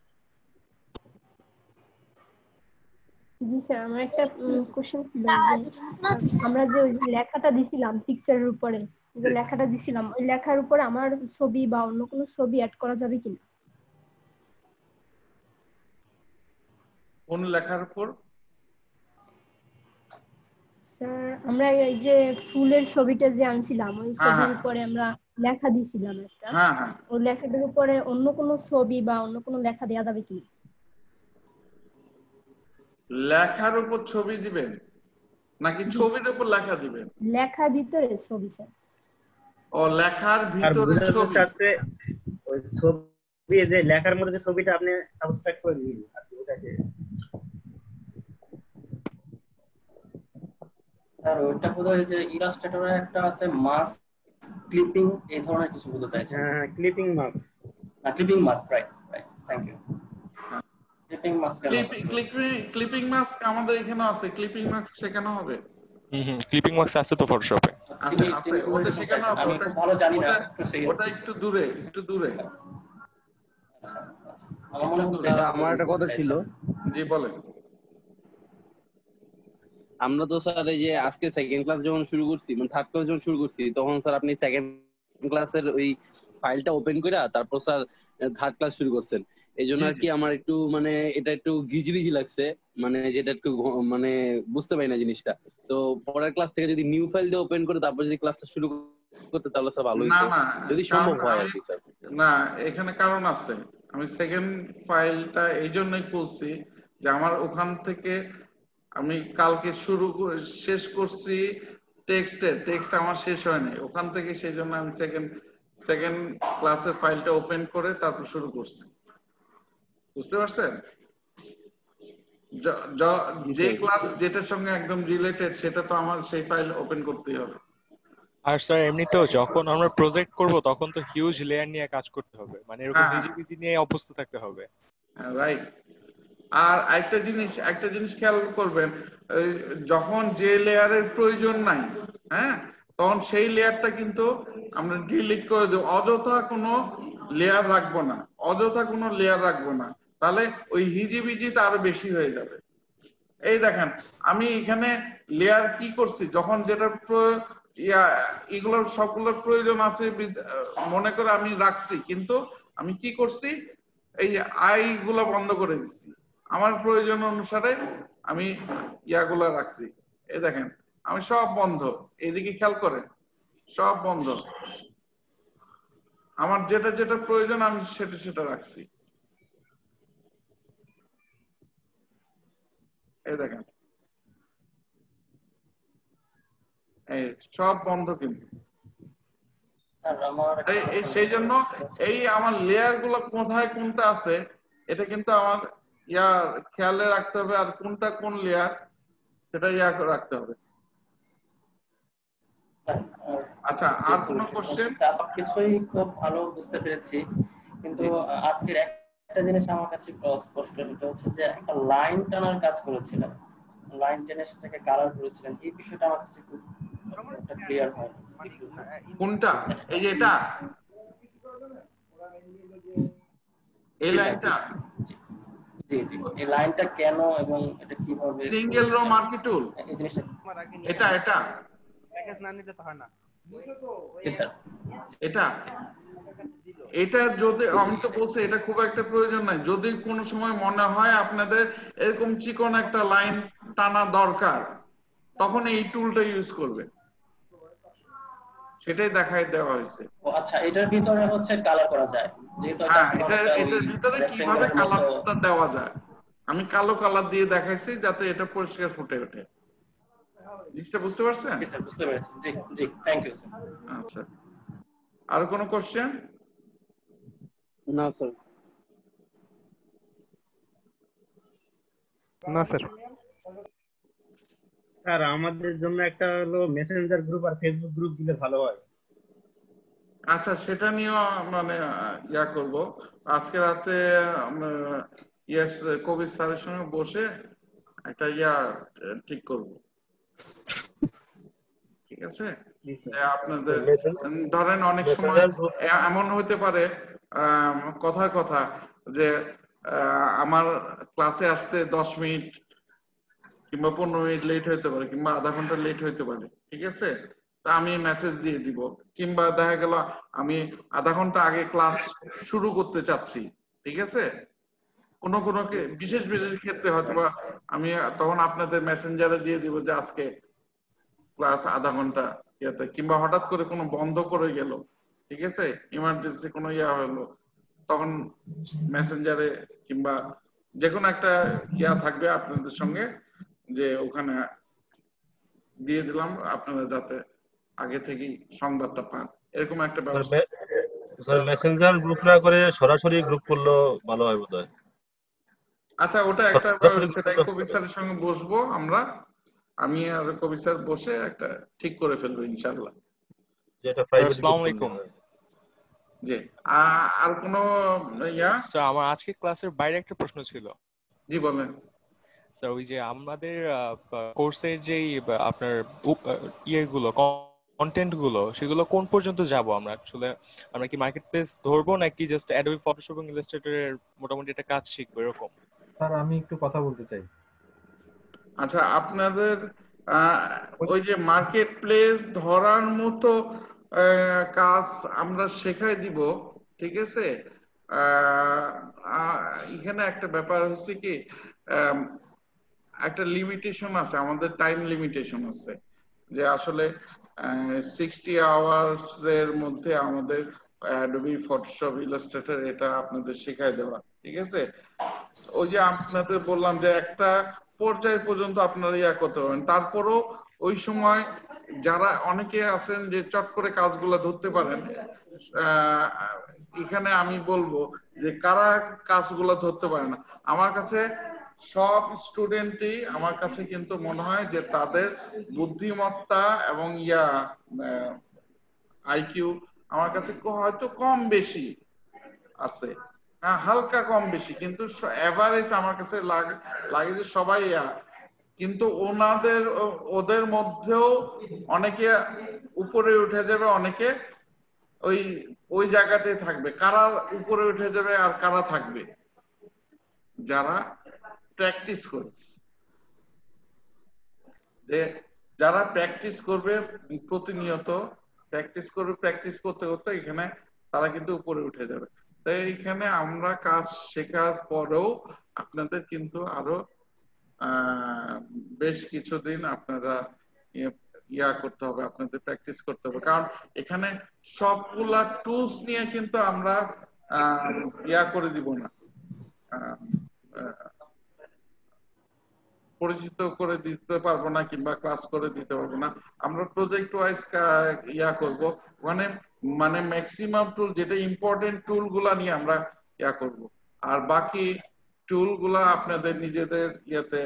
জি স্যার, আমার একটা কোশ্চেন ছিল। আমরা যে ওই লেখাটা দিছিলাম পিকচারের উপরে, যে লেখাটা দিছিলাম ওই লেখার উপরে আমার ছবি বা অন্য কোনো ছবি অ্যাড করা যাবে কিনা? কোন লেখার উপর? স্যার আমরা এই যে ফুলের ছবিটা যে আনছিলাম ওই ছবির উপরে আমরা লেখা দিছিলাম একটা, ওই লেখাটার উপরে অন্য কোনো ছবি বা অন্য কোনো লেখা দেওয়া যাবে কিনা? লেখার উপর ছবি দিবেন নাকি ছবির উপর লেখা দিবেন? লেখার ভিতরে ছবি স্যার। ও লেখার ভিতরে ছবি। ওই ছবি যে লেখার মধ্যে যে ছবিটা আপনি সাবস্ট্রাক্ট করে দিন আপনি ওটাকে। আর ওটা বোধহয় যে ইলাস্ট্রেটরে একটা আছে মাস্ক ক্লিপিং এই ধরনের কিছু বলতে চাইছে। হ্যাঁ, clipping mask. Clipping mask, right right, thank you. Clipping mask আমাদের এখানে আছে। ক্লিপিং মাস্ক শেখানো হবে। ক্লিপিং মাস্ক আছে তো ফটোশপে। আছে আছে, ওটা শেখানো হবে। আমি খুব ভালো জানি না। ওটা একটু দূরে, একটু দূরে। আচ্ছা আচ্ছা, আমার একটা কথা ছিল। জি বলেন। আমরা তো স্যার এই যে আজকে সেকেন্ড ক্লাস যখন শুরু করছি, মানে থার্ড ক্লাস যখন শুরু করছি, তখন স্যার আপনি সেকেন্ড ক্লাসের ওই ফাইলটা ওপেন করে তারপর স্যার থার্ড ক্লাস শুরু করছেন। এই জন্য আর কি আমার একটু মানে এটা একটু গিজবিজি লাগছে, মানে যেটা একটু মানে বুঝতে পারি না জিনিসটা। তো পরের ক্লাস থেকে যদি নিউ ফাইল দিয়ে ওপেন করে তারপর যদি ক্লাসটা শুরু করতে তাহলে স্যার ভালো হতো, যদি সম্ভব হয় আর কি স্যার। না, এখানে কারণ আছে। আমি সেকেন্ড ফাইলটা এই জন্যই খুলছি যে আমার ওখান থেকে আমি কালকে শেষ করছি টেক্সট আমার শেষ হয়নি ওখান থেকে, সেই জন্য আমি সেকেন্ড ক্লাসের ফাইলটা ওপেন করে তারপর শুরু করছি। বুঝতে পারছেন? যে ক্লাস যেটার সঙ্গে একদম রিলেটেড সেটা তো আমার সেই ফাইল ওপেন করতেই হবে। আর স্যার এমনিতেও যখন আমরা প্রজেক্ট করব তখন তো হিউজ লেয়ার নিয়ে কাজ করতে হবে, মানে এরকম ভিজিবিলিটি নিয়ে অবস্থা থাকতে হবে। রাইট। আর একটা জিনিস খেয়াল করবেন, যখন যে লেয়ারের প্রয়োজন নাই, হ্যাঁ, তখন সেই লেয়ারটা কিন্তু আমরা ডিলিট করে দেব। অযথা কোনো লেয়ার রাখবো না। তাহলে ওই হিজিবিজিটা আরো বেশি হয়ে যাবে। এই দেখেন আমি এখানে লেয়ার কি করছি, যখন যেটা এগুলোর সবগুলোর প্রয়োজন আছে মনে করে আমি রাখছি, কিন্তু আমি কি করছি এই আই গুলো বন্ধ করে দিচ্ছি, আমার প্রয়োজন অনুসারে আমি ইয়াগুলো রাখছি। এই দেখেন আমি সব বন্ধ, এইদিকে খেয়াল করেন সব বন্ধ, আমার যেটা যেটা প্রয়োজন আমি সেটা সেটা রাখছি। এই দেখেন এই সব বন্ধ, কিন্তু সেই জন্য এই আমার লেয়ার গুলো কোথায় কোনটা আছে এটা কিন্তু আমার খেয়ালে রাখতে হবে, আর কোনটা কোন লেয়ার সেটা রাখতে হবে। আচ্ছা আর কোনো কোশ্চেন? সবকিছুই খুব ভালো বুঝতে পেরেছি, কিন্তু আজকের একটা জিনিস আমার কাছে একটু অস্পষ্ট, সেটা হচ্ছে যে একটা লাইন টানার কাজ করেছিলেন, লাইন টেনে সেটাকে কালার করেছিলেন, এই বিষয়টা আমার কাছে খুব ক্লিয়ার হয় না। কোনটা? এই যে এটা এই লাইনটা? জি জি, এই লাইনটা কেন এবং এটা কিভাবে? সিঙ্গেল রো মার্কি টুল, এই জিনিসটা এটা এটা প্যাকেজ না নিতে তো হয় না। জি স্যার, এটা এটা যদি আমি তো বলছি এটা খুব একটা প্রয়োজন নাই, যদি কোনো সময় মনে হয় আপনাদের এরকম চিকন একটা লাইন টানা দরকার তখন এই টুলটা ইউজ করবে, সেটাই দেখাই দেওয়া হয়েছে। ও আচ্ছা, এটার ভিতরে হচ্ছে কালার করা যায়, যেহেতু এটার ভিতরে কিভাবে কালারটা দেওয়া যায় আমি কালো কালার দিয়ে দেখাইছি যাতে এটা পরিষ্কার ফুটে ওঠে। জিনিসটা বুঝতে পারছেন? জি স্যার, বুঝতে পেরেছি। জি জি, থ্যাংক ইউ স্যার। আচ্ছা আর কোনো কোশ্চেন? না স্যার। না স্যার। স্যার আমাদের জন্য একটা হলো মেসেঞ্জার গ্রুপ আর ফেসবুক গ্রুপ দিলে ভালো হয়। আচ্ছা সেটা নিয়েও মানে করব আজকে রাতে কবির স্যারের সঙ্গে বসে একটা ঠিক করব, ঠিক আছে? আপনাদের ধরেন অনেক সময় এমন হতে পারে কথার কথা যে আমার ক্লাসে আসতে 10 মিনিট কিংবা 15 মিনিট লেট হইতে পারে কিংবা আধা ঘন্টা লেট হইতে পারে, ঠিক আছে? তা আমি মেসেজ দিয়ে দিব, কিংবা দেখা গেল আমি আধা ঘন্টা আগে ক্লাস শুরু করতে চাচ্ছি, ঠিক আছে? কোনো কোনো বিশেষ বিশেষ ক্ষেত্রে হয়তো বা আমি তখন আপনাদের মেসেঞ্জারে দিয়ে দিব যে আজকে ক্লাস আধা ঘন্টা ইয়াতে, কিংবা হঠাৎ করে কোনো বন্ধ করে গেল, ঠিক আছে, ইমার্জেন্সি কোনো হলো, তখন মেসেঞ্জারে কিংবা যে কোনো একটা থাকবে আপনাদের সঙ্গে যে ওখানে দিয়ে দিলাম, আপনারা যাতে আগে থেকেই সংবাদটা পান, এরকম একটা ব্যবস্থা। মেসেঞ্জার গ্রুপ না করে সরাসরি গ্রুপ করলে ভালো হয় বোধহয়। আচ্ছা ওটা একটা সেটাই কবির স্যারের সঙ্গে বসবো আমরা, আমি আর কবির স্যার বসে একটা ঠিক করে ফেলবো ইনশাআল্লাহ। যেটা প্রাইভেট। আসসালামু আলাইকুম। জি আর কোনো স্যার আমার আজকে ক্লাসের বাইরে একটা প্রশ্ন ছিল। জি বলেন স্যার। ওই যে আমাদের কোর্সের যেই আপনার ইয়েগুলো কন্টেন্ট গুলো সেগুলো কোন পর্যন্ত যাব আমরা? আসলে আমরা কি মার্কেট প্লেস ধরবো নাকি জাস্ট অ্যাডোবি ফটোশপ এবং ইলাস্ট্রেটরের মোটামুটি একটা কাজ শিখবো এরকম? স্যার আমি একটু কথা বলতে চাই। আচ্ছা আপনাদের ওই যে মার্কেট প্লেস ধরার মতো কাজ আমরা শেখাই দিব, ঠিক আছে? এখানে একটা ব্যাপার হচ্ছে কি একটা লিমিটেশন আছে, আমাদের টাইম লিমিটেশন আছে যে আসলে 60 আওয়ার্স এর মধ্যে আমাদের অ্যাডোবি ফটোশপ ইলাস্ট্রেটর এটা আপনাদের শেখায় দেওয়া, ঠিক আছে? ওই যে আপনাদের বললাম যে একটা পর্যায় পর্যন্ত আপনারা করতে পারবেন, তারপরও ওই সময় যারা অনেকে আছেন যে চট করে কাজগুলো ধরতে পারেন, এখানে আমি বলবো যে কারা কাজগুলো ধরতে পারে না, আমার কাছে সব স্টুডেন্টই আমার কাছে কিন্তু মনে হয় যে তাদের বুদ্ধিমত্তা এবং আইকিউ আমার কাছে হয়তো কম বেশি আছে, হালকা কম বেশি, কিন্তু এভারেজ আমার কাছে লাগে যে সবাই কিন্তু ওদের মধ্যেও অনেকে উপরে উঠে যাবে, অনেকে ওই জায়গাতেই থাকবে, কারা উপরে উঠে যাবে আর কারা থাকবে যারা প্র্যাকটিস করবে, যে যারা প্র্যাকটিস করবে প্রতিনিয়ত প্র্যাকটিস করবে, প্র্যাকটিস করতে করতে এখানে তারা কিন্তু উপরে উঠে যাবে। তাই এখানে আমরা কাজ শেখার পরেও আপনাদের কিন্তু আরো বেশ কিছুদিন আপনারা ইয়া করতে হবে, আপনাদের প্র্যাকটিস করতে হবে, কারণ এখানে সবগুলা টুলস নিয়ে কিন্তু আমরা ইয়া করে দিব না, পরিচিত করে দিতে পারবো না কিংবা ক্লাস করে দিতে পারবো না। আমরা প্রজেক্ট ওয়াইজ ইয়া করব, মানে ম্যাক্সিমাম টুল যেটা ইম্পর্টেন্ট টুল গুলা নিয়ে আমরা ইয়া করব, আর বাকি টুল গুলা আপনাদের নিজেদের ইয়েতে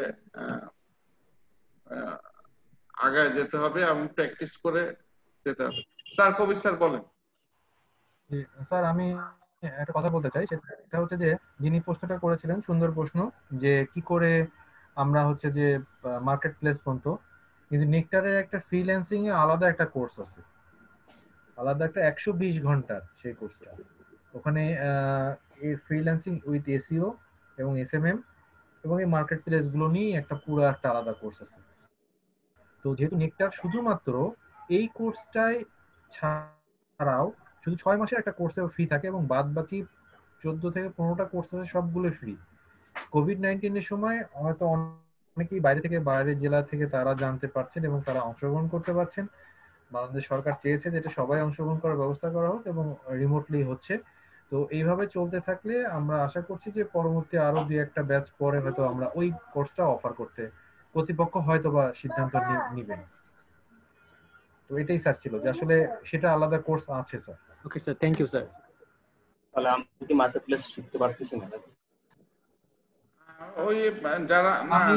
আগায় যেতে হবে এবং প্র্যাকটিস করে যেতে হবে। স্যার কবির স্যার বলেন। স্যার আমি একটা কথা বলতে চাই, সেটা হচ্ছে যে যিনি প্রশ্নটা করেছিলেন সুন্দর প্রশ্ন, যে কি করে আমরা হচ্ছে যে মার্কেট প্লেস পর্যন্ত, কিন্তু নেকটারের একটা ফ্রিল্যান্সিং এ আলাদা একটা কোর্স আছে, আলাদা একটা 120 ঘন্টার সেই কোর্সটা। ওখানে এই ফ্রিল্যান্সিং উইথ এসইও এবং এসএমএম এবং এই মার্কেট প্লেস গুলো নিয়ে একটা পুরো একটা আলাদা কোর্স আছে। তো যেহেতু নেকটার শুধুমাত্র এই কোর্সটাই ছাড়াও শুধু 6 মাসের একটা কোর্সে ফ্রি থাকে এবং বাদ বাকি 14 থেকে 15টা কোর্স আছে সবগুলো ফ্রি। কোভিড-19 এর সময় হয়তো অনেকেই বাইরের জেলা থেকে তারা জানতে পারছেন এবং তারা অংশগ্রহণ করতে পারছেন। বাংলাদেশ সরকার চেয়েছে যেটা সবাই অংশগ্রহণ করার ব্যবস্থা করা হোক এবং রিমোটলি হচ্ছে। তো এইভাবে চলতে থাকলে আমরা আশা করছি যে পরবর্তী আরো 2-1টা ব্যাচ পরে হয়তো আমরা ওই কোর্সটা অফার করতে কর্তৃপক্ষ হয়তো বা সিদ্ধান্ত নেবেন। তো এটাই স্যার ছিল যে আসলে সেটা আলাদা কোর্স আছে sir. Okay sir, thank you sir. তাহলে আমরা কি মার্কেট প্লেস শিখতে পারতেছি না? ওই যারা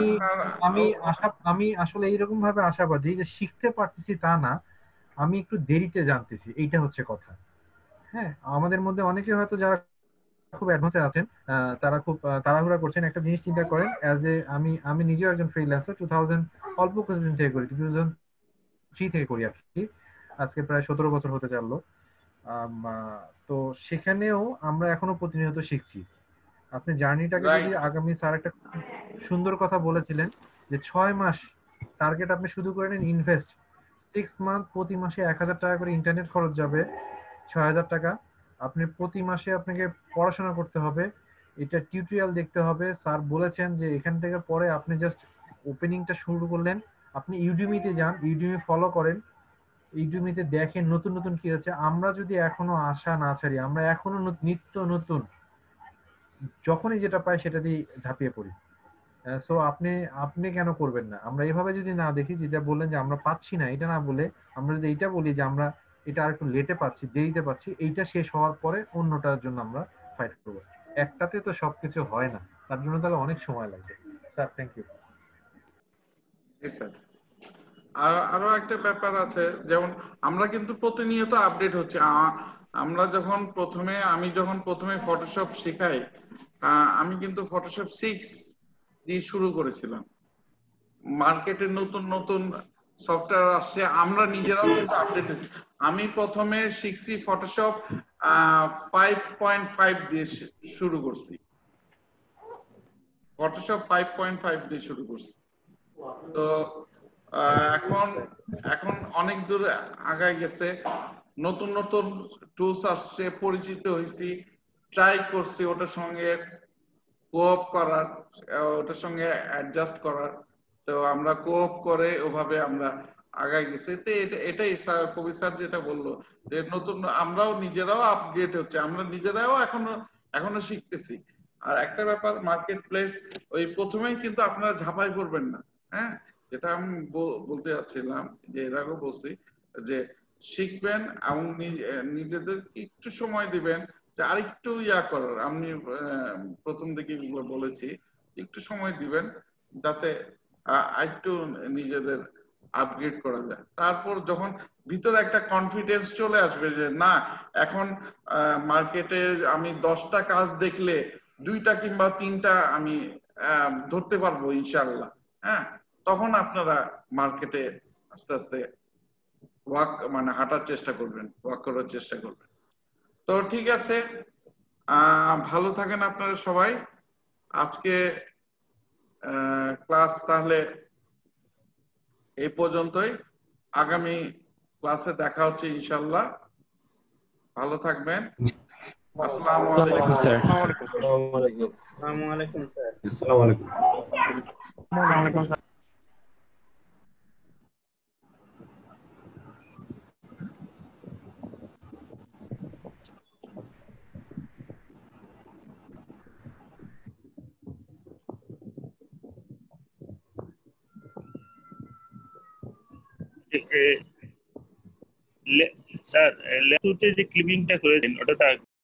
আমি আসলে এইরকম ভাবে আশাবাদী যে শিখতে পারতেছি তা না, আমি একটু দেরিতে জানতেছি, এইটা হচ্ছে কথা। হ্যাঁ, আমাদের মধ্যে অনেকে হয়তো যারা খুব অ্যাডভান্সে আছেন তারা খুব তাড়াহুড়া করছেন। একটা জিনিস চিন্তা করেন, অ্যাজ এ আমি নিজেও একজন ফ্রিল্যান্সার, 2000 অল্প কিছুদিন থেকে করি, 2003 থেকে করি আর কি, আজকে প্রায় 17 বছর হতে চললো। তো সেখানেও আমরা এখনো প্রতিনিয়ত শিখছি। আপনি জার্নিটাকে যদি আগামী, স্যার একটা সুন্দর কথা বলেছিলেন যে 6 মাস টার্গেট আপনি শুধু করে নেন, ইনভেস্ট 6 মান্থ, প্রতি মাসে 1000 টাকা করে ইন্টারনেট খরচ যাবে, 6000 টাকা। আপনি প্রতি মাসে আপনাকে পড়াশোনা করতে হবে, এটা টিউটোরিয়াল দেখতে হবে। স্যার বলেছেন যে এখান থেকে পরে আপনি জাস্ট ওপেনিংটা শুরু করলেন, আপনি ইউডিমিতে যান, ইউডিমি ফলো করেন, ইউডিমিতে দেখেন নতুন নতুন কি আছে। আমরা যদি এখনো আশা না ছাড়ি, আমরা এখনো নিত্য নতুন যখনই যেটা পাই সেটা দিয়ে ঝাঁপিয়ে পড়ি। সো আপনি কেন করবেন না? আমরা এভাবে যদি না দেখি, যেটা বললেন যে আমরা পাচ্ছি না, এটা না বলে আমরা যদি এইটা বলি যে আমরা এটা আর একটু লেটে পাচ্ছি, দেরিতে পাচ্ছি, এইটা শেষ হওয়ার পরে অন্যটার জন্য আমরা ফাইট করবো। একটাতে তো সবকিছু হয় না, তার জন্য তাহলে অনেক সময় লাগবে। Sir thank you. স্যার আরো একটা ব্যাপার আছে, যেমন আমরা কিন্তু প্রতিনিয়ত আপডেট হচ্ছে। আমরা আমি যখন প্রথমে ফটোশপ শেখাই, আমি কিন্তু ফটোশপ 6 দিয়ে শুরু করেছিলাম। মার্কেটে নতুন নতুন সফটওয়্যার আসছে, আমরা নিজেরাও কিন্তু আপডেট হচ্ছি। আমি প্রথমে শিখছি ফটোশপ 5.5 দিয়ে শুরু করছি, ফটোশপ 5.5 দিয়ে শুরু করছি। তো এখন অনেক দূর আগায় গেছে, নতুন নতুন টুলস আসছে, পরিচিত হয়েছি, ট্রাই করছি ওটার সঙ্গে কোঅপ করার, ওটার সঙ্গে অ্যাডজাস্ট করার। তো আমরা কোঅপ করে ওভাবে আমরা আগায় গেছি। তো এটাই স্যার, কবি স্যার যেটা বললো যে নতুন আমরাও নিজেরাও আপডেট হচ্ছে, আমরা নিজেরাও এখনো শিখতেছি। আর একটা ব্যাপার, মার্কেট প্লেস ওই প্রথমেই কিন্তু আপনারা ঝাঁপাই পড়বেন না। হ্যাঁ, যেটা আমি বলতে যাচ্ছিলাম, যে এর আগেও বলছি যে শিখবেন এবং নিজেদের একটু সময় দিবেন যে আরেকটু ইয়া করার। আমি প্রথম দিকে এগুলো বলেছি, একটু সময় দিবেন যাতে আরেকটু নিজেদের আপগ্রেড করা যায়। তারপর যখন ভিতরে একটা কনফিডেন্স চলে আসবে যে না, এখন মার্কেটে আমি 10টা কাজ দেখলে 2টা কিংবা 3টা আমি ধরতে পারবো ইনশাআল্লাহ। হ্যাঁ, তখন আপনারা মার্কেটে আস্তে আস্তে হাঁটার চেষ্টা করবেন, ওয়াক করার চেষ্টা করবেন। তো ঠিক আছে, ভালো থাকেন আপনারা সবাই। আজকে ক্লাস তাহলে এই পর্যন্তই। আগামী ক্লাসে দেখা হচ্ছে ইনশাআল্লাহ। ভালো থাকবেন। আসসালামু আলাইকুম স্যার। আসসালামু আলাইকুম স্যার। আসসালামু আলাইকুম। স্যার ল্যাপটপে যে ক্লিপিংটা করেছেন ওটা